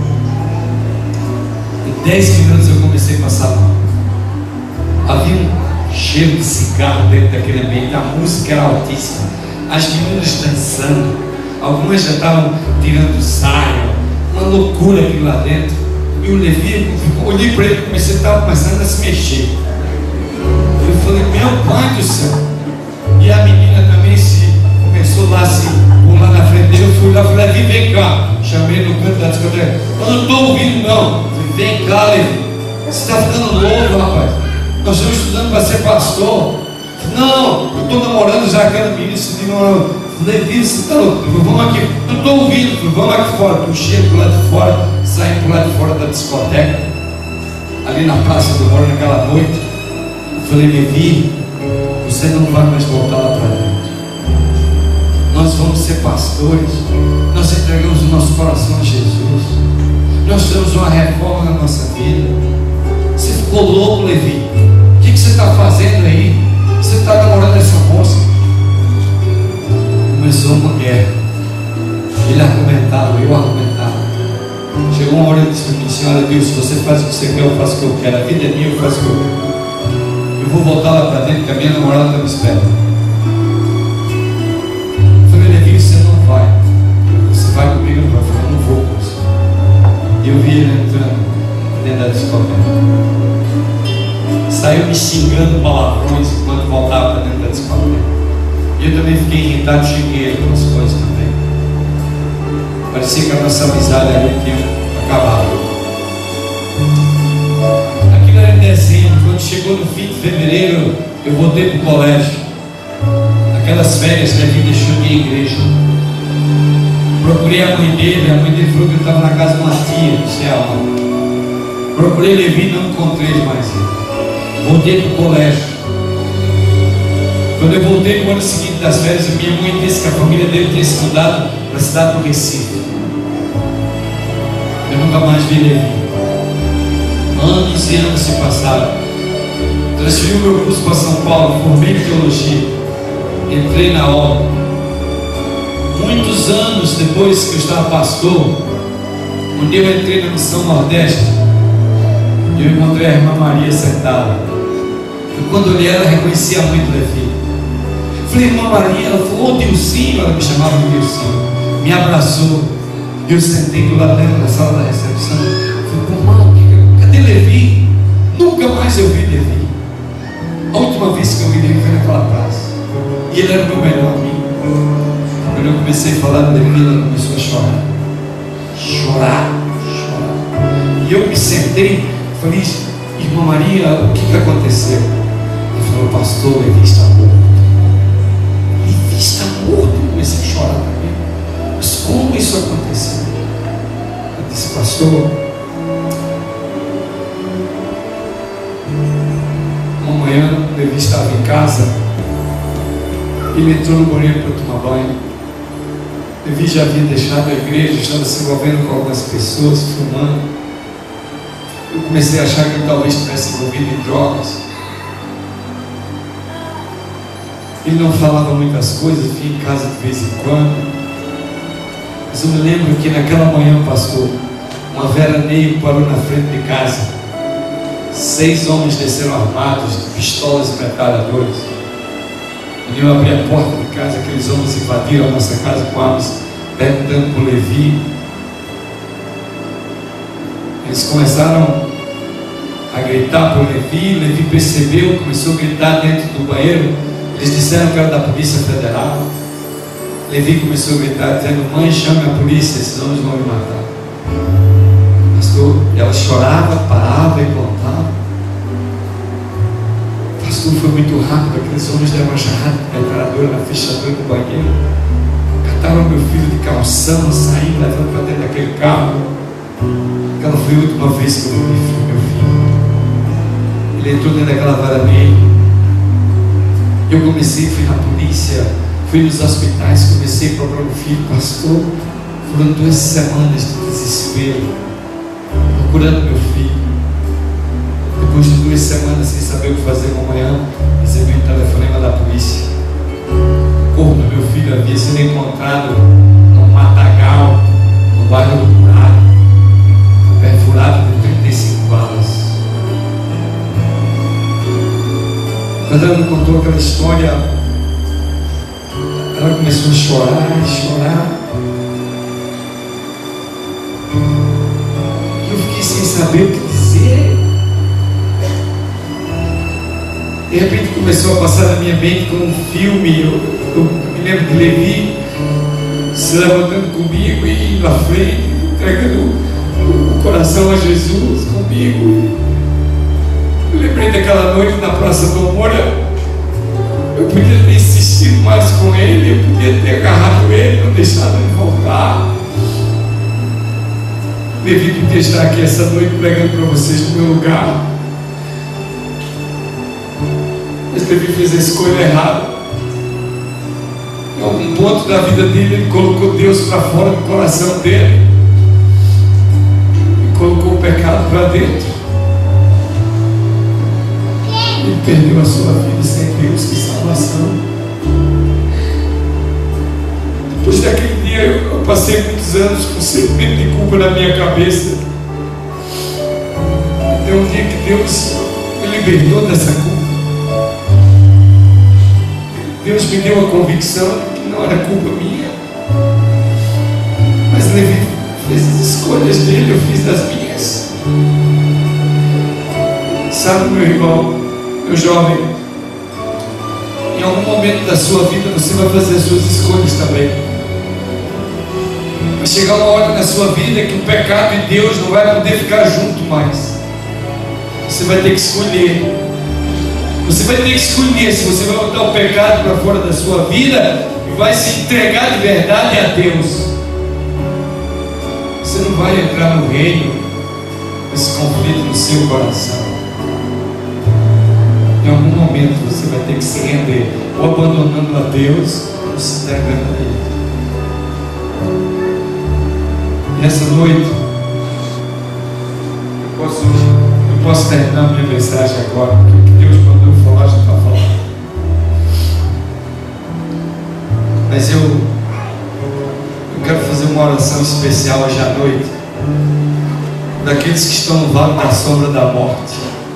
em 10 minutos eu comecei a passar mal. Havia um cheiro de cigarro dentro daquele ambiente, a música era altíssima, as meninas dançando, algumas já estavam tirando saia, uma loucura aquilo lá dentro. E o Levi, eu olhei para ele e estava começando a se mexer. Eu falei: meu pai do céu. E a menina também começou lá a se pular na frente dele. Eu fui lá e falei: Levi, vem cá. Chamei no canto da discoteca. Eu não estou ouvindo não. Vem cá, Levi, você está ficando louco, rapaz. Nós estamos estudando para ser pastor. Não, eu estou namorando já aquela menina. Levi, você está louco? Vamos aqui. Não estou ouvindo. Vamos aqui fora. Puxei para o lado de fora, saí para o lado de fora da discoteca, ali na Praça do Moro, naquela noite. Eu falei: Levi, você não vai mais voltar lá para dentro. Nós vamos ser pastores. Nós entregamos o nosso coração a Jesus. Nós temos uma reforma na nossa vida. Você ficou louco, Levi? O que você está fazendo aí? Você está namorando essa moça? Começou uma guerra. Ele argumentava, eu argumentava. Chegou uma hora e disse para mim: senhora Deus, se você faz o que você quer, eu faço o que eu quero. A vida é minha, eu faço o que eu quero. Eu vou voltar lá para dentro, que a minha namorada está me esperando. Eu falei: Levi, você não vai. Você vai comigo? Eu falei: eu não vou com você. E eu vi ele entrando dentro da discoteca. Saiu me xingando palavrões enquanto voltava para dentro da discoteca. E eu também fiquei irritado, xinguei ele com as coisas também. Parecia que a nossa amizade ali tinha acabado. Aquilo era em dezembro. Quando chegou no fim de fevereiro, eu voltei para o colégio. Aquelas férias que a gente deixou de ir à igreja. Procurei a mãe dele falou que ele estava na casa de uma tia, não sei aonde. Procurei Levi, não encontrei mais ele. Voltei para o colégio. Quando eu voltei no ano seguinte das férias, minha mãe disse que a família dele tinha se mudado para a cidade do Recife. Eu nunca mais vi Levi. Anos e anos se passaram. Transferi o meu curso para São Paulo, formei em teologia, entrei na obra. Muitos anos depois que eu estava pastor, um dia eu entrei na Missão Nordeste e eu encontrei a irmã Maria sentada. E quando eu olhei ela, reconhecia muito Levi. Falei: irmã Maria. Ela falou: ô Dilcinho. Ela me chamava de Dilcinho. Me abraçou. Eu sentei do lado dentro da sala da recepção. Falei: irmão, cadê Levi? Nunca mais eu vi Levi. A última vez que eu vi Levi foi naquela praça. E ele era o meu melhor amigo. Quando eu comecei a falar de Levi, ela começou a chorar. Chorar. E eu me sentei e falei: irmã Maria, o que aconteceu? Ela falou: pastor, Levi está morto. Levi está morto. Eu comecei a chorar também. Mas como isso aconteceu? Eu disse: pastor, uma manhã Levi estava em casa. Ele entrou no banheiro para tomar banho. Levi já havia deixado a igreja, estava se envolvendo com algumas pessoas, fumando. Eu comecei a achar que ele talvez estivesse envolvido em drogas. Ele não falava muitas coisas, vinha em casa de vez em quando. Mas eu me lembro que naquela manhã, pastor, uma veraneio parou na frente de casa. 6 homens desceram armados de pistolas e metralhadoras. Quando eu abri a porta de casa, aqueles homens invadiram a nossa casa com armas, perguntando por Levi. Eles começaram a gritar por Levi. Levi percebeu, começou a gritar dentro do banheiro. Eles disseram que era da Polícia Federal. Levi começou a gritar, dizendo: mãe, chame a polícia, esses homens vão me matar. Pastor, E ela chorava, parava e contava. Pastor, foi muito rápido. Aqueles homens deram uma jarrada de metralhadora na fechadura do banheiro. Cataram meu filho de calção, saíram, levando para dentro daquele carro. Aquela foi a última vez que eu vi meu filho. Ele entrou dentro daquela varaneira. Eu comecei, fui na polícia, fui nos hospitais, comecei a procurar o filho. Pastor, foram 2 semanas de desespero, procurando meu filho. Depois de 2 semanas sem saber o que fazer com amanhã, recebi um telefonema da polícia. O corpo do meu filho havia sido encontrado num matagal, no bairro do Muralho, perfurado de 35 balas. Quando ela me contou aquela história, ela começou a chorar e chorar. Eu fiquei sem saber o que dizer. De repente começou a passar na minha mente como um filme. Eu me lembro de Levi se levantando comigo e indo à frente, entregando o coração a Jesus comigo. Eu lembrei daquela noite na Praça do Amor. Eu podia ter insistido mais com ele, eu podia ter agarrado ele, não deixado ele voltar. Levi podia estar aqui essa noite pregando para vocês no meu lugar. Mas Levi fez a escolha errada. Em algum ponto da vida dele, ele colocou Deus para fora do coração dele e colocou o pecado para dentro. Ele perdeu a sua vida sem Deus, que salvação. Depois daquele dia, eu passei muitos anos com sentimento de culpa na minha cabeça. Até um dia que Deus me libertou dessa culpa. Deus me deu a convicção de que não era culpa minha. Mas Levi fez as escolhas dele, eu fiz as minhas. Sabe, meu irmão, meu jovem, em algum momento da sua vida você vai fazer as suas escolhas também. Vai chegar uma hora na sua vida que o pecado e Deus não vai poder ficar junto mais. Você vai ter que escolher. Você vai ter que escolher se você vai botar o pecado para fora da sua vida e vai se entregar de verdade a Deus. Você não vai entrar no reino com esse conflito no seu coração. Em algum momento você vai ter que se render, ou abandonando a Deus, ou se entregando a Ele. E essa noite, eu posso terminar a minha mensagem agora, porque o que Deus mandou eu falar já está falando. Mas eu quero fazer uma oração especial hoje à noite, daqueles que estão no vale da sombra da morte,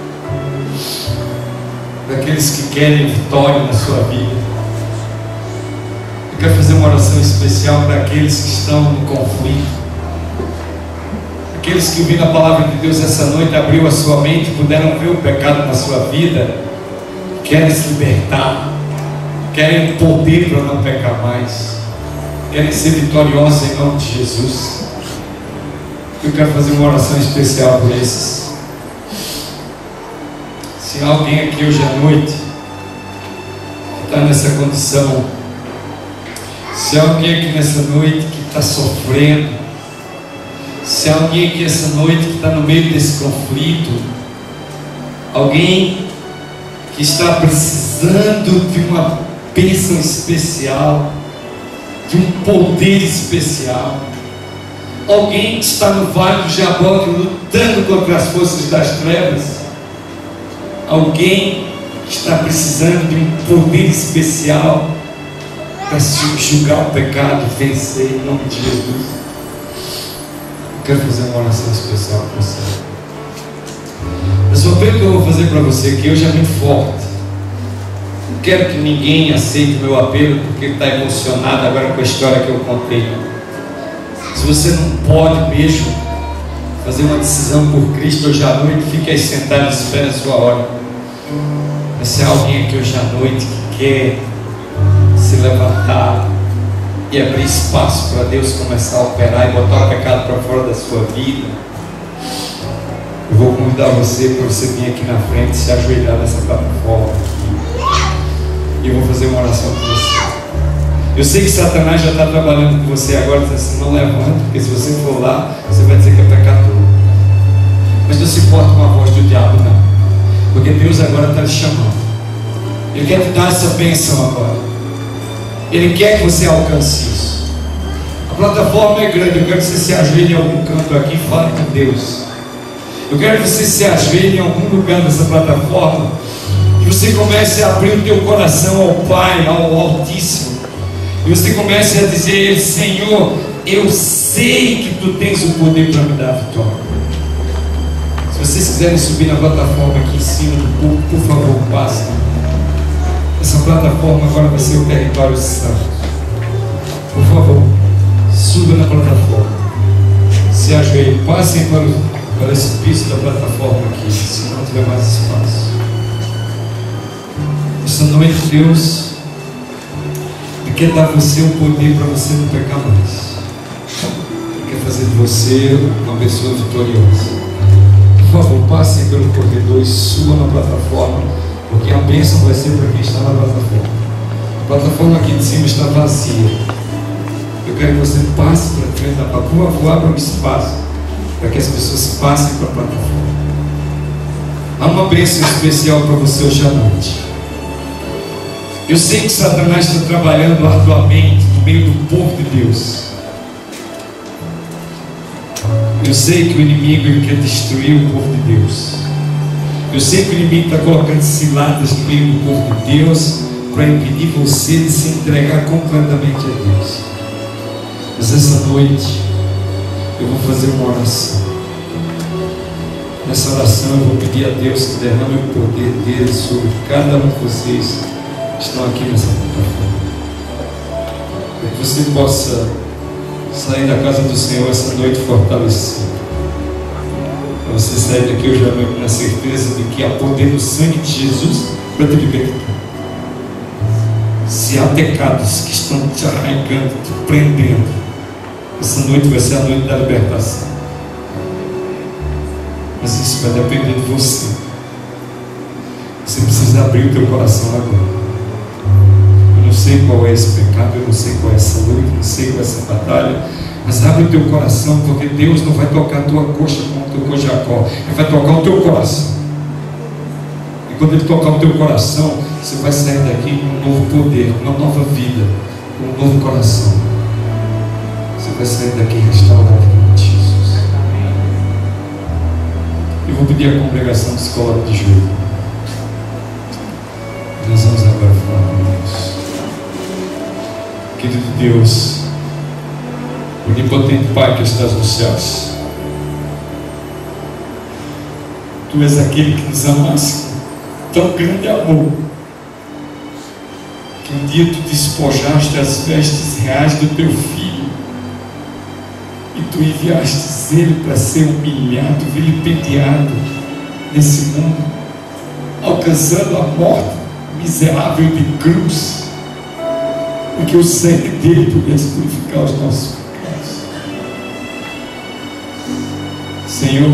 daqueles que querem vitória na sua vida. Eu quero fazer uma oração especial para aqueles que estão no conflito, aqueles que ouvindo a palavra de Deus essa noite, abriu a sua mente, puderam ver o pecado na sua vida, querem se libertar, querem poder para não pecar mais, querem ser vitoriosos em nome de Jesus. Eu quero fazer uma oração especial por esses. Se há alguém aqui hoje à noite que está nessa condição, se há alguém aqui nessa noite que está sofrendo, se há alguém aqui essa noite que está no meio desse conflito, alguém que está precisando de uma bênção especial, de um poder especial, alguém que está no vale do Jaboque lutando contra as forças das trevas, alguém que está precisando de um poder especial para subjugar o pecado e vencer em nome de Jesus. Eu quero fazer uma oração especial para você. A sua pergunta que eu vou fazer para você, que hoje é muito forte. Não quero que ninguém aceite o meu apelo porque está emocionado agora com a história que eu contei. Se você não pode mesmo fazer uma decisão por Cristo hoje à noite, fique aí sentado e espere a sua hora. Mas se há alguém aqui hoje à noite que quer se levantar e abrir espaço para Deus começar a operar e botar o pecado para fora da sua vida, Eu vou convidar você para você vir aqui na frente, se ajoelhar nessa plataforma. E eu vou fazer uma oração com você. Eu sei que Satanás já está trabalhando com você agora, dizendo assim, não levanta, porque se você for lá, você vai dizer que é pecador. Mas não se importa com a voz do diabo, não. Porque Deus agora está te chamando. Ele quer te dar essa bênção agora. Ele quer que você alcance isso. A plataforma é grande. Eu quero que você se ajoelhe em algum canto aqui e fale com Deus. Eu quero que você se ajoelhe em algum lugar dessa plataforma e você comece a abrir o teu coração ao Pai, ao Altíssimo. E você comece a dizer a Ele: Senhor, eu sei que Tu tens o poder para me dar a vitória. Se vocês quiserem subir na plataforma aqui em cima do púlpito, por favor, passem. Essa plataforma agora vai ser o território santo. Por favor, suba na plataforma. Se ajoelhe, passem para esse piso da plataforma aqui, se não tiver mais espaço. Esta noite, Deus quer dar a você o poder para você não pecar mais. Ele quer fazer de você uma pessoa vitoriosa. Por favor, passem pelo corredor e suba na plataforma, porque a bênção vai ser para quem está na plataforma. A plataforma aqui de cima está vazia. Eu quero que você passe para frente da plataforma. Por favor, abra um espaço para que as pessoas passem para a plataforma. Há uma bênção especial para você hoje à noite. Eu sei que Satanás está trabalhando arduamente no meio do povo de Deus. Eu sei que o inimigo ele quer destruir o povo de Deus. Eu sei que o inimigo está colocando ciladas no meio do povo de Deus para impedir você de se entregar completamente a Deus. Mas essa noite eu vou fazer uma oração. Nessa oração eu vou pedir a Deus que derrame o poder dele sobre cada um de vocês que estão aqui nessa plataforma, para que você possa sair da casa do Senhor essa noite fortalecido. Para você sair daqui hoje à noite na certeza de que há poder no sangue de Jesus para te libertar. Se há pecados que estão te arrancando, te prendendo, essa noite vai ser a noite da libertação. Mas isso vai depender de você. Você precisa abrir o teu coração agora. Eu não sei qual é esse pecado, eu não sei qual é essa luta, eu não sei qual é essa batalha, mas abre o teu coração, porque Deus não vai tocar a tua coxa como tocou Jacó. Ele vai tocar o teu coração. E quando Ele tocar o teu coração, você vai sair daqui com um novo poder, com uma nova vida, com um novo coração. Você vai sair daqui restaurado em nome de Jesus. Eu vou pedir à congregação que se coloque de joelho. Nós vamos agora falar com Deus. Querido Deus, onipotente Pai que estás nos céus, Tu és aquele que nos amaste com tão grande amor, que um dia Tu despojaste as vestes reais do Teu Filho e Tu enviastes Ele para ser humilhado, vilipendiado nesse mundo, alcançando a morte miserável de cruz, porque o sangue dele pudesse purificar os nossos pecados. Senhor,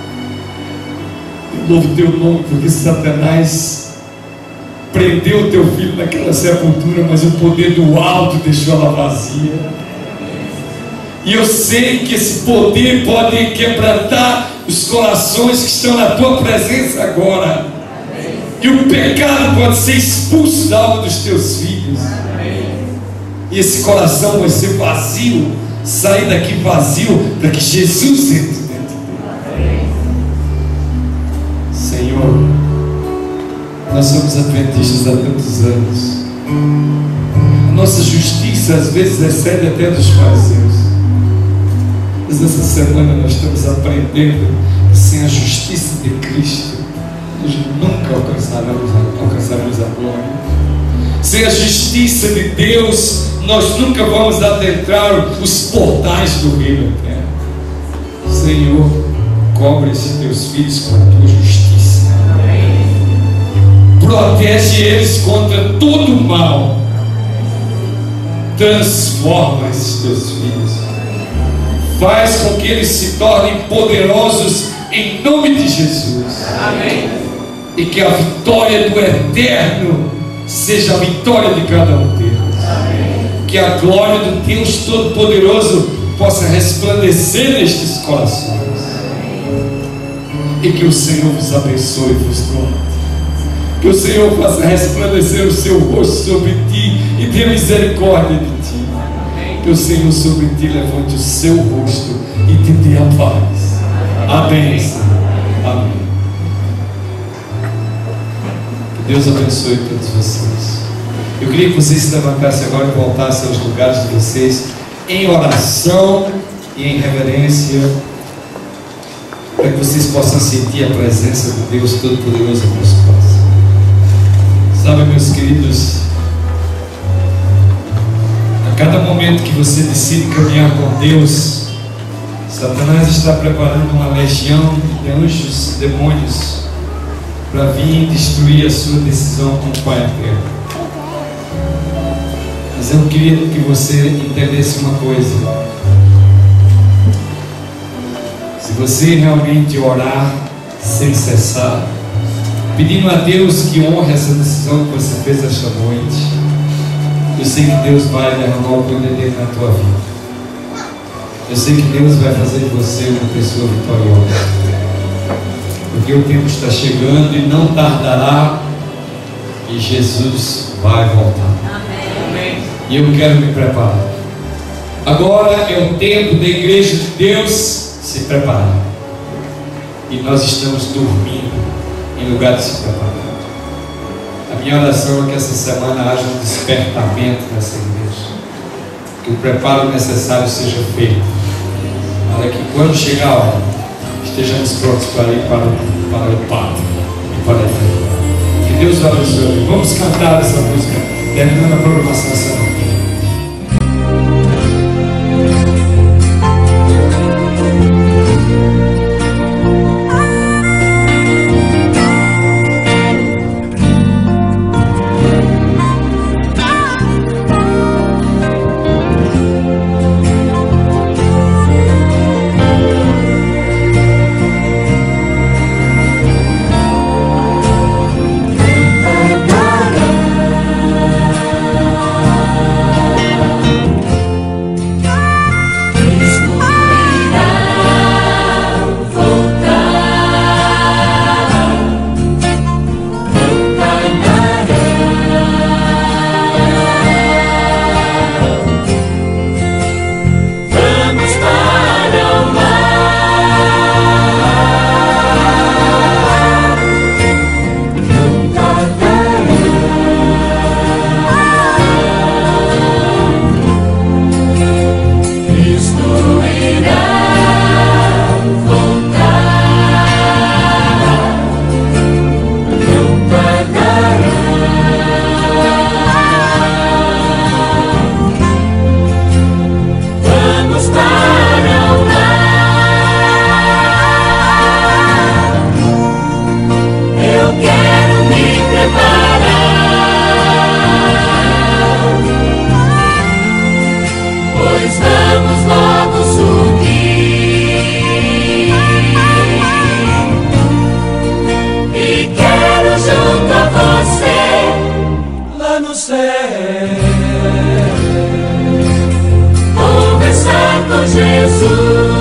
eu louvo Teu nome, porque Satanás prendeu o Teu Filho naquela sepultura, mas o poder do alto deixou ela vazia. E eu sei que esse poder pode quebrantar os corações que estão na Tua presença agora. E o pecado pode ser expulso da alma dos Teus filhos. E esse coração vai ser vazio, sair daqui vazio, para que Jesus entre dentro dele. Senhor, nós somos adventistas há tantos anos. A nossa justiça às vezes excede até dos fariseus. Mas essa semana nós estamos aprendendo que sem a justiça de Cristo nós nunca alcançaremos a glória. Sem a justiça de Deus nós nunca vamos adentrar os portais do reino eterno. Senhor, cobre esses Teus filhos com a Tua justiça. Protege eles contra todo o mal. Transforma esses Teus filhos. Faz com que eles se tornem poderosos em nome de Jesus. Amém. E que a vitória do eterno seja a vitória de cada um deles. Amém. Que a glória do Deus Todo-Poderoso possa resplandecer nestes corações. E que o Senhor vos abençoe e vos guarde. Que o Senhor faça resplandecer o seu rosto sobre ti e tenha misericórdia de ti. Que o Senhor sobre ti levante o seu rosto e te dê a paz. Amém, Senhor. Amém. Que Deus abençoe todos vocês. Eu queria que vocês se levantassem agora e voltassem aos lugares de vocês em oração e em reverência, para que vocês possam sentir a presença de Deus Todo-Poderoso em nosso coração. Sabe, meus queridos, a cada momento que você decide caminhar com Deus, Satanás está preparando uma legião de anjos, demônios, para vir destruir a sua decisão com o Pai eterno. Mas eu queria que você entendesse uma coisa. Se você realmente orar sem cessar, pedindo a Deus que honre essa decisão que você fez esta noite, eu sei que Deus vai derramar o poder dele na tua vida. Eu sei que Deus vai fazer de você uma pessoa vitoriosa, porque o tempo está chegando e não tardará, e Jesus vai voltar. Amém. E eu quero me preparar. Agora é o tempo da igreja de Deus se preparar, e nós estamos dormindo em lugar de se preparar. A minha oração é que essa semana haja um despertamento nessa igreja, que o preparo necessário seja feito, para que quando chegar a hora estejamos prontos para ir para o pátio e para a eternidade. Que Deus abençoe. Vamos cantar essa música terminando a programação essa noite. Conversar com Jesus.